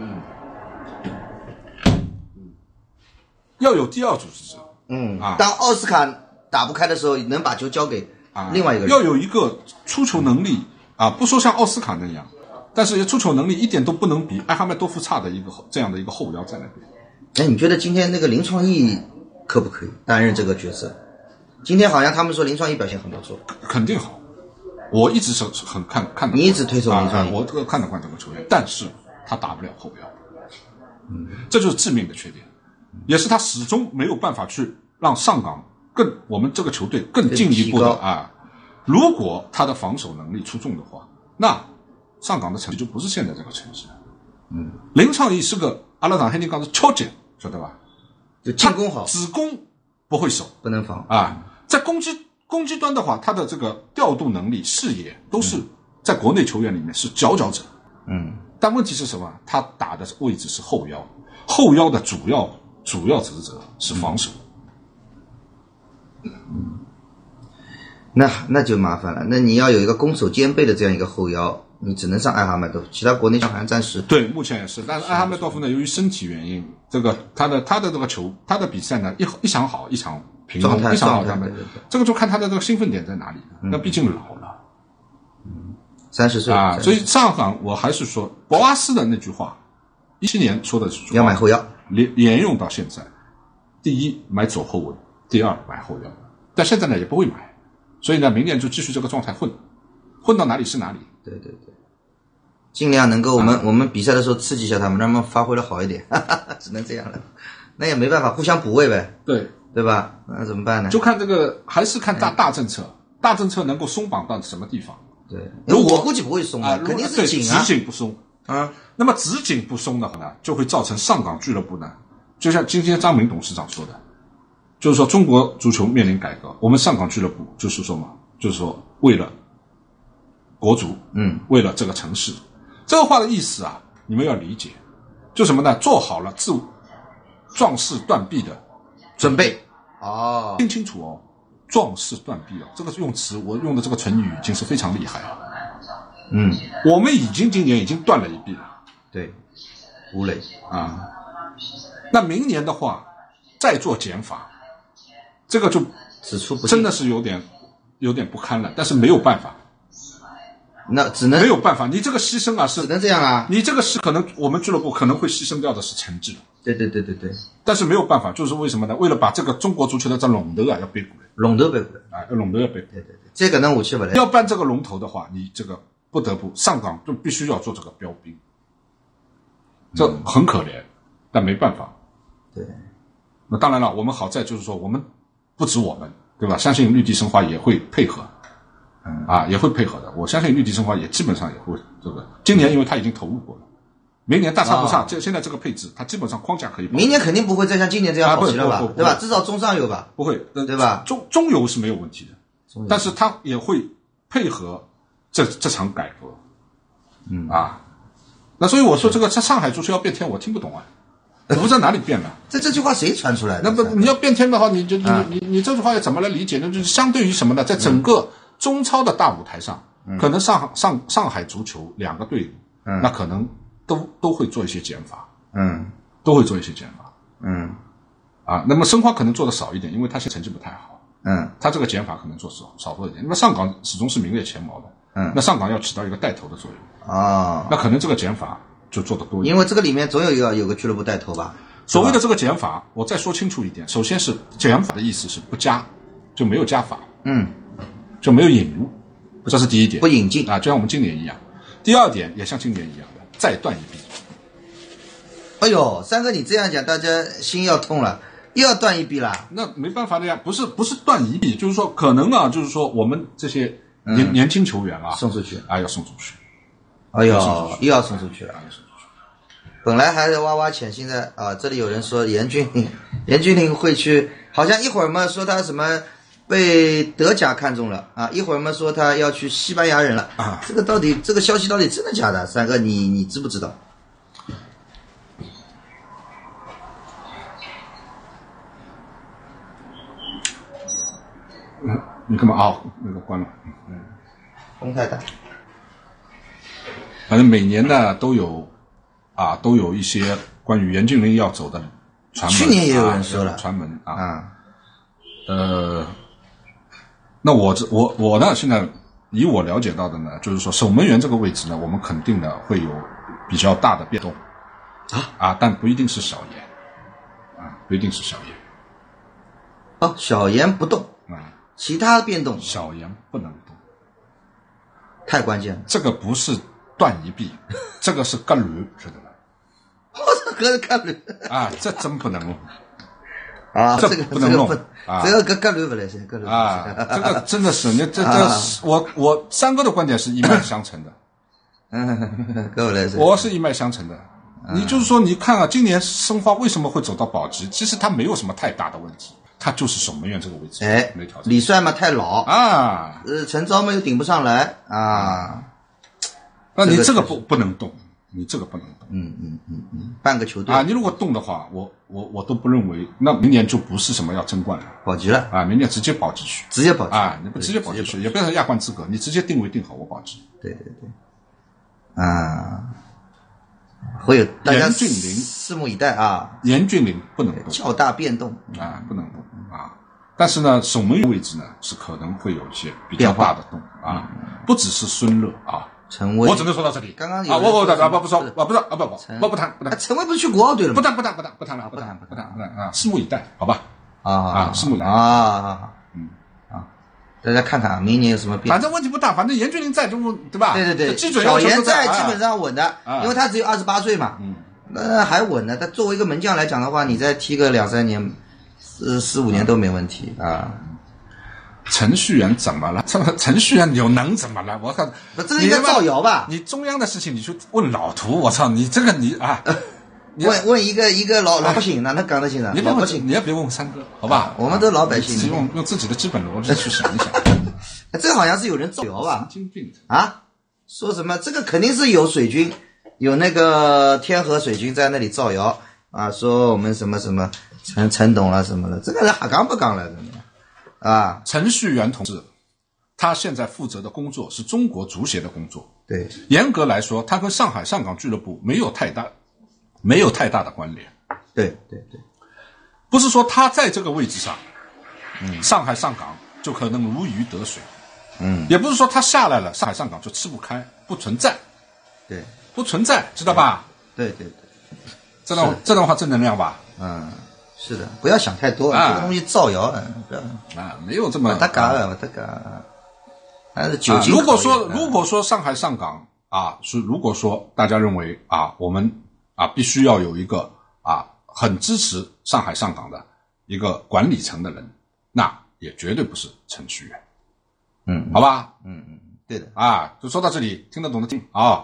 要有第二组织者。 当奥斯卡打不开的时候，能把球交给另外一个人。 要有一个出球能力不说像奥斯卡那样。但是出球能力一点都不能比埃哈迈多夫差的这样的一个后腰在那边。 你觉得今天那个林创意可不可以担任这个角色？今天好像他们说林创意表现很不错， 肯定好。我一直是很看得惯， 你一直推崇林创意， 我看得惯这个球员，但是他打不了后腰，这就是致命的缺点，也是他始终没有办法去让上港我们这个球队更进一步的如果他的防守能力出众的话，那上港的成绩就不是现在这个成绩。林创意是个阿拉党黑人讲是超级，晓得吧？ 就进攻好， 只攻不会守， 不能防在攻击端的话，他的这个调度能力、视野都是在国内球员里面是佼佼者。但问题是什么？他打的位置是后腰，后腰的主要职责是防守。 那就麻烦了，那你要有一个攻守兼备的这样一个后腰，你只能上艾哈迈多夫，其他国内上好像暂时对，目前也是。但是艾哈迈多夫呢，由于身体原因，这个他的这个球，他的比赛呢一场好一场平庸，一场好他们这个就看他的这个兴奋点在哪里。那毕竟老了 ，30岁啊，所以上港我还是说博阿斯的那句话，17年说的是要买后腰， 沿用到现在。第一买左后卫，第二买后腰，但现在呢也不会买，所以呢明年就继续这个状态混到哪里是哪里。 对，尽量能够我们比赛的时候刺激一下他们，让他们发挥的好一点，只能这样了。那也没办法，互相补位呗。对吧？那怎么办呢？ 就看这个，还是看大政策，大政策能够松绑到什么地方？ 对，我估计不会松肯定是紧啊， 只紧不松啊。那么只紧不松的话呢，就会造成上港俱乐部呢，就像今天张明董事长说的，就是说中国足球面临改革，我们上港俱乐部就是说嘛，就是说为了国足，为了这个城市，这个话的意思啊，你们要理解，就什么呢？做好了自壮士断臂的准备哦， 听清楚哦，壮士断臂哦，这个用词我用的这个成语已经是非常厉害了。我们今年已经断了一臂了。 对，吴磊啊，那明年的话再做减法，这个就只出不进， 真的是有点不堪了，但是没有办法。 那只能没有办法，你这个牺牲啊，是只能这样啊。 你这个是可能我们俱乐部可能会牺牲掉的是成绩。 对。 但是没有办法，就是为什么呢？为了把这个中国足球的这龙头啊要背过来， 龙头背过来啊，龙头要背。 对，这个呢我去不来。 要办这个龙头的话，你这个不得不上港就必须要做这个标兵，这很可怜，但没办法。 对。 那当然了，我们好在就是说，我们不止我们，对吧？相信绿地申花也会配合。也会配合的。我相信绿地申花也基本上也会这个。今年因为他已经投入过了，明年大差不差。现在这个配置，他基本上框架可以。 明年肯定不会再像今年这样好棋了吧？对吧？至少中上游吧。 不会， 对吧？ 中游是没有问题的，但是他也会配合这场改革。那所以我说这个上海足球要变天，我听不懂啊。我不知道哪里变了。 这句话谁传出来的？ 那不你要变天的话，你这句话要怎么来理解呢？就是相对于什么呢？在整个中超的大舞台上，可能上海足球2个队伍，那可能都会做一些减法，都会做一些减法，那么申花可能做的少一点，因为他现在成绩不太好，他这个减法可能做少做一点。那么上港始终是名列前茅的，那上港要起到一个带头的作用那可能这个减法就做得多一点， 因为这个里面总有个俱乐部带头吧。 所谓的这个减法，我再说清楚一点，首先是减法的意思是不加，就没有加法，就没有引入，这是第一点， 不引进就像我们今年一样。第二点也像今年一样的，再断一臂。 哎呦，三哥你这样讲，大家心要痛了，又要断一臂了。 那没办法的呀，不是断一臂，就是说可能啊，就是说我们这些年轻球员送出去要送出去。 哎呦，又要送出去了。本来还是挖挖潜，现在这里有人说严俊凌会去，好像一会儿嘛说他什么被德甲看中了一会儿嘛说他要去西班牙人了这个消息到底真的假的？三哥你知不知道？ 你干嘛那个关了。 风太大。 反正每年呢都有一些关于严俊凌要走的传闻， 去年也有人说了传闻那我呢现在以我了解到的呢，就是说守门员这个位置呢，我们肯定呢会有比较大的变动但不一定是小严不一定是小严小严不动其他变动小严不能动， 太关键了。 这个不是断一臂，这个是割驴，知道吧？ 我操，割驴这真不能弄这个不能弄这个割驴不来行，割驴这个真的是你我三哥的观点是一脉相承的， 割不来行， 我是一脉相承的。你就是说，你看今年申花为什么会走到保级？其实他没有什么太大的问题，他就是守门员这个位置没调整。 李帅嘛太老陈昭嘛又顶不上来那你这个不能动你这个不能动。 半个球队啊，你如果动的话，我都不认为，那明年就不是什么要争冠了， 保级了啊，明年直接保级区， 直接保级啊，你不直接保级区，也不要亚冠资格，你直接定位定好，我保级。 对，啊，会有大家严峻岭拭目以待啊！ 严峻岭不能动， 较大变动啊，不能动啊。但是呢，守门员位置呢是可能会有一些比较大的动啊，不只是孙乐啊。 陈威， 我只能说到这里。 刚刚有不说，不谈。 陈威不是去国奥队了吗？ 不谈啊！拭目以待，好吧？拭目以待大家看看明年有什么变化。 反正问题不大，反正严峻岭在，对吧？ 对， 基准要求小严在基本上稳的，因为他只有28岁嘛，那还稳的。他作为一个门将来讲的话，你再踢个2-3年，4-5年都没问题啊。 程序员怎么了？程序员能怎么了？我靠， 这个应该造谣吧？ 你中央的事情你去问老涂，我操，你这个你啊， 问一个老百姓，哪能讲得清啊？老百姓， 你也别问三哥，好吧？ 我们都老百姓， 用自己的基本逻辑去想一想。 这好像是有人造谣吧？ 神经病啊！说什么？这个肯定是有水军，有那个天河水军在那里造谣啊，说我们什么陈董了什么的，这个人还刚不刚了？啊， 程序员同志，他现在负责的工作是中国足协的工作。 对， 严格来说，他跟上海上港俱乐部没有太大的关联。 对， 不是说他在这个位置上，上海上港就可能如鱼得水。也不是说他下来了，上海上港就吃不开，不存在。 对， 不存在，知道吧？ 对， 这段话正能量吧？ 是的，不要想太多，这个东西造谣不要没有这么他嘎，还是酒精。 如果说上海上港如果说大家认为我们必须要有一个很支持上海上港的一个管理层的人，那也绝对不是程序员。好吧？ 对的就说到这里，听得懂的听啊。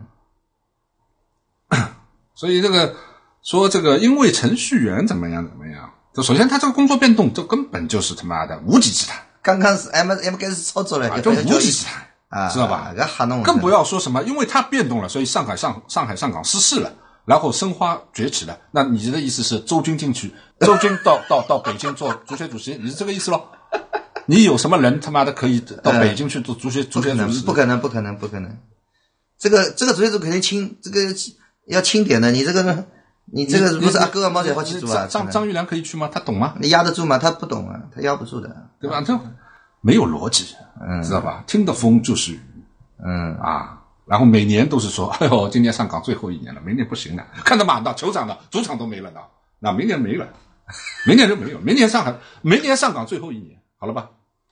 所以这个。说这个因为程序员怎么样，这首先他这个工作变动，这根本就是他妈的无稽之谈。 刚刚是 M 开始操作了， 就无稽之谈知道吧？更不要说什么，因为他变动了，所以上海上港失势了，然后申花崛起了。那你的意思是周军进去，周军到北京做足协主席，你是这个意思咯？你有什么人他妈的可以到北京去做足协主席？ 不可能。这个足协组肯定轻，这个要轻点的，你这个不是各万毛钱花去做啊？ 张玉良可以去吗？他懂吗？ 你压得住吗？他不懂啊，他压不住的， 对吧？这没有逻辑，知道吧？听的风就是雨，然后每年都是说，哎呦，今年上港最后一年了，明年不行了，看到马到球场的主场都没了的，那明年没了，明年就没有，明年上港最后一年，好了吧？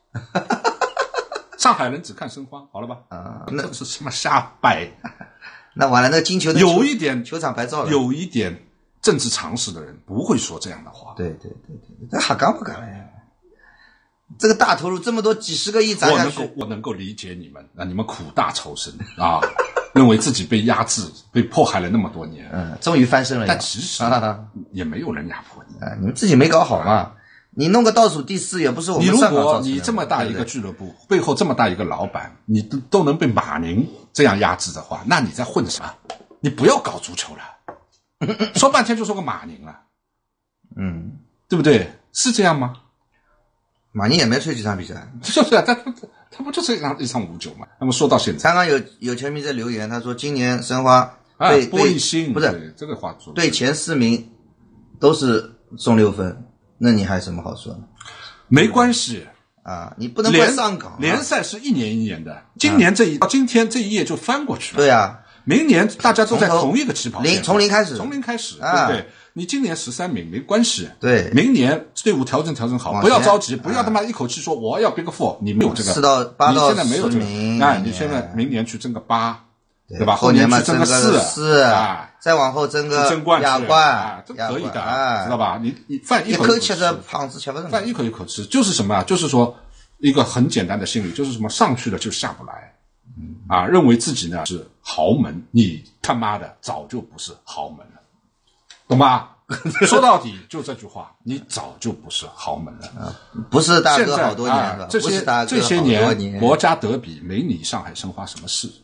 上海人只看申花，好了吧？那是什么瞎掰？ 那完了，那金球有一点球场牌照了， 有一点政治常识的人不会说这样的话。 对，这还敢不敢呀？这个大投入这么多几十个亿砸下去， 我能够理解你们，你们苦大仇深认为自己被压制、被迫害了那么多年， 终于翻身了。 但其实也没有人压迫你， 你们自己没搞好嘛。你弄个倒数第4也不是我们上港造成的。 如果你这么大一个俱乐部，背后这么大一个老板，你都能被马宁这样压制的话，那你在混什么？你不要搞足球了，说半天就说个马宁了，对不对？是这样吗？ 马宁也没吹几场比赛， 就是他不就是一场5-9吗？那么说到现在， 刚刚有球迷在留言，他说今年申花玻璃心不是这个话说， 对前4名都是送6分。那你还有什么好说呢？ 没关系你不能怪上港。 联赛是一年一年的，今年到今天这一页就翻过去了。 对啊， 明年大家都在同一个起跑线， 从零开始， 对不对？你今年13名没关系， 对， 明年队伍调整好，不要着急，不要他妈一口气说我要 Big 4，你没有这个 4到8到 10名，你现在没有这个，你现在明年去争个8，对吧？后年去争个4， 再往后争个亚冠， 这可以的，知道吧？你饭一口吃着胖子吃不成， 饭一口吃，就是什么？就是说一个很简单的心理，就是什么上去了就下不来，认为自己呢是豪门，你他妈的早就不是豪门了，懂吧？说到底就这句话，你早就不是豪门了， 不是大哥好多年了， 这些年国家德比没你上海申花什么事。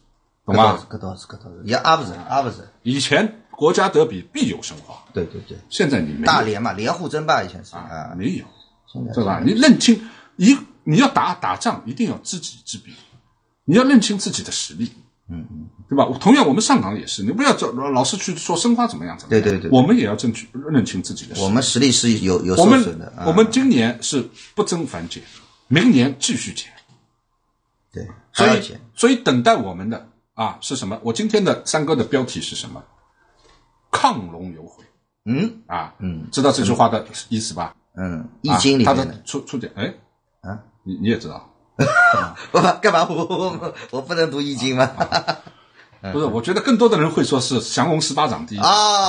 懂吗？ 搿倒是，也阿不是。 以前国家德比必有申花， 对， 现在你没有。 大连嘛，连沪争霸以前是没有，对吧？你认清你要打仗，一定要知己知彼，你要认清自己的实力，对吧？同样，我们上港也是，你不要老是去说申花怎么样， 对， 我们也要认清自己的实力。 我们实力是有受损的。 我们今年是不增反减，明年继续减。 对， 所以等待我们的是什么？我今天的三哥的标题是什么？亢龙有悔。知道这句话的意思吧？ 易经里面他的出典，你也知道。 干嘛？我不能读易经吗？ 不是，我觉得更多的人会说是降龙18掌第一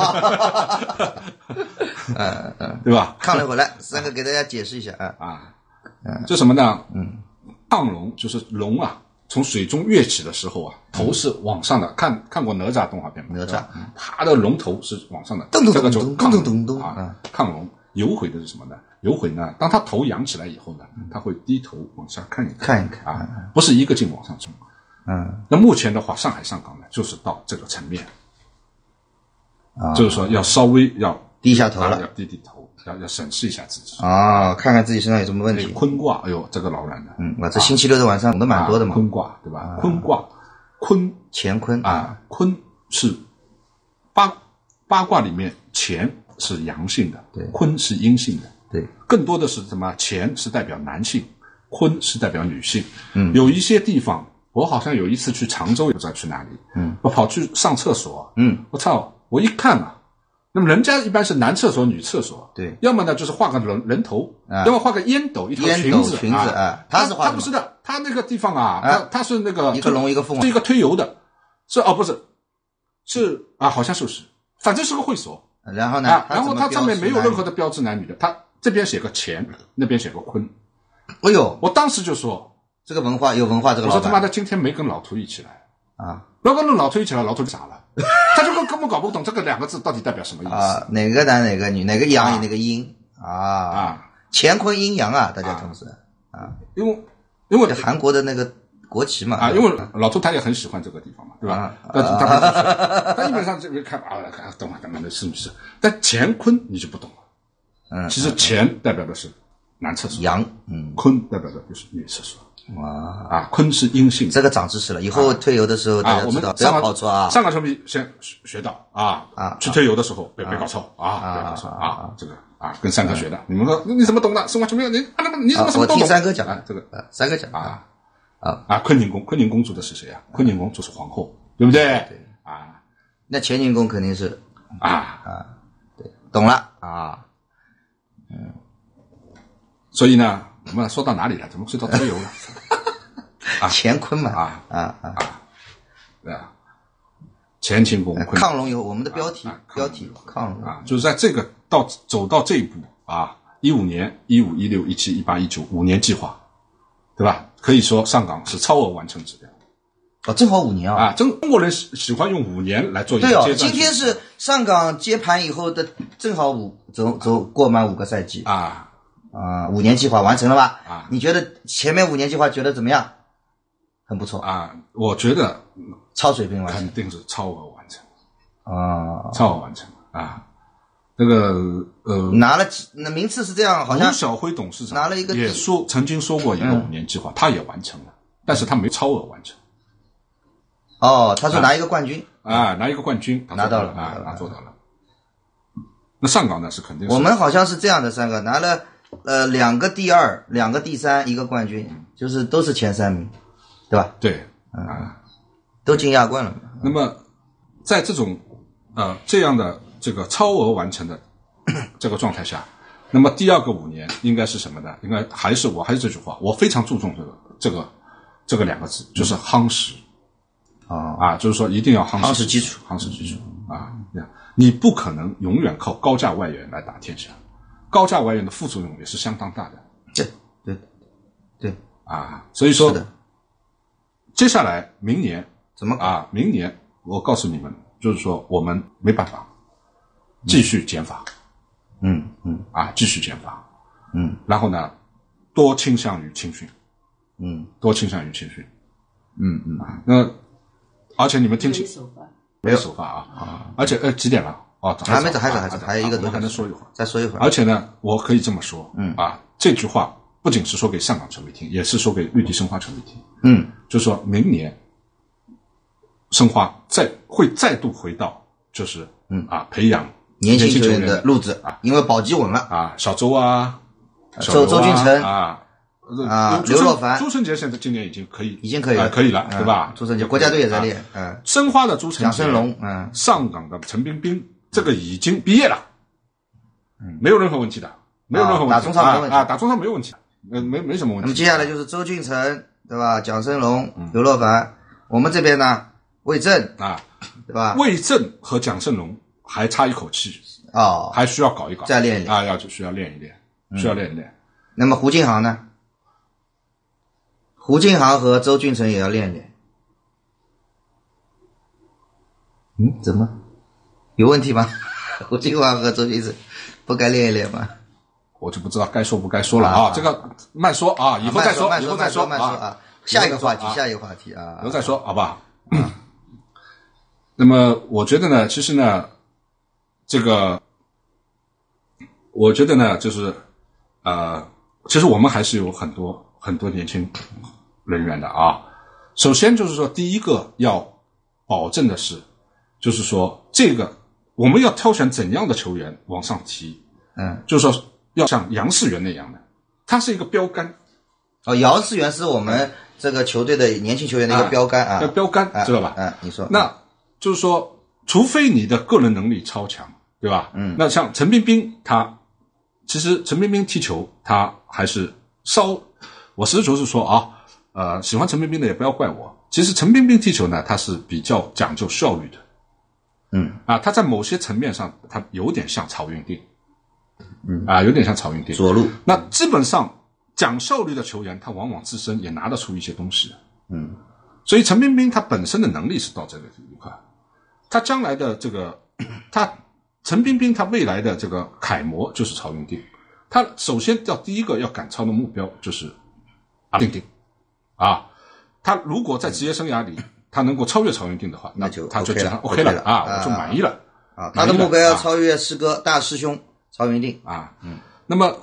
对吧？ 亢龙回来，三个给大家解释一下这什么呢？亢龙就是龙从水中跃起的时候头是往上的。看过哪吒动画片吗？ 哪吒， 他的龙头是往上的， 这个就亢龙。有悔的是什么呢？有悔呢，当他头扬起来以后呢，他会低头往下看一看不是一个劲往上冲。那目前的话，上海上港呢，就是到这个层面，就是说要稍微要低下头了， 要低头，要审视一下自己看看自己身上有什么问题。 坤卦，这个老难的。 这星期六的晚上懂得蛮多的嘛。 坤卦对吧？坤卦，坤乾坤坤是八卦里面乾是阳性的， 对， 坤是阴性的， 对， 更多的是什么？乾是代表男性，坤是代表女性。有一些地方，我好像有一次去常州，也不知道去哪里，我跑去上厕所，我操，我一看那么人家一般是男厕所、女厕所， 对， 要么呢就是画个人头，要么画个烟斗、一条裙子， 他不是的，他那个地方他是那个一个龙一个凤， 是一个推油的，不是好像是，反正是个会所。 然后呢？ 然后它上面没有任何的标志男女的，它这边写个乾，那边写个坤。 哎呦， 我当时就说这个文化有文化，这个我说他妈的今天没跟老涂一起来如果跟老涂一起来，老涂就傻了，他就根本搞不懂这个两个字到底代表什么意思哪个男哪个女，哪个阳哪个阴乾坤阴阳大家同时因为韩国的那个国旗嘛因为老涂他也很喜欢这个地方嘛，对吧？他基本上这边看懂了，干嘛的是不是？但乾坤你就不懂了。其实乾代表的是男厕所， 阳坤代表的就是女厕所。坤是阴性， 这个长知识了。以后推油的时候大家知道，不要跑错上港球迷先学到去推油的时候别搞错别搞错这个跟三哥学的。你们说你怎么懂的？上港球迷你怎么什么都懂？ 我听三哥讲这个三哥讲坤宁宫住的是谁坤宁宫就是皇后，对不对？ 对那乾宁宫肯定是对，懂了所以呢，我们说到哪里了？怎么说到推油了？ 乾坤嘛对乾清宫亢龙有我们的标题亢龙就是在这个走到这一步15年、15、16、17、18、19 5年计划，对吧？可以说上港是超额完成指标。 正好5年中国人喜欢用5年来做一个阶段。 对今天是上港接盘以后的正好走过满5个赛季5年计划完成了吧？你觉得前面5年计划觉得怎么样？很不错我觉得超水平完成， 肯定是超额完成超额完成那个拿了那名次是这样，好像吴晓辉董事长拿了一个也曾经说过一个5年计划，他也完成了，但是他没超额完成。 他说拿一个冠军拿一个冠军， 拿到了他做到了。那上港呢是肯定是我们好像是这样的3个拿了2个第2 2个第3 1个冠军，就是都是前3名，对吧？ 对都进亚冠了。 那么在这种这样的这个超额完成的这个状态下，那么第2个5年应该是什么呢？应该还是这句话，我非常注重这个2个字，就是夯实就是说一定要夯实基础你不可能永远靠高价外援来打天下，高价外援的副作用也是相当大的。 对所以说接下来明年怎么明年我告诉你们，就是说我们没办法继续减法继续减法然后呢多倾向于青训多倾向于青训那而且你们听清， 没有首发啊，而且几点了？哦， 还没走，还有一个多， 还能说一会儿， 再说一会儿。 而且呢，我可以这么说，这句话不仅是说给上港球迷听，也是说给绿地申花球迷听，就是说明年申花会再度回到就是培养年轻球员的路子啊，因为保级稳了啊，小周啊， 周俊辰刘若凡、 朱晨杰现在今年已经可以了， 可以了，对吧？ 朱晨杰国家队也在练， 申花的朱晨杰、 蒋胜龙， 上港的陈彬彬，这个已经毕业了，没有任何问题的，没有任何问题， 打中超没问题打中超没有问题，没什么问题。 那么接下来就是周俊辰，对吧？蒋胜龙、刘若凡，我们这边呢，魏正对吧？ 魏正和蒋胜龙还差一口气还需要搞一搞， 再练一练需要练一练，需要练一练。 那么胡金航呢？胡金航和周俊辰也要练一练。怎么有问题吗？胡金航和周俊辰不该练一练吗？ 我就不知道该说不该说了这个慢说以后再说，以后再说啊。下一个话题以后再说，好不好？那么我觉得呢，其实呢，这个我觉得呢，就是其实我们还是有很多年轻人员的首先就是说，第一个要保证的是，就是说这个我们要挑选怎样的球员往上提，就是说要像杨世元那样的，他是一个标杆。 姚世元是我们这个球队的年轻球员的一个标杆要标杆，知道吧？ 你说， 那就是说，除非你的个人能力超强，对吧？那像陈彬彬，其实陈彬彬踢球，他还是我实事求是说喜欢陈彬彬的也不要怪我。其实陈彬彬踢球呢，他是比较讲究效率的。他在某些层面上，他有点像曹云定。有点像曹云定。 左路。 那基本上讲效率的球员，他往往自身也拿得出一些东西。所以陈彬彬他本身的能力是到这个一块，他将来的这个陈彬彬他未来的这个楷模就是曹云定。他首先第一个要赶超的目标就是定他如果在职业生涯里他能够超越曹云定的话，那他就基本上 OK 了我就满意了他的目标要超越师哥大师兄曹云定那么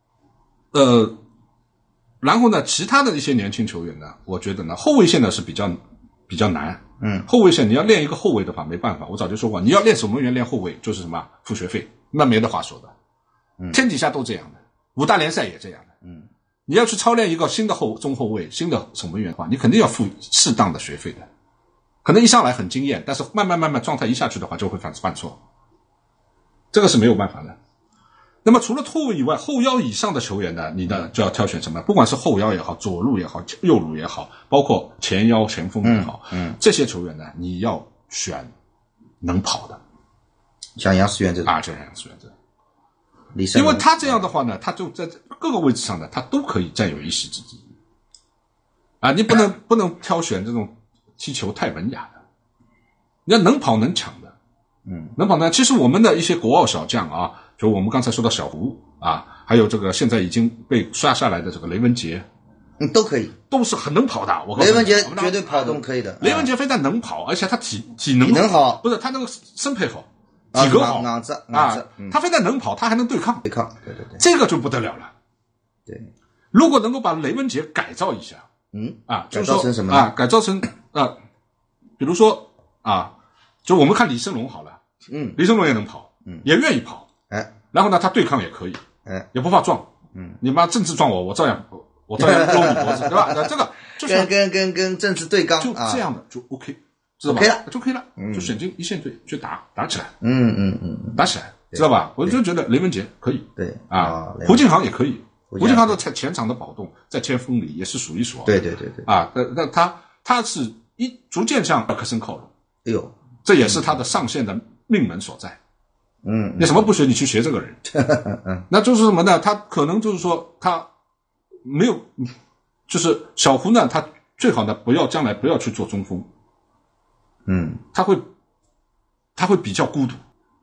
然后呢，其他的一些年轻球员呢，我觉得呢，后卫线呢是比较难。后卫线你要练一个后卫的话，没办法，我早就说过，你要练守门员练后卫就是什么付学费，那没得话说的。天底下都这样的，五大联赛也这样的。你要去操练一个新的中后卫、新的守门员的话，你肯定要付适当的学费的。可能一上来很惊艳，但是慢慢状态一下去的话，就会犯错，这个是没有办法的。那么除了后卫以外，后腰以上的球员呢，你呢就要挑选什么？不管是后腰也好，左路也好，右路也好，包括前腰前锋也好，这些球员呢，你要选能跑的， 像杨思源这种就像杨思源这种，因为他这样的话呢，他就在各个位置上呢，他都可以占有一席之地你不能挑选这种踢球太文雅的，你要能跑能抢的，能跑呢。其实我们的一些国奥小将就我们刚才说到小胡还有这个现在已经被刷下来的这个雷文杰， 都可以， 都是很能跑的。雷文杰绝对跑动可以的， 雷文杰非常能跑，而且他体能好， 不是他那个身配好，体格好他非常能跑，他还能对抗， 对， 这个就不得了了。 对， 如果能够把雷文杰改造一下，就是说改造成什么呢？ 改造成比如说就我们看李生龙好了，李生龙也能跑，也愿意跑。然后呢，他对抗也可以，也不怕撞，你妈政治撞我照样搂你脖子，对吧？这个就是跟政治对刚， 就这样的就 OK， 知道吧？就 OK 了，就选进一线队去打起来，打起来，知道吧？我就觉得雷文杰可以， 对胡金航也可以，胡金航的前场的跑动在前锋里也是数一数二， 对那他是逐渐向科森靠拢，这也是他的上线的命门所在。你什么不学，你去学这个人，那就是什么呢？他可能就是说他没有，就是小胡呢，他最好呢将来不要去做中锋，他会比较孤独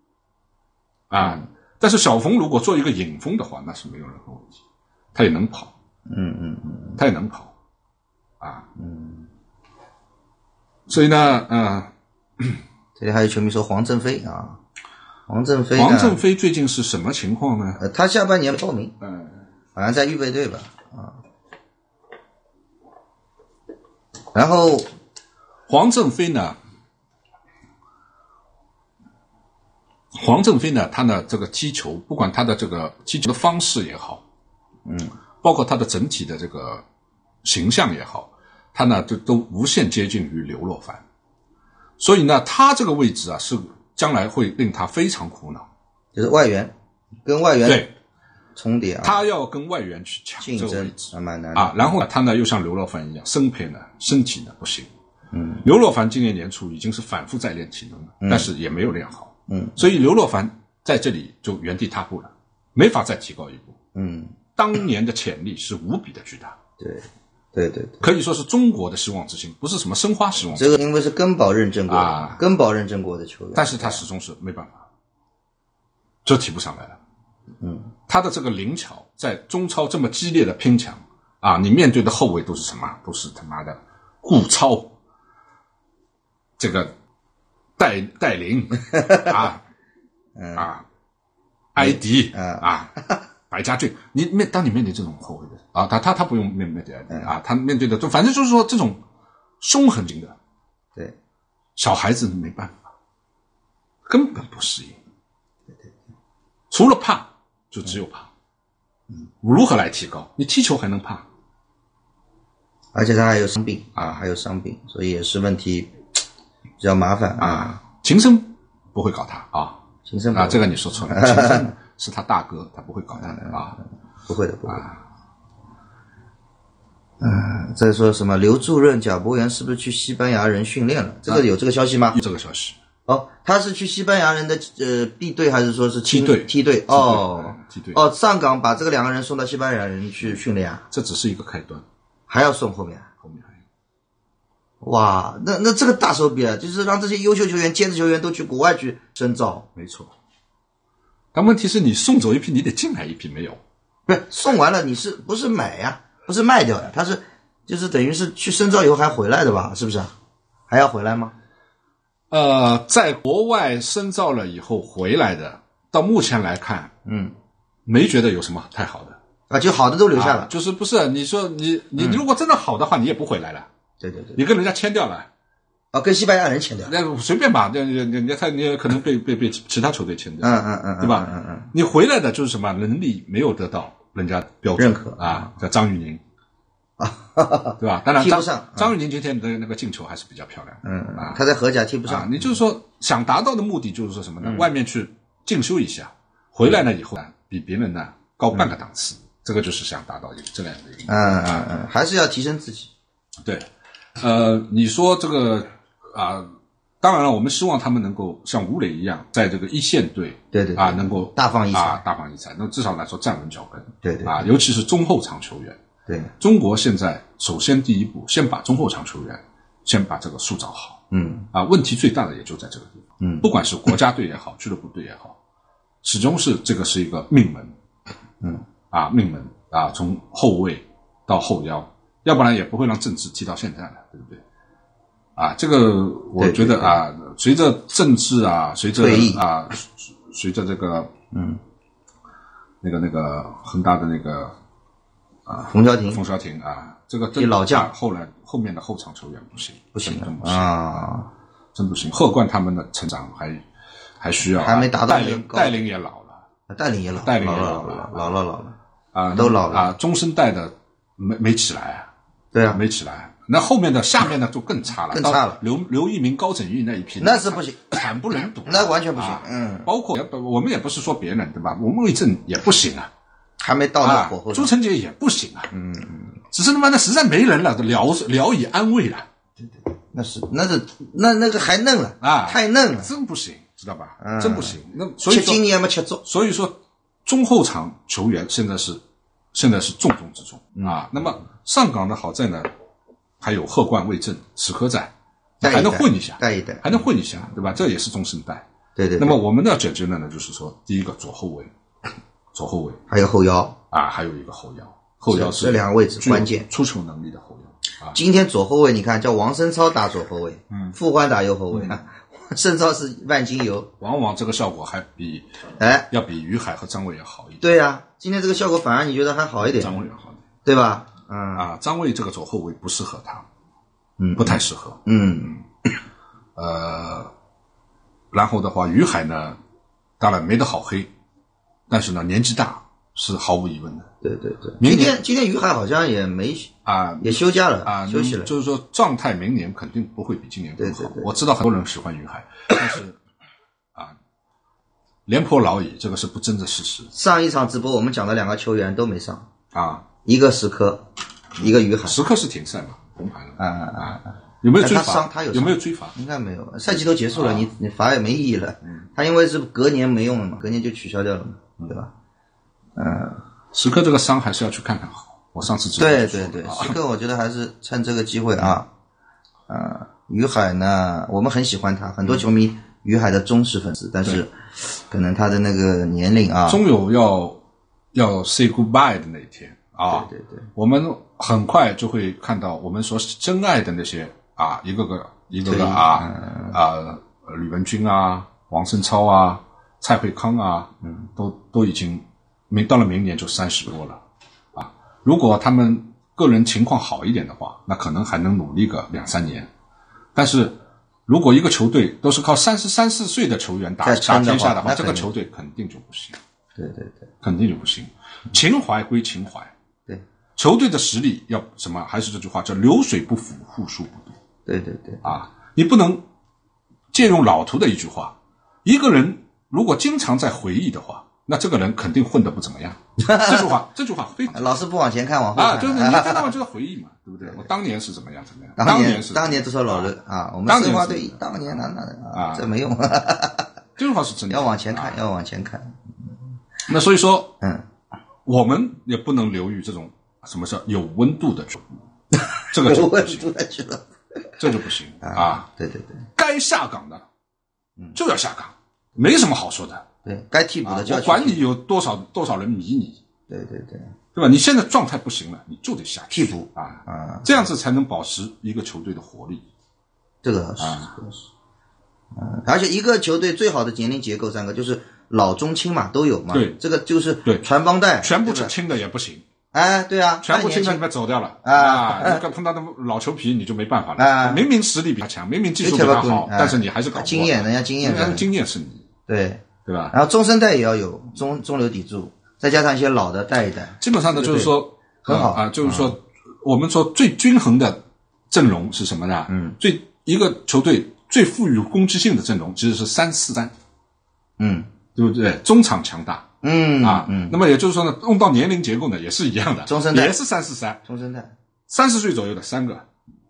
但是小冯如果做一个影锋的话，那是没有任何问题，他也能跑，他也能跑所以呢， 这里还有球迷说黄振飞啊，黄振飞最近是什么情况呢？ 他下半年报名，好像在预备队吧，然后黄振飞呢，他的这个击球，不管他的这个击球的方式也好，包括他的整体的这个形象也好，他呢都无限接近于刘若凡，所以呢，他这个位置啊是将来会令他非常苦恼， 就是外援跟外援对重叠啊， 他要跟外援去抢这个位置， 蛮难的啊。然后呢，他呢又像刘若凡一样，身体呢不行。刘若凡今年年初已经是反复在练体能了，但是也没有练好。所以刘若凡在这里就原地踏步了，没法再提高一步。当年的潜力是无比的巨大。 对， 可以说是中国的希望之星，不是什么申花希望之星。这个因为是根宝认证过根宝认证过的球员， 但是他始终是没办法，就提不上来了。他的这个灵巧，在中超这么激烈的拼抢啊，你面对的后卫都是什么？都是他妈的顾超，这个戴琳埃迪白家俊，当你面对这种后卫的啊，他不用面对埃迪啊，他面对的就反正就是说这种凶狠型的， 对， 小孩子没办法，根本不适应。除了怕，就只有怕。如何来提高？你踢球还能怕？ 而且他还有伤病所以也是问题比较麻烦啊。 秦升不会搞他啊， 秦升这个你说错了，秦升是他大哥，他不会搞他的啊， 不会的。再说什么刘柱任、贾博元是不是去西班牙人训练了？这个有这个消息吗？ 有这个消息。 他是去西班牙人的B 队还是说是梯队？ 梯队梯队。 上港把这个2个人送到西班牙人去训练啊？ 这只是一个开端， 还要送后面还有。哇，那这个大手笔啊，就是让这些优秀球员、尖子球员都去国外去深造。 没错。但问题是你送走一批，你得进来一批，没有？ 不是送完了，你不是买呀，不是卖掉呀，他是就是等于是去深造以后还回来的吧？是不是？还要回来吗？ 在国外深造了以后回来的，到目前来看，没觉得有什么太好的就好的都留下了。 就是不是你说你如果真的好的话，你也不回来了。 对， 你跟人家签掉了。 跟西班牙人签掉， 那随便吧，你看你也可能被其他球队签掉，对吧？你回来的就是什么能力没有得到人家标准认可啊，叫张玉宁对吧？当然张玉宁今天的那个进球还是比较漂亮， 他在荷甲踢不上， 你就是说想达到的目的就是说什么呢？外面去进修一下，回来了以后呢，比别人呢高半个档次，这个就是想达到这样的一个还是要提升自己。 对，你说这个当然了，我们希望他们能够像吴磊一样，在这个一线队， 对能够大放异彩， 那至少来说站稳脚跟， 对尤其是中后场球员， 对， 中国现在首先第一步，先把中后场球员先把这个塑造好，问题最大的也就在这个地方，不管是国家队也好，俱乐部队也好，始终是这个是一个命门，命门从后卫到后腰，要不然也不会让郑智踢到现在了，对不对？这个我觉得随着政治随着随着这个那个恒大的那个冯潇霆这个老将后面的后场球员不行真不行。贺冠他们的成长还需要还没达到戴琳也老了， 戴琳也老了都老了中生代的没起来对没起来。那后面的下面呢就更差了，刘一鸣、高枕玉那一批那是不行， 惨不忍睹， 那完全不行。 包括我们也不是说别人对吧？王卫正也不行还没到那火候。 朱晨杰也不行只是他妈的实在没人了，聊以安慰了。 对，那个还嫩了太嫩了， 真不行，知道吧？真不行。那所以说吃经验没吃足， 所以说中后场球员现在是重中之重那么上港的好在呢。还有贺冠、魏正、史科在，还能混一下，还能混一下，对吧？这也是中生代。 对。 那么我们要解决的呢，就是说，第一个左后卫， 还有后腰还有一个后腰是这两个位置关键， 出球能力的后腰。 今天左后卫你看叫王申超打左后卫，傅欢打右后卫啊，申超是万金油， 往往这个效果还要比于海和张卫要好一点。 对啊，今天这个效果反而你觉得还好一点， 张卫要好一点， 对吧？ 张卫这个左后卫不适合他，不太适合。然后的话，于海呢，当然没得好黑，但是呢，年纪大是毫无疑问的。 对对对，今天于海好像也没也休假了休息了， 就是说状态明年肯定不会比今年更好。我知道很多人喜欢于海，但是廉颇老矣，这个是不争的事实。 上一场直播我们讲的2个球员都没上一个石科，一个于海。 石科是停赛嘛，红牌了有没有追罚？ 他有没有追罚？ 应该没有，赛季都结束了，你罚也没意义了。他因为是隔年没用了嘛，隔年就取消掉了嘛，对吧？ 石科这个伤还是要去看看好。我上次对，石科我觉得还是趁这个机会于海呢，我们很喜欢他，很多球迷于海的忠实粉丝，但是可能他的那个年龄终有要 say goodbye 的那一天对， 我们很快就会看到我们所珍爱的那些一个个吕文君王申超蔡慧康都已经到了明年就30多了如果他们个人情况好一点的话，那可能还能努力个2-3年。但是如果一个球队都是靠33-4岁的球员打天下的话，这个球队肯定就不行。 对， 肯定就不行。情怀归情怀， 对， 球队的实力要什么？还是这句话叫流水不腐，户数不对。 你不能借用老涂的一句话，一个人如果经常在回忆的话，那这个人肯定混得不怎么样。这句话非常老是不往前看，往后看就是你天天就在回忆嘛，对不对？我当年是怎么样？ 当年多少老人我们申花队当年这没用。 这句话是真的， 要往前看。 那所以说，我们也不能流于这种什么叫有温度的球队，这个就不行，这就不行对， 该下岗的，就要下岗，没什么好说的。 对，该替补的就要我管你有多少人迷你， 对吧？你现在状态不行了，你就得下去替补这样子才能保持一个球队的活力。 这个是而且一个球队最好的年龄结构3个就是老中青嘛，都有嘛。 对， 这个就是传帮带， 全部青的也不行。 对啊， 全部青的里面走掉了你碰到的老球皮你就没办法了明明实力比他强，明明技术比他好，但是你还是搞不过经验，人家经验是你， 对吧？ 然后中生代也要有中流砥柱，再加上一些老的带一带。 基本上呢，就是说很好就是说我们说最均衡的阵容是什么呢？一个球队最富有攻击性的阵容其实是3-4-3，对不对？中场强大，那么也就是说呢，用到年龄结构呢也是一样的， 中生代也是3-4-3， 中生代 30岁左右的3个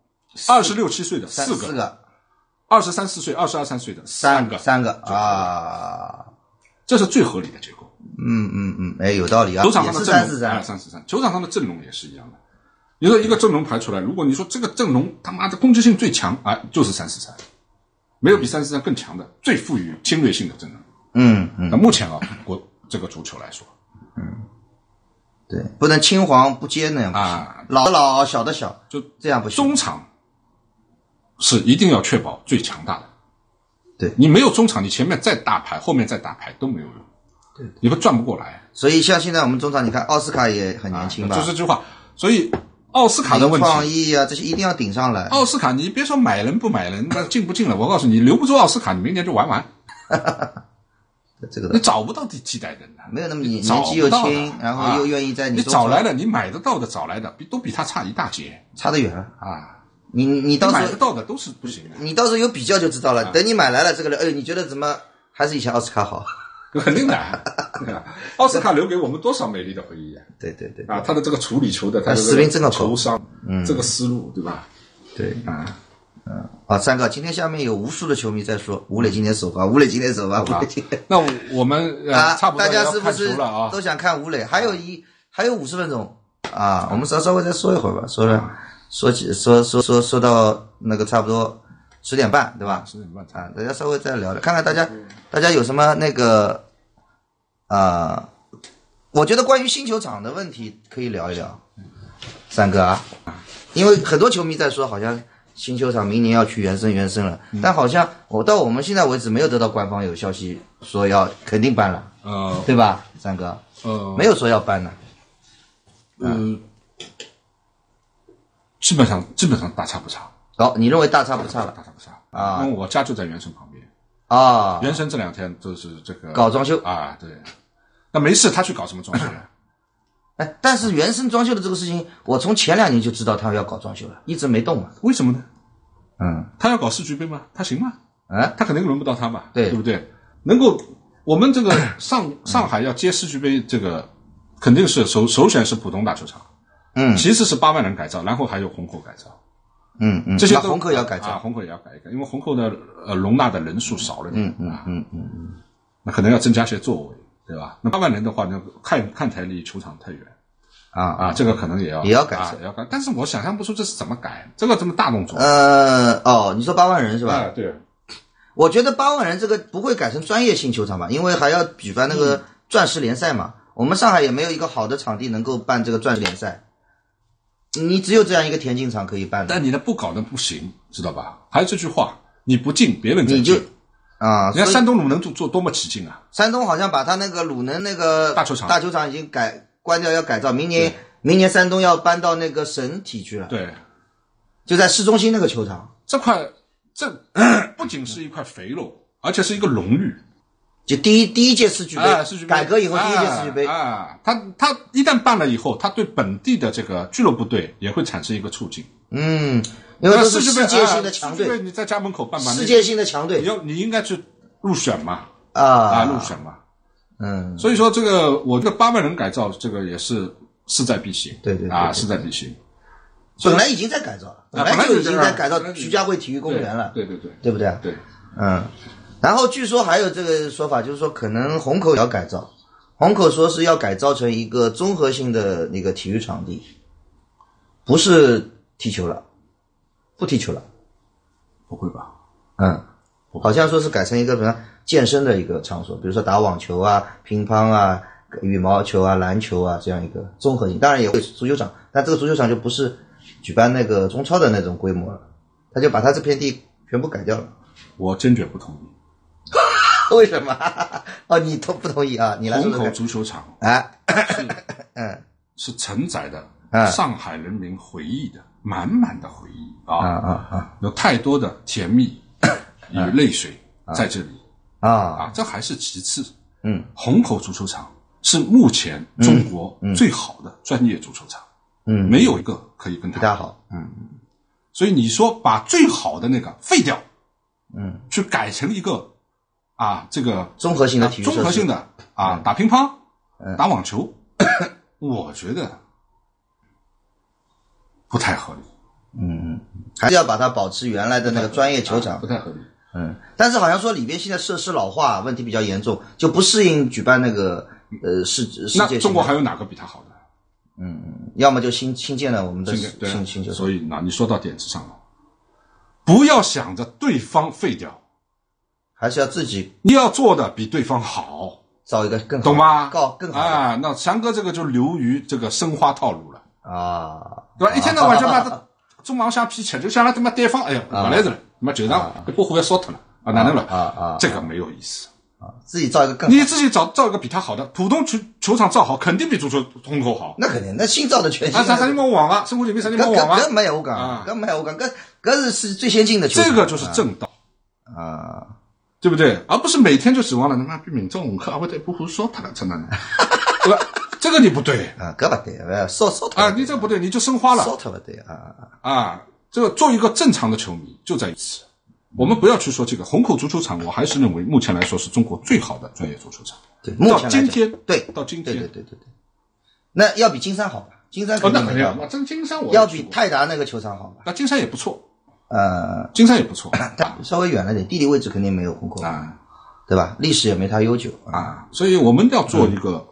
，26、7岁的4个，23、4岁、22、3岁的3个，这是最合理的结构。 有道理球场上的阵容 3-4-3， 球场上的阵容也是一样的。你说一个阵容排出来，如果你说这个阵容他妈的攻击性最强就是3-4-3，没有比3-4-3更强的最富于侵略性的阵容。那目前这个足球来说， 对，不能青黄不接那样不行老的老，小的小， 就这样不行。 中场是一定要确保最强大的。 对， 你没有中场，你前面再打牌，后面再打牌都没有用。 对， 你会转不过来。 所以像现在我们中场，你看奥斯卡也很年轻吧？ 就是这句话。所以奥斯卡的问题， 创意这些一定要顶上来。 奥斯卡，你别说买人不买人，那进不进了，我告诉你，留不住奥斯卡，你明年就玩完。 这个你找不到替代人的， 没有那么年纪又轻，然后又愿意在你找来了，你买得到的找来的都比他差一大截， 差得远你到时候买得到的都是不行的。 你到时候有比较就知道了。等你买来了这个人，你觉得怎么还是以前奥斯卡好？ 肯定的，奥斯卡留给我们多少美丽的回忆对他的这个处理球的，他的这个球商，这个思路，对吧？ 对三哥，今天下面有无数的球迷在说吴磊今天首发，吴磊今天首发，吴磊今天。 那我们差不多大家是不是都想看吴磊？还有50分钟我们稍微再说一会儿吧，说到那个差不多10点半，对吧？10点半大家稍微再聊聊，看看大家有什么那个我觉得关于新球场的问题可以聊一聊，三哥因为很多球迷在说，好像新球场明年要去原生了，但好像到我们现在为止没有得到官方有消息说要肯定搬了，对吧，三哥？没有说要搬的。 基本上大差不差。 你认为大差不差了？ 大差不差啊！因为我家就在原生旁边啊。 原生这2天都是这个搞装修啊，对。那没事，他去搞什么装修了？ 但是原生装修的这个事情，我从前2年就知道他要搞装修了，一直没动啊。 为什么呢？他要搞世俱杯吗？他行吗？他肯定轮不到他嘛，对不对？能够我们这个上海要接世俱杯，这个肯定是首选是浦东大球场，其次是8万人改造，然后还有虹口改造。这些虹口也要改造， 虹口也要改一改，因为虹口的容纳的人数少了点，那可能要增加些座位，对吧？那8万人的话，那看台离球场太远，这个可能也要改，要改。但是我想象不出这是怎么改，这个这么大动作。 你说8万人是吧？ 对。 我觉得8万人这个不会改成专业性球场吧，因为还要举办那个钻石联赛嘛。我们上海也没有一个好的场地能够办这个钻石联赛。你只有这样一个田径场可以办的， 但你不搞的不行，知道吧？还是这句话，你不进，别人在进。人家山东鲁能做多么起劲啊！ 山东好像把他那个鲁能那个大球场已经关掉，要改造。明年山东要搬到那个省体去了。 对， 就在市中心那个球场。 这不仅是一块肥肉，而且是一个荣誉。 就第一届世俱杯改革以后，第一届世俱杯他一旦办了以后，他对本地的这个俱乐部队也会产生一个促进。 因为都是世界性的强队， 你在家门口办世界性的强队， 你应该去入选嘛入选嘛。所以说这个我这个8万人改造，这个也是势在必行。 对势在必行。 本来已经在改造了，本来就已经在改造徐家汇体育公园了。 对， 对不对？ 对。 然后据说还有这个说法，就是说可能虹口也要改造，虹口说是要改造成一个综合性的那个体育场地，不是踢球了，不踢球了， 不会吧？ 好像说是改成一个什么健身的一个场所，比如说打网球啊、乒乓啊、羽毛球啊、篮球啊这样一个综合性，当然也会足球场，但这个足球场就不是举办那个中超的那种规模了，他就把他这片地全部改掉了。 我坚决不同意。 为什么？你不同意啊？你来说说看。 虹口足球场是承载的上海人民回忆的满满的回忆有太多的甜蜜与泪水在这里这还是其次。虹口足球场是目前中国最好的专业足球场，没有一个可以跟它好。 所以你说把最好的那个废掉，去改成一个这个综合性的体育设施， 综合性的打乒乓，打网球，我觉得不太合理。 还是要把它保持原来的那个专业球场， 不太合理。 但是好像说里边现在设施老化问题比较严重，就不适应举办那个世界性。 那中国还有哪个比它好的？ 要么就新建了我们的新球场。 所以你说到点子上了，不要想着对方废掉， 还是要自己， 你要做的比对方好， 找一个更好， 懂吗？ 更好那翔哥这个就流于这个申花套路了对吧？一天到晚就把这中盲瞎批吃，就想让他妈对方，哎呀，不来着了，妈球场被保护要烧脱了哪能了这个没有意思自己造一个更好， 你自己造一个比他好的，浦东球场造好，肯定比足球虹口好。 那肯定，那新造的全新。 啥地方网生活节啥地方网搿没有我讲，搿没有我讲，搿是最先进的球场。 这个就是正道对不对？而不是每天就指望了他妈比民众红客会对不胡说他了，真的，对吧？这个你不对搿不对，烧他你这不对，你就申花了， 烧他不对这个做一个正常的球迷就在一起。我们不要去说这个虹口足球场，我还是认为目前来说是中国最好的专业足球场。 对，目前到今天， 到今天，对，那要比金山好吧？金山肯定没有， 金山要比泰达那个球场好吧？ 那金山也不错，金山也不错， 但稍微远了点，地理位置肯定没有虹口对吧？历史也没它悠久所以我们要做一个，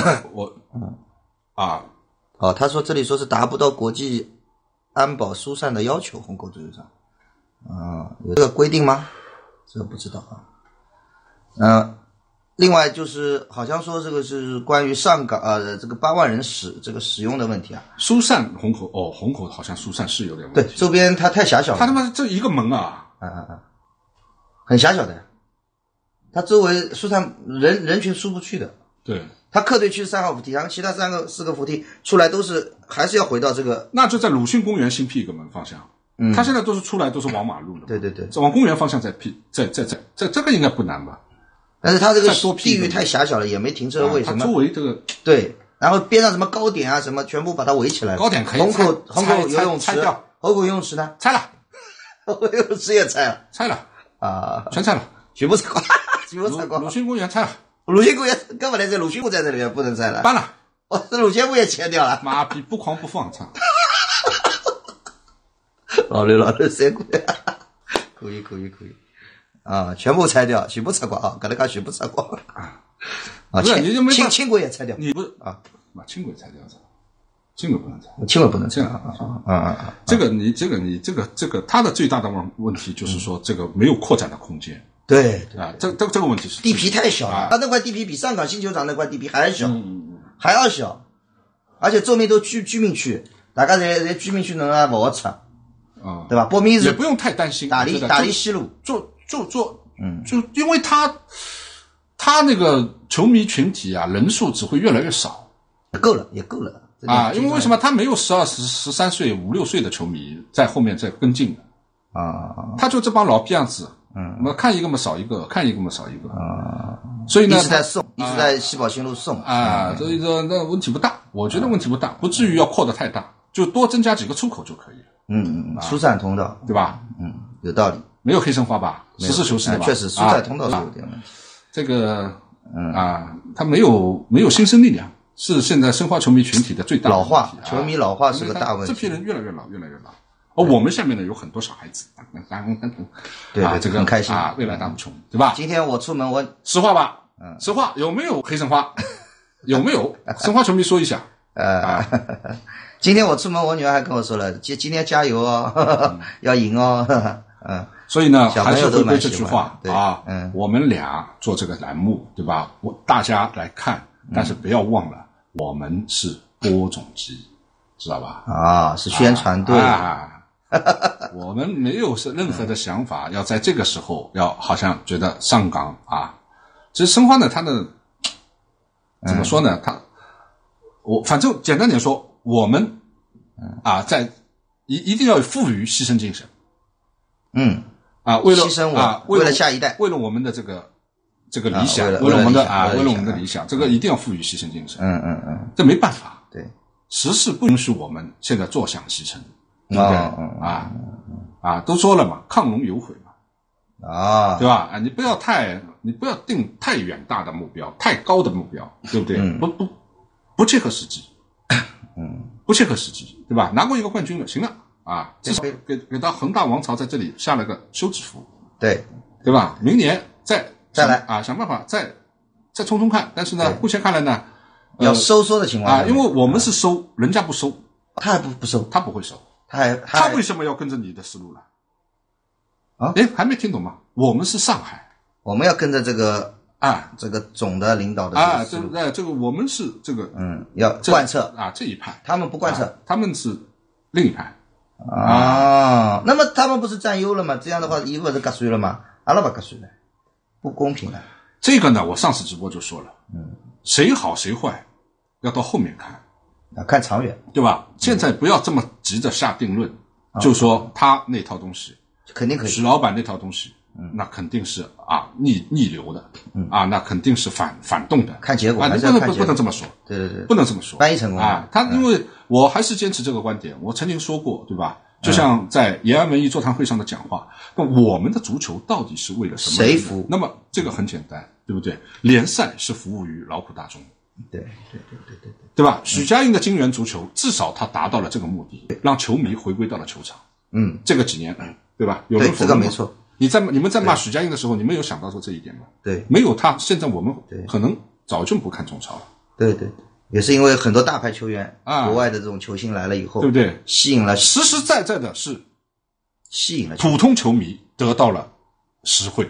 他说这里说是达不到国际安保疏散的要求，虹口足球场。有这个规定吗？这个不知道另外就是好像说这个是关于上港这个8万人使用的问题啊。 疏散虹口虹口好像疏散是有点问题。 对，周边它太狭小了。 它他妈这一个门啊， 很狭小的，它周围疏散人群出不去的。 对， 它客队区3号扶梯，然后其他4个扶梯出来还是要回到这个。 那就在鲁迅公园新辟一个门方向。它现在都是出来都是往马路了。 对对对， 往公园方向再辟，这个应该不难吧？ 但是它这个地域太狭小了，也没停车位什么。 它周围这个对，然后边上什么糕点啊什么，全部把它围起来了。 糕点可以虹口游泳池拆掉， 虹口游泳池呢？ 拆了， 虹口游泳池也拆了， 拆了啊，全拆了， 全部拆光，全部拆光。 鲁迅公园拆了， 鲁迅公园根本来这鲁迅公园在这里面不能拆了， 搬了。 这鲁迅公园也切掉了。 妈逼，不狂不放，操！ 老刘3个，可以啊，全部拆掉，全部拆光啊！刚才讲全部拆光啊！轻轨也拆掉， 你不是啊？把轻轨拆掉是吧？轻轨不能拆， 轻轨不能拆这个，它的最大的问题就是说，这个没有扩展的空间。 对啊，这个问题是地皮太小了，它那块地皮比上港新球场那块地皮还小，还要小，而且周边都居民区，大家在居民区能不好出。对吧？波米也不用太担心。 大理西路就因为他那个球迷群体啊，人数只会越来越少。 也够了啊！因为为什么他没有12、13岁、5、6岁的球迷在后面在跟进啊？ 他就这帮老屁样子，看一个嘛少一个，看一个嘛少一个啊。所以呢， 一直在送，一直在西宝新路送啊。所以说那问题不大，我觉得问题不大，不至于要扩得太大，就多增加几个出口就可以了。 疏散通道， 对吧？ 有道理。 没有黑申花吧？实事求是的吧？ 确实，疏散通道是有点问题。 这个，它没有新生力量，是现在申花球迷群体的最大的老化，球迷老化是个大问题。 这批人越来越老。我们下面呢有很多小孩子， 对，这个很开心未来大无穷，对吧？ 今天我出门， 实话吧，实话有没有黑申花？有没有申花球迷说一下？ 今天我出门，我女儿还跟我说了，今天加油哦，要赢哦。 所以呢，还是回归这句话啊，我们俩做这个栏目，对吧？大家来看，但是不要忘了，我们是播种机，知道吧？ 啊，是宣传队我们没有任何的想法，要在这个时候要好像觉得上港啊，其实申花呢，它的怎么说呢？反正简单点说。我们在一定要赋予牺牲精神。为了牺牲为了下一代， 为了我们的这个理想，为了我们的理想，这个一定要赋予牺牲精神。这没办法。 对， 时势不允许我们现在坐享其成，对不对？都说了嘛，亢龙有悔嘛。对吧？你不要定太远大的目标，太高的目标，对不对？不切合实际。不切合实际，对吧？拿过一个冠军了，行了啊，至少给到恒大王朝在这里下了个休止符， 对吧？明年再来啊，想办法再冲冲看。但是呢，目前看来呢， 要收缩的情况因为我们是收，人家不收， 他还不收， 他不会收， 他为什么要跟着你的思路了？还没听懂吗？我们是上海， 我们要跟着这个。这个总的领导的这个我们是这个要贯彻这一派， 他们不贯彻， 他们是另一派那么他们不是占优了吗？这样的话，一个是割水了吗？阿拉不割水了，不公平了。 这个呢，我上次直播就说了，谁好谁坏，要到后面看， 看长远， 对吧？现在不要这么急着下定论，就说他那套东西肯定可以， 许老板那套东西。那肯定是逆流的，那肯定是反动的。 看结果， 你不能这么说， 对， 不能这么说。 翻译成功他因为我还是坚持这个观点，我曾经说过，对吧？就像在延安文艺座谈会上的讲话，那我们的足球到底是为了什么？ 谁服务？ 那么这个很简单，对不对？联赛是服务于劳苦大众，对吧？许家印的金元足球至少他达到了这个目的，让球迷回归到了球场。这个几年，对吧？有人这个没错。 你们在骂许家印的时候，你们有想到过这一点吗？ 对， 没有他，现在我们可能早就不看中超了。 对，也是因为很多大牌球员国外的这种球星来了以后， 对不对？ 吸引了实实在在的是吸引了普通球迷得到了实惠，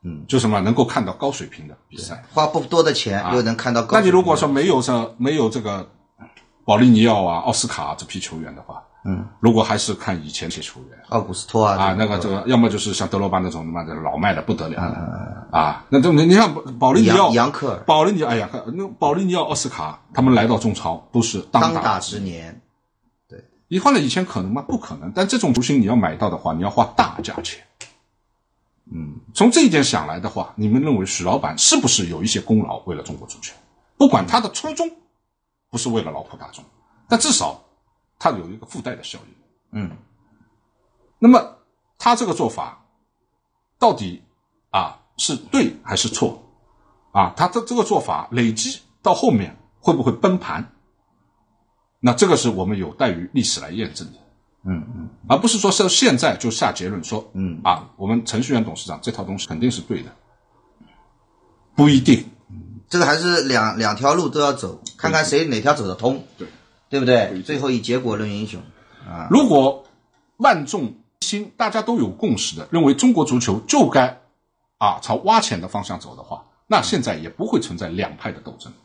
就什么能够看到高水平的比赛， 花不多的钱又能看到高水平的。 那你如果说没有这个保利尼奥啊、奥斯卡这批球员的话，如果还是看以前这些球员， 奥古斯托啊， 那个这个，要么就是像德罗巴那种他妈的老迈的不得了那这你像保利尼奥、 杨克尔、 保利尼奥、奥斯卡，他们来到中超都是当打之年。对， 你换了以前可能吗？不可能。但这种球星你要买到的话，你要花大价钱。从这一点想来的话，你们认为许老板是不是有一些功劳为了中国足球？不管他的初衷不是为了劳苦大众，但至少他有一个附带的效应。那么他这个做法到底是对还是错？他的这个做法累积到后面会不会崩盘？那这个是我们有待于历史来验证的。而不是说是现在就下结论说，我们程序员董事长这套东西肯定是对的，不一定。 这个还是两条路都要走，看看谁哪条走得通，对不对？最后以结果论英雄如果万众心大家都有共识的认为中国足球就该朝挖潜的方向走的话，那现在也不会存在两派的斗争。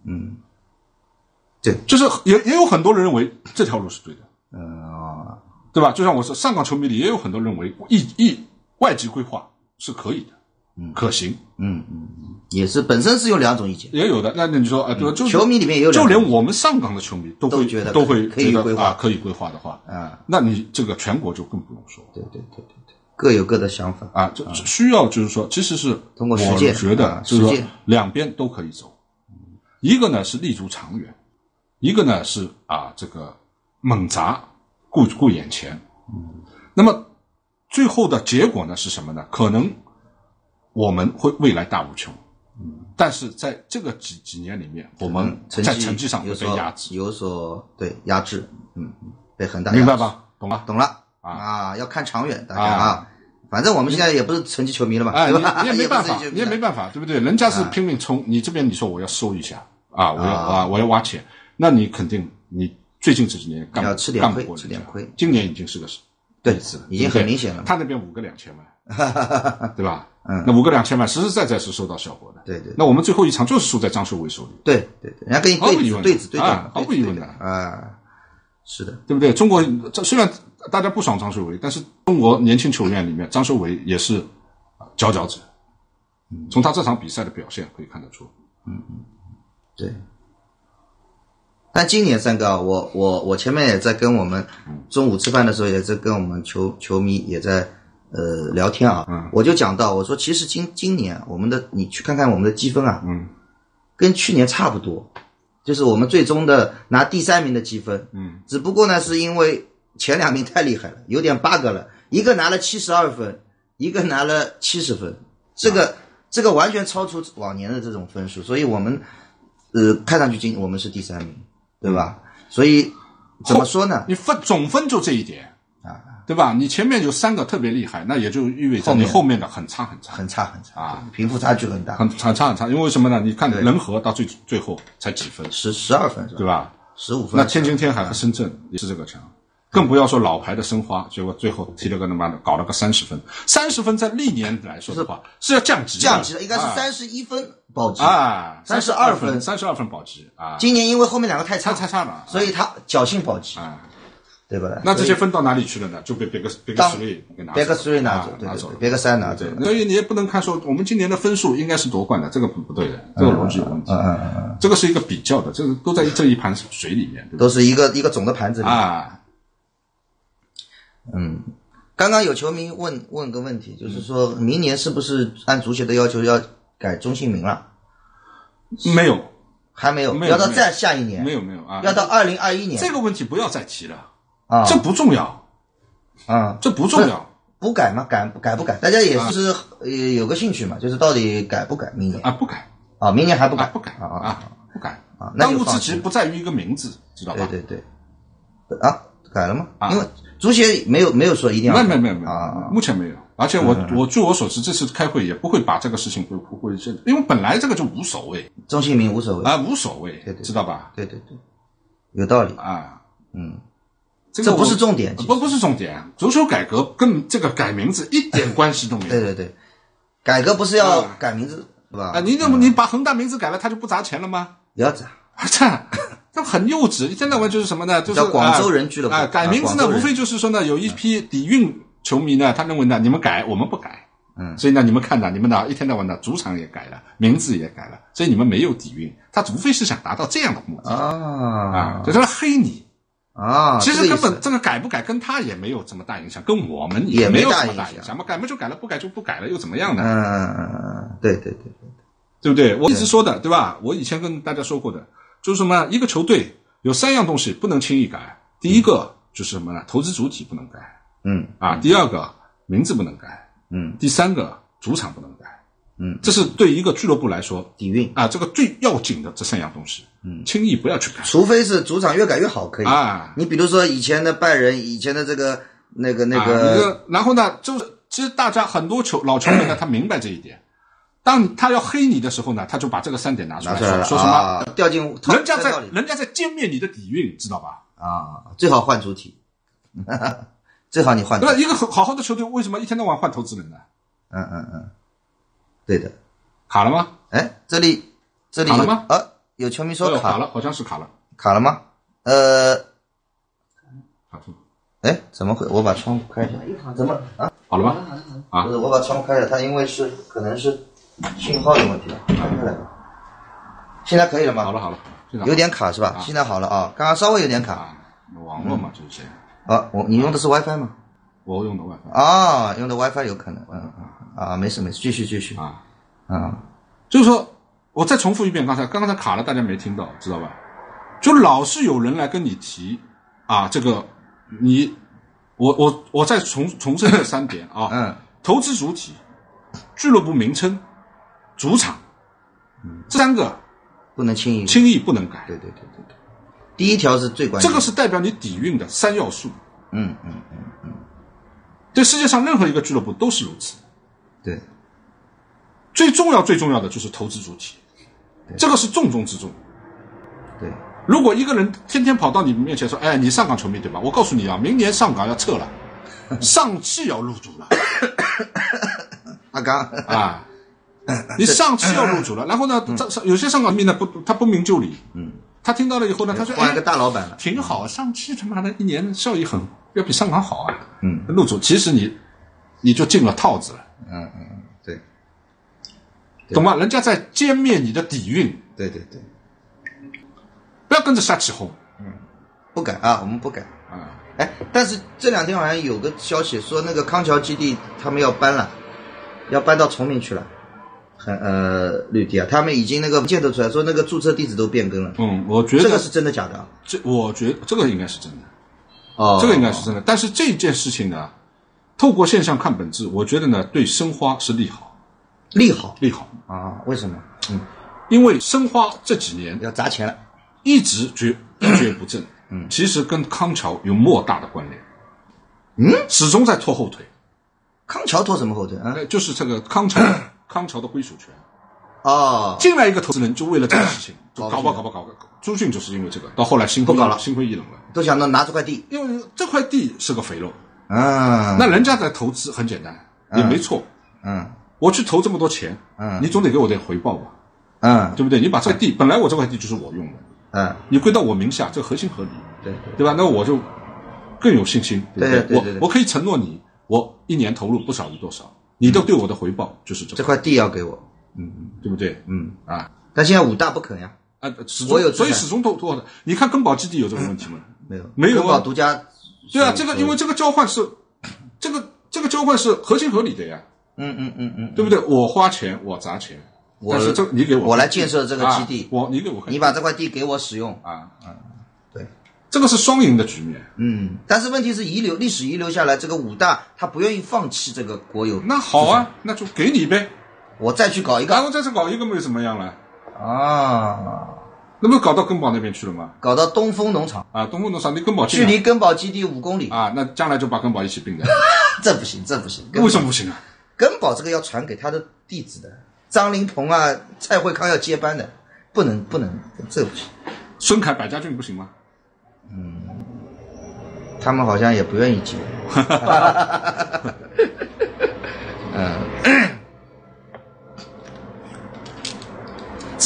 对， 就是也有很多人认为这条路是对的。对吧？就像我说，上港球迷里也有很多认为外籍规划是可以的，可行。 也是本身是有两种意见， 也有的。那你说就球迷里面也有就连我们上港的球迷都觉得可以规划， 可以规划的话，那你这个全国就更不用说。 对，各有各的想法就需要就是说，其实是通过实践， 我觉得就是说两边都可以走。一个呢是立足长远，一个呢是这个猛砸顾眼前。那么最后的结果呢是什么呢？可能我们会未来大无穷，但是在这个几年里面，我们在成绩上会被压制， 有所压制，被很大明白吧？懂了要看长远，大家反正我们现在也不是成绩球迷了嘛，对吧？ 你也没办法，对不对？人家是拼命冲，你这边你说我要收一下我要挖钱，那你肯定你最近这几年要吃点亏， 今年已经是个例子了， 已经很明显了。 他那边5个2000万，对吧？那5个2000万实实在在是收到效果的。 对。 那我们最后一场就是输在张秀伟手里。 对，人家跟你对子毫不疑问的是的， 对不对？中国虽然大家不爽张秀伟，但是中国年轻球员里面，张秀伟也是佼佼者。从他这场比赛的表现可以看得出。 对。但今年三个我前面也在跟我们中午吃饭的时候也在跟我们球迷也在聊天我就讲到我说其实今年我们的你去看看我们的积分跟去年差不多，就是我们最终的拿第3名的积分只不过呢是因为前2名太厉害了，有点 bug 了，一个拿了72分，一个拿了70分，这个完全超出往年的这种分数，所以我们看上去我们是第3名。对吧？所以怎么说呢？ 你总分就这一点对吧？你前面有3个特别厉害，那也就意味着你后面的很差贫富差距很大，很差。因为什么呢？你看人和到最后才几分 ，12分， 对吧 ？15分。 那天津天海和深圳也是这个强，更不要说老牌的申花，结果最后踢了个他妈的搞了个30分，30分在历年来说的话是要降级的，应该是31分保级 32分保级今年因为后面2个太差了， 所以他侥幸保级对吧？ 那这些分到哪里去了呢？就被别个3给拿走，别个3拿走。 所以你也不能看说我们今年的分数应该是夺冠的，这个不对的，这个逻辑有问题。这个是一个比较的，这个都在这一盘水里面， 都是一个总的盘子里刚刚有球迷问个问题，就是说明年是不是按足协的要求要改中性名了？ 没有， 还没有，要到再下一年。 没有要到2021年。 这个问题不要再提了这不重要这不重要。 不改吗？改不改？大家也是有个兴趣嘛，就是到底改不改明年不改明年还不改不改不改当务之急不在于一个名字，知道吧？ 对改了吗？因为足协没有说一定要没有目前没有。而且我据我所知，这次开会也不会把这个事情会因为本来这个就无所谓， 中性名无所谓无所谓，对，知道吧？ 对，有道理这不是重点， 不是重点。足球改革跟这个改名字一点关系都没有。 对， 改革不是要改名字是吧？ 啊，你把恒大名字改了，他就不砸钱了吗？ 要砸。 这很幼稚，一天到晚就是什么呢？就是广州人俱乐部。 改名字呢，无非就是说呢，有一批底蕴球迷呢，他认为呢，你们改，我们不改。所以呢，你们看呢，你们呢一天到晚的主场也改了，名字也改了，所以你们没有底蕴。他无非是想达到这样的目的就是黑你其实根本这个改不改跟他也没有这么大影响，跟我们也没有什么大影响嘛。改不就改了，不改就不改了，又怎么样呢？ 对， 对不对？我一直说的，对吧？我以前跟大家说过的，就是什么？一个球队有3样东西不能轻易改。第一个就是什么呢？投资主体不能改。第二个名字不能改。第3个主场不能改。这是对一个俱乐部来说底蕴这个最要紧的这3样东西。轻易不要去改， 除非是主场越改越好，可以你比如说以前的拜仁，以前的这个那个， 然后呢，就是其实大家很多老球迷呢，他明白这一点。当他要黑你的时候呢，他就把这个3点拿出来说什么掉进人家在歼灭你的底蕴，知道吧？ 最好换主体，最好你换主体。 一个好好的球队为什么一天到晚换投资人呢？ 对的。 卡了吗？ 这里卡了吗？ 有球迷说卡了，好像是卡了。 卡了吗？ 卡住。 怎么会？我把窗户开一下。怎么好了吗？ 不是，我把窗户开了，它因为可能是信号有问题了。现在可以了吗？ 好了， 有点卡是吧？现在好了刚刚稍微有点卡。 网络嘛，这些。 你用的是 WiFi 吗？ 我用的 WiFi。 用的 WiFi 有可能。没事，继续。 就是说，我再重复一遍，刚才卡了，大家没听到，知道吧？就老是有人来跟你提这个我再重申这3点投资主体、俱乐部名称、主场，这3个不能轻易不能改。 对。第一条是最关键， 这个是代表你底蕴的3要素。对世界上任何一个俱乐部都是如此。 对， 最重要的就是投资主体，这个是重中之重。 对， 如果一个人天天跑到你面前说，你上港球迷对吧？我告诉你明年上港要撤了，上汽要入主了。 阿刚你上汽要入主了，然后呢，有些上港迷呢他不明就里，他听到了以后呢，他说换个大老板了， 挺好，上汽他妈的一年效益要比上港好入主，其实你就进了套子了。 对， 懂吗？人家在歼灭你的底蕴。 对， 不要跟着瞎起哄。 不改我们不改但是这2天好像有个消息说那个康桥基地他们要搬了，要搬到崇明去了。绿地他们已经那个建设出来，说那个注册地址都变更了。 我觉得这个是真的假的？ 我觉得这个应该是真的。这个应该是真的。但是这件事情呢，透过现象看本质，我觉得呢，对申花是利好。利好为什么？ 因为申花这几年要砸钱了， 一蹶不振。其实跟康桥有莫大的关联。始终在拖后腿。 康桥拖什么后腿就是这个康桥的归属权。进来一个投资人就为了这个事情，就搞吧。朱迅就是因为这个，到后来心灰意冷了， 都想拿这块地， 因为这块地是个肥肉。那人家在投资很简单，也没错。我去投这么多钱，你总得给我点回报吧。对不对？你把这块地，本来我这块地就是我用的，你归到我名下，这合情合理，对吧？那我就更有信心，对不对？我可以承诺你，我1年投入不少于多少，你都对我的回报就是这块地要给我， 对不对？ 但现在武大不肯呀， 所以始终拖的。你看根宝基地有这个问题吗？ 没有根宝独家。 对这个因为这个交换是这个交换是合情合理的呀。对不对？我花钱，我砸钱，但是你给我来建设这个基地， 你给我， 你把这块地给我使用对， 这个是双赢的局面。 但是问题是历史遗留下来，这个武大他不愿意放弃这个国有。 那好那就给你呗， 我再去搞一个， 然后再去搞一个没怎么样了那不搞到根宝那边去了吗？ 搞到东风农场东风农场离根宝距离根宝基地5公里那将来就把根宝一起并了。 这不行。 为什么不行根宝这个要传给他的弟子的，张林鹏蔡慧康要接班的，不能，这不行。 孙凯、百家俊不行吗？ 他们好像也不愿意接。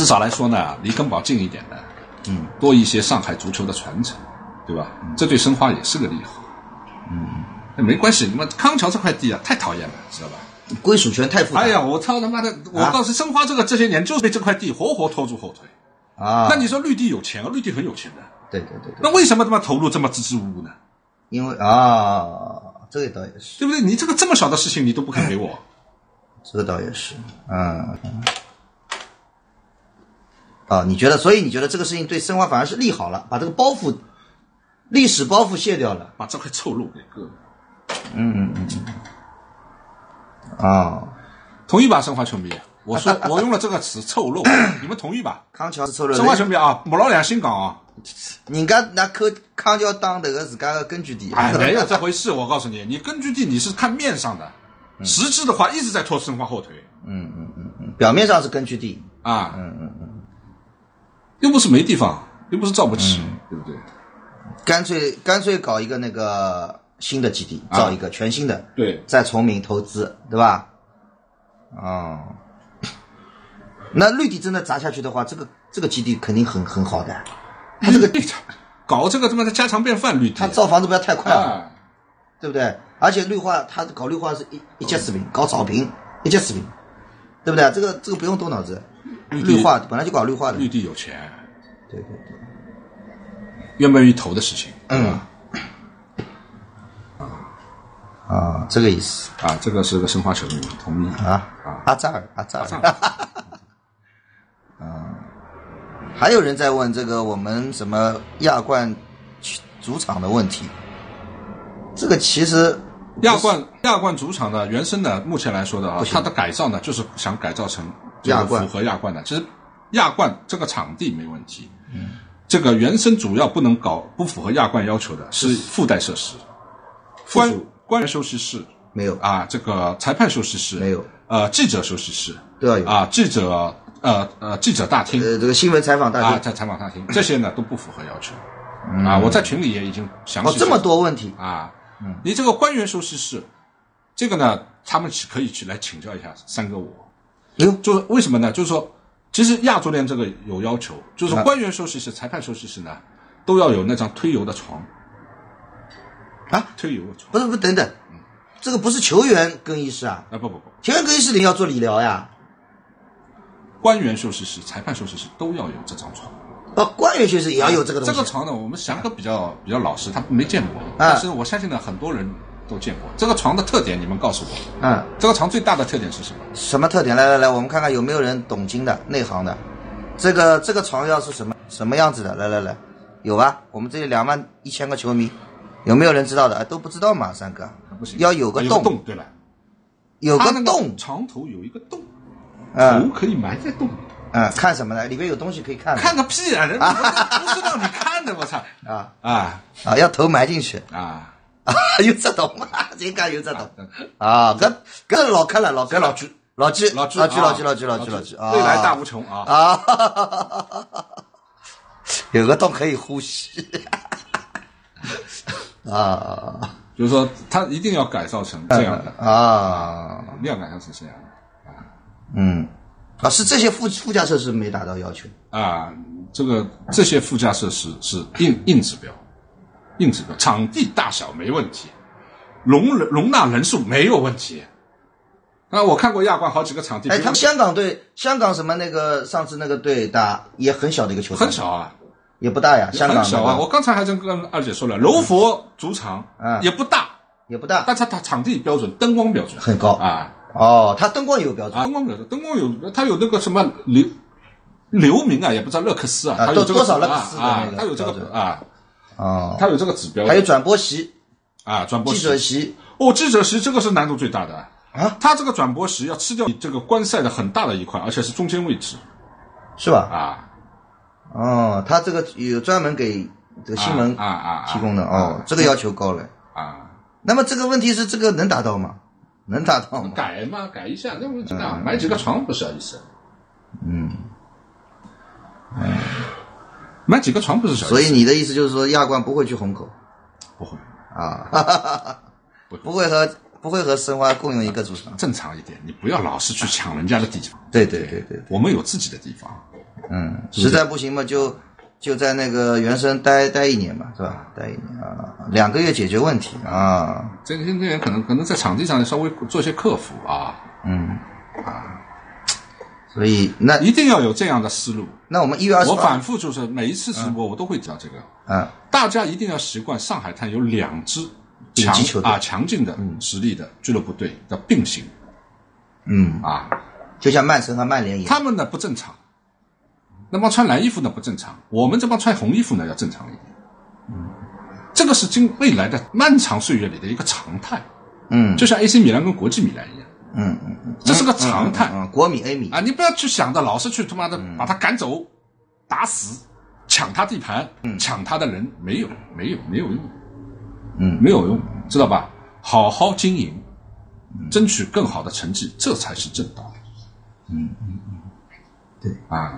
至少来说呢，离根宝近一点的，多一些上海足球的传承，对吧？这对申花也是个利好。没关系，你们康桥这块地啊，太讨厌了，知道吧？ 归属权太复杂。 哎呀，我操他妈的！我告诉申花这些年就是被这块地活活拖住后腿啊。那你说绿地有钱啊？绿地很有钱的。 对。 那为什么他妈投入这么支支吾吾呢？ 因为这个倒也是， 对不对？你这么小的事情你都不肯给我， 这个倒也是，你觉得？所以你觉得这个事情对申花反而是利好了，把这个历史包袱卸掉了， 把这块臭肉给割了。同意吧，申花球迷？我说我用了这个词臭肉，你们同意吧？ 康桥是臭肉， 申花球迷啊，莫老良心讲啊。 人家拿康桥当这个自家的根据地， 没有这回事。我告诉你，你根据地你是看面上的，实质的话一直在拖申花后腿。 表面上是根据地啊，又不是没地方，又不是造不起，对不对？ 干脆搞一个那个新的基地，造一个全新的， 对， 再重名投资，对吧？那绿地真的砸下去的话，这个基地肯定很好的。他这个搞这个他妈的家常便饭绿地， 他造房子不要太快了，对不对？而且绿化，他搞绿化是一切视频，搞草坪一切视频，对不对？这个不用动脑子，绿化本来就搞绿化的， 绿地有钱， 对， 愿不愿意投的事情， 这个意思啊，这个是个申花球迷，同意阿扎尔，还有人在问这个我们什么亚冠主场的问题，这个其实亚冠主场的原生的，目前来说的它的改造呢，就是想改造成亚冠， 符合亚冠的。其实亚冠这个场地没问题，这个原生主要不能搞不符合亚冠要求的是附带设施，官员休息室没有啊，这个裁判休息室没有， 记者休息室都要有啊，记者大厅， 这个新闻采访大厅在采访大厅，这些呢都不符合要求我在群里也已经详细这么多问题你这个官员休息室，这个呢，他们可以来请教一下三哥我，就是为什么呢？就是说，其实亚足联这个有要求，就是官员休息室、裁判休息室呢，都要有那张推油的床推油的床， 不等等，这个不是球员更衣室啊？ 不， 球员更衣室里要做理疗呀。 官员休息室、裁判休息室都要有这张床。 官员休息室也要有这个东西。 这个床呢，我们翔哥比较老实，他没见过，但是我相信呢，很多人都见过。这个床的特点，你们告诉我。这个床最大的特点是什么？ 什么特点？来，我们看看有没有人懂经的、内行的。这个床要是什么样子的？来，有吧？我们这里21000个球迷，有没有人知道的？都不知道嘛，三哥。 不行， 要有个洞。 对了， 有个洞， 床头有一个洞，头可以埋在洞里。 看什么呢？里面有东西可以看。 看个屁啊！人家不是让你看的，我操！ 要头埋进去有这懂吗？这个有这懂搿老看了，老句， 未来大无穷有个洞可以呼吸就是说他一定要改造成这样的一定要改造成这样的是这些附加设施没达到要求这些附加设施是硬指标，场地大小没问题，容纳人数没有问题。我看过亚冠好几个场地， 他们香港什么那个上次那个队打也很小的一个球场， 很小也不大呀，香港很小我刚才还跟二姐说了，柔佛主场也不大，但是它场地标准、灯光标准很高它灯光也有标准灯光有，它有那个什么流明也不知道勒克斯它有这个多少勒克斯的那个它有这个它有这个指标， 还有转播席转播记者席记者席这个是难度最大的它这个转播席要吃掉这个观赛的很大的一块，而且是中间位置， 是吧？他这个有专门给这个新闻提供的这个要求高了那么这个问题是这个能达到吗？能达到吗？ 改一下，那我知道买几个床不是小意思。买几个床不是小意思。 所以你的意思就是说，亚冠不会去虹口？ 不会不会和申花共用一个主场。 正常一点，你不要老是去抢人家的地方。 对， 我们有自己的地方。 实在不行嘛，就在那个原生待1年嘛，是吧？待1年啊，2个月解决问题啊。 这个人可能在场地上稍微做一些克服啊。 所以那一定要有这样的思路。 那我们1月20号， 我反复就是每一次直播我都会讲这个。大家一定要习惯上海滩有2支强劲的实力的俱乐部队的并行。 就像曼城和曼联一样， 他们呢不正常。那帮穿蓝衣服呢不正常，我们这帮穿红衣服呢要正常一点。这个是未来的漫长岁月里的一个常态。就像 AC 米兰跟国际米兰一样。这是个常态。 国米 A 米啊，你不要去想着老是去他妈的把他赶走、打死、抢他地盘、抢他的人，没有用。没有用，知道吧？好好经营，争取更好的成绩，这才是正道。 对啊。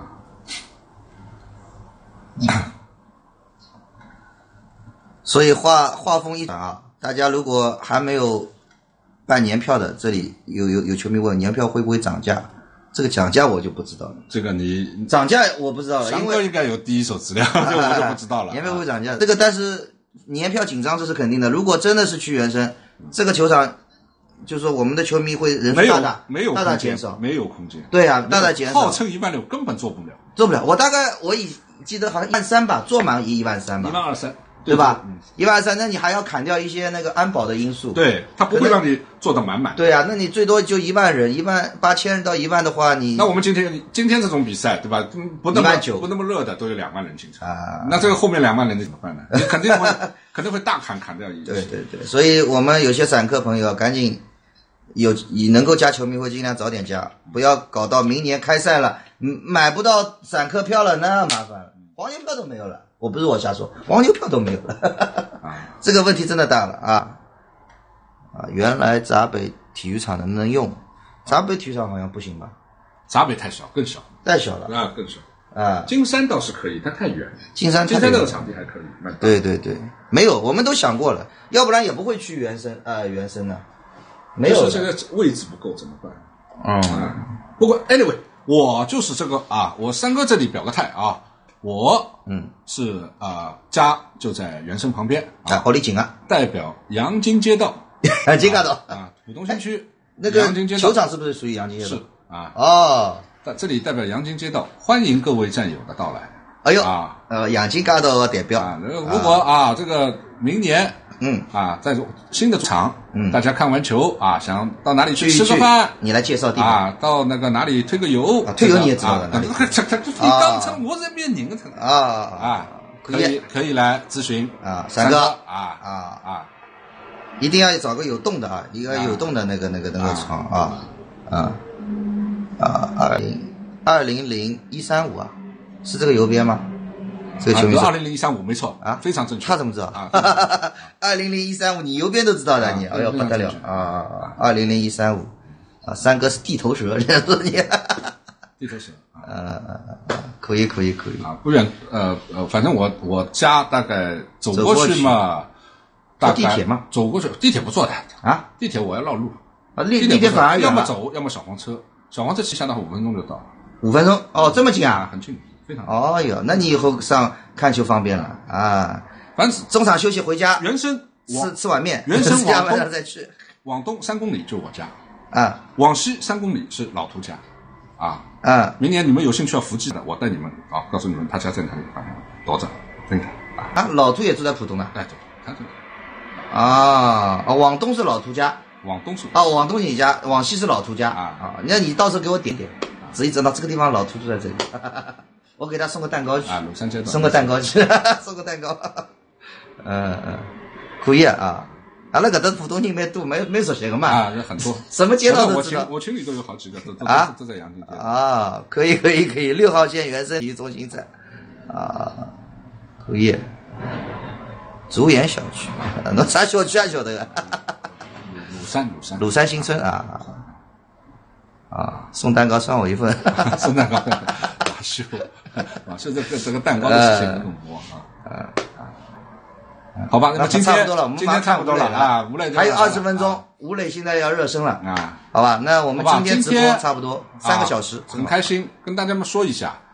所以话锋一转啊，大家如果还没有办年票的，这里有球迷问年票会不会涨价？这个涨价我就不知道了。 这个你涨价我不知道了， 翔哥应该有第一手资料，这我就不知道了。 年票会涨价，这个但是年票紧张这是肯定的。如果真的是去原生，这个球场，就是说我们的球迷会人数大大减少， 没有空间。 对啊，大大减少。 号称16000根本做不了。 我记得好像13000吧，坐满13000吧。 12300。 对吧？123，那你还要砍掉一些那个安保的因素。 对，他不会让你做得满满。 对啊，那你最多就10000人，18000人到10000的话， 那我们今天这种比赛，对吧？不那么热的都有2万人进场啊。那这个后面2万人怎么办呢？你肯定会大砍掉一些。 对，所以我们有些散客朋友赶紧能够加球迷会尽量早点加，不要搞到明年开赛了，买不到散客票了，那麻烦了，黄牛票都没有了。我不是我瞎说，黄牛票都没有了，这个问题真的大了啊！原来闸北体育场能不能用？闸北体育场好像不行吧？ 闸北太小，更小， 太小了啊，更小啊！金山倒是可以，它太远。 金山那个场地还可以。 对，没有，我们都想过了，要不然也不会去原生呢。没有， 这个位置不够怎么办？不过 anyway， 我就是这个啊，我三哥这里表个态啊。我是家就在原生旁边好离近啊， 代表阳金街道阳金街道浦东新区那个球场是不是属于阳金街道？ 是啊，这里代表阳金街道，欢迎各位战友的到来。 哎呦阳金街道代表如果这个明年在新的场大家看完球想到哪里去吃个饭， 你来介绍地方到那个哪里推个油推油你也知道的你当成我这边人可以来咨询三哥一定要找个有洞的一个有洞的那个场2000135是这个邮编吗？这个球迷 2000135没错非常正确。 他怎么知道2000135你邮编都知道的你，哎呦不得了2000135三哥是地头蛇，这样说你地头蛇可以不远反正我家大概走过去嘛，大概地铁吗？ 走过去地铁不坐的地铁我要绕路地铁反而要么走要么小黄车骑下到5分钟就到了。 5分钟这么近很近非常哟，那你以后上看球方便了反正中场休息回家原生吃碗面， 原生往东再去往东3公里就我家往西3公里是老涂家明年你们有兴趣要伏击的，我带你们告诉你们他家在哪里多着分开老涂也住在浦东的对他这里往东是老涂家， 往东是往东是你家，往西是老涂家那你到时候给我点指一指到这个地方老涂住在这里我给他送个蛋糕去庐山街道送个蛋糕去送个蛋糕可以那搿搭浦东人蛮多，没熟悉个嘛很多什么街道都知道， 我群里都有好几个都在阳金街可以6号线原生体育中心站可以竹园小区那啥小区晓得庐山新村送蛋糕算我一份送蛋糕马秀这个蛋糕的事情很多好吧，那么今天差不多了吴磊还有20分钟，吴磊现在要热身了好吧，那我们今天直播差不多3个小时， 很开心跟大家们说一下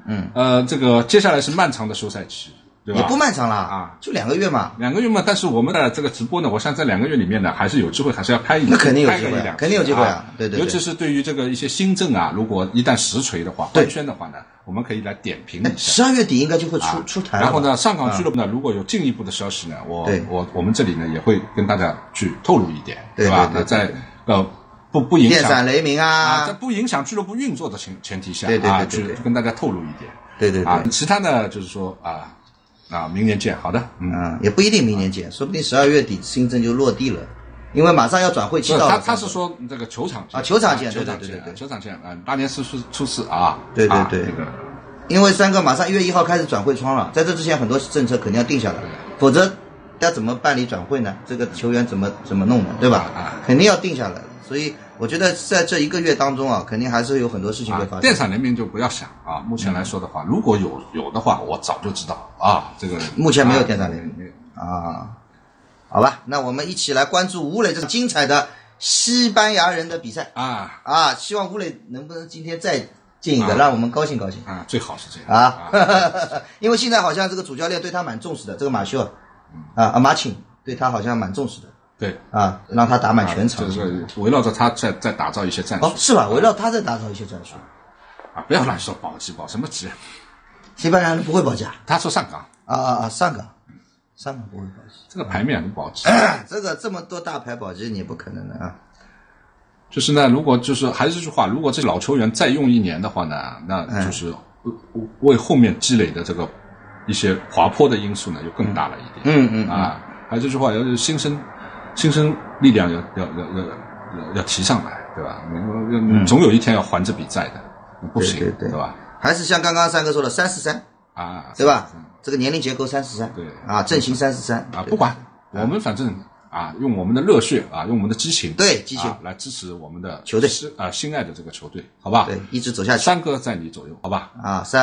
这个接下来是漫长的休赛期。对吧？ 也不漫长了啊，就2个月嘛。 2个月嘛，但是我们的这个直播呢，我想在2个月里面呢，还是有机会，还是要拍一。 那肯定有机会，肯定有机会啊！对。 尤其是对于这个一些新政啊，如果一旦实锤的话，官宣的话呢，我们可以来点评一下。 12月底应该就会出台了。 然后呢，上港俱乐部呢，如果有进一步的消息呢，我们这里呢也会跟大家去透露一点，对吧？那在不影响电闪雷鸣啊， 在不影响俱乐部运作的前提下去跟大家透露一点。 对。 其他呢，就是说明年见，好的， 也不一定明年见，说不定12月底新政就落地了，因为马上要转会期到了。 他是说这个球场见球场见， 对，球场见，大年初四啊， 对， 这个， 因为3个马上1月1号开始转会窗了，在这之前很多政策肯定要定下来，否则要怎么办理转会呢？这个球员怎么弄呢？对吧？肯定要定下来，所以我觉得在这1个月当中肯定还是有很多事情会发生。 电闪雷鸣就不要想啊！目前来说的话，如果有的话，我早就知道啊。这个目前没有电闪雷鸣啊。好吧，那我们一起来关注吴磊这精彩的西班牙人的比赛啊！希望吴磊能不能今天再进一个，让我们高兴高兴啊！最好是这样因为现在好像这个主教练对他蛮重视的，这个马修马钦对他好像蛮重视的。 对让他打满全场， 就是围绕着他在打造一些战术。 是吧？围绕他在打造一些战术不要乱说保级保什么级？ 西班牙人不会保级啊？ 他说上港上港不会保级， 这个牌面能保级？ 这个这么多大牌保级你不可能的啊！ 就是呢，如果就是还是这句话，如果这老球员再用1年的话呢，那就是为后面积累的这个一些滑坡的因素呢，就更大了一点。还是这句话，要是新生力量要提上来，对吧？总有一天要还这笔债的，不行，对吧？ 还是像刚刚3哥说的3-4-3对吧？这个年龄结构3-4-3，对阵型3-4-3 不管我们反正用我们的热血用我们的激情来支持我们的球队心爱的这个球队，好吧？ 对，一直走下去。 3哥在你左右，好吧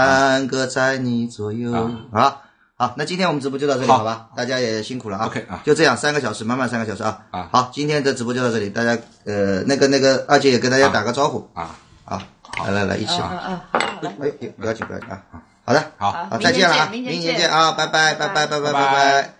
？3哥在你左右好，那今天我们直播就到这里，好吧？大家也辛苦了 OK 就这样3个小时，满满3个小时好，今天的直播就到这里，大家那个二姐也跟大家打个招呼好，来一起不要紧好的， 好， 再见了明年见拜拜。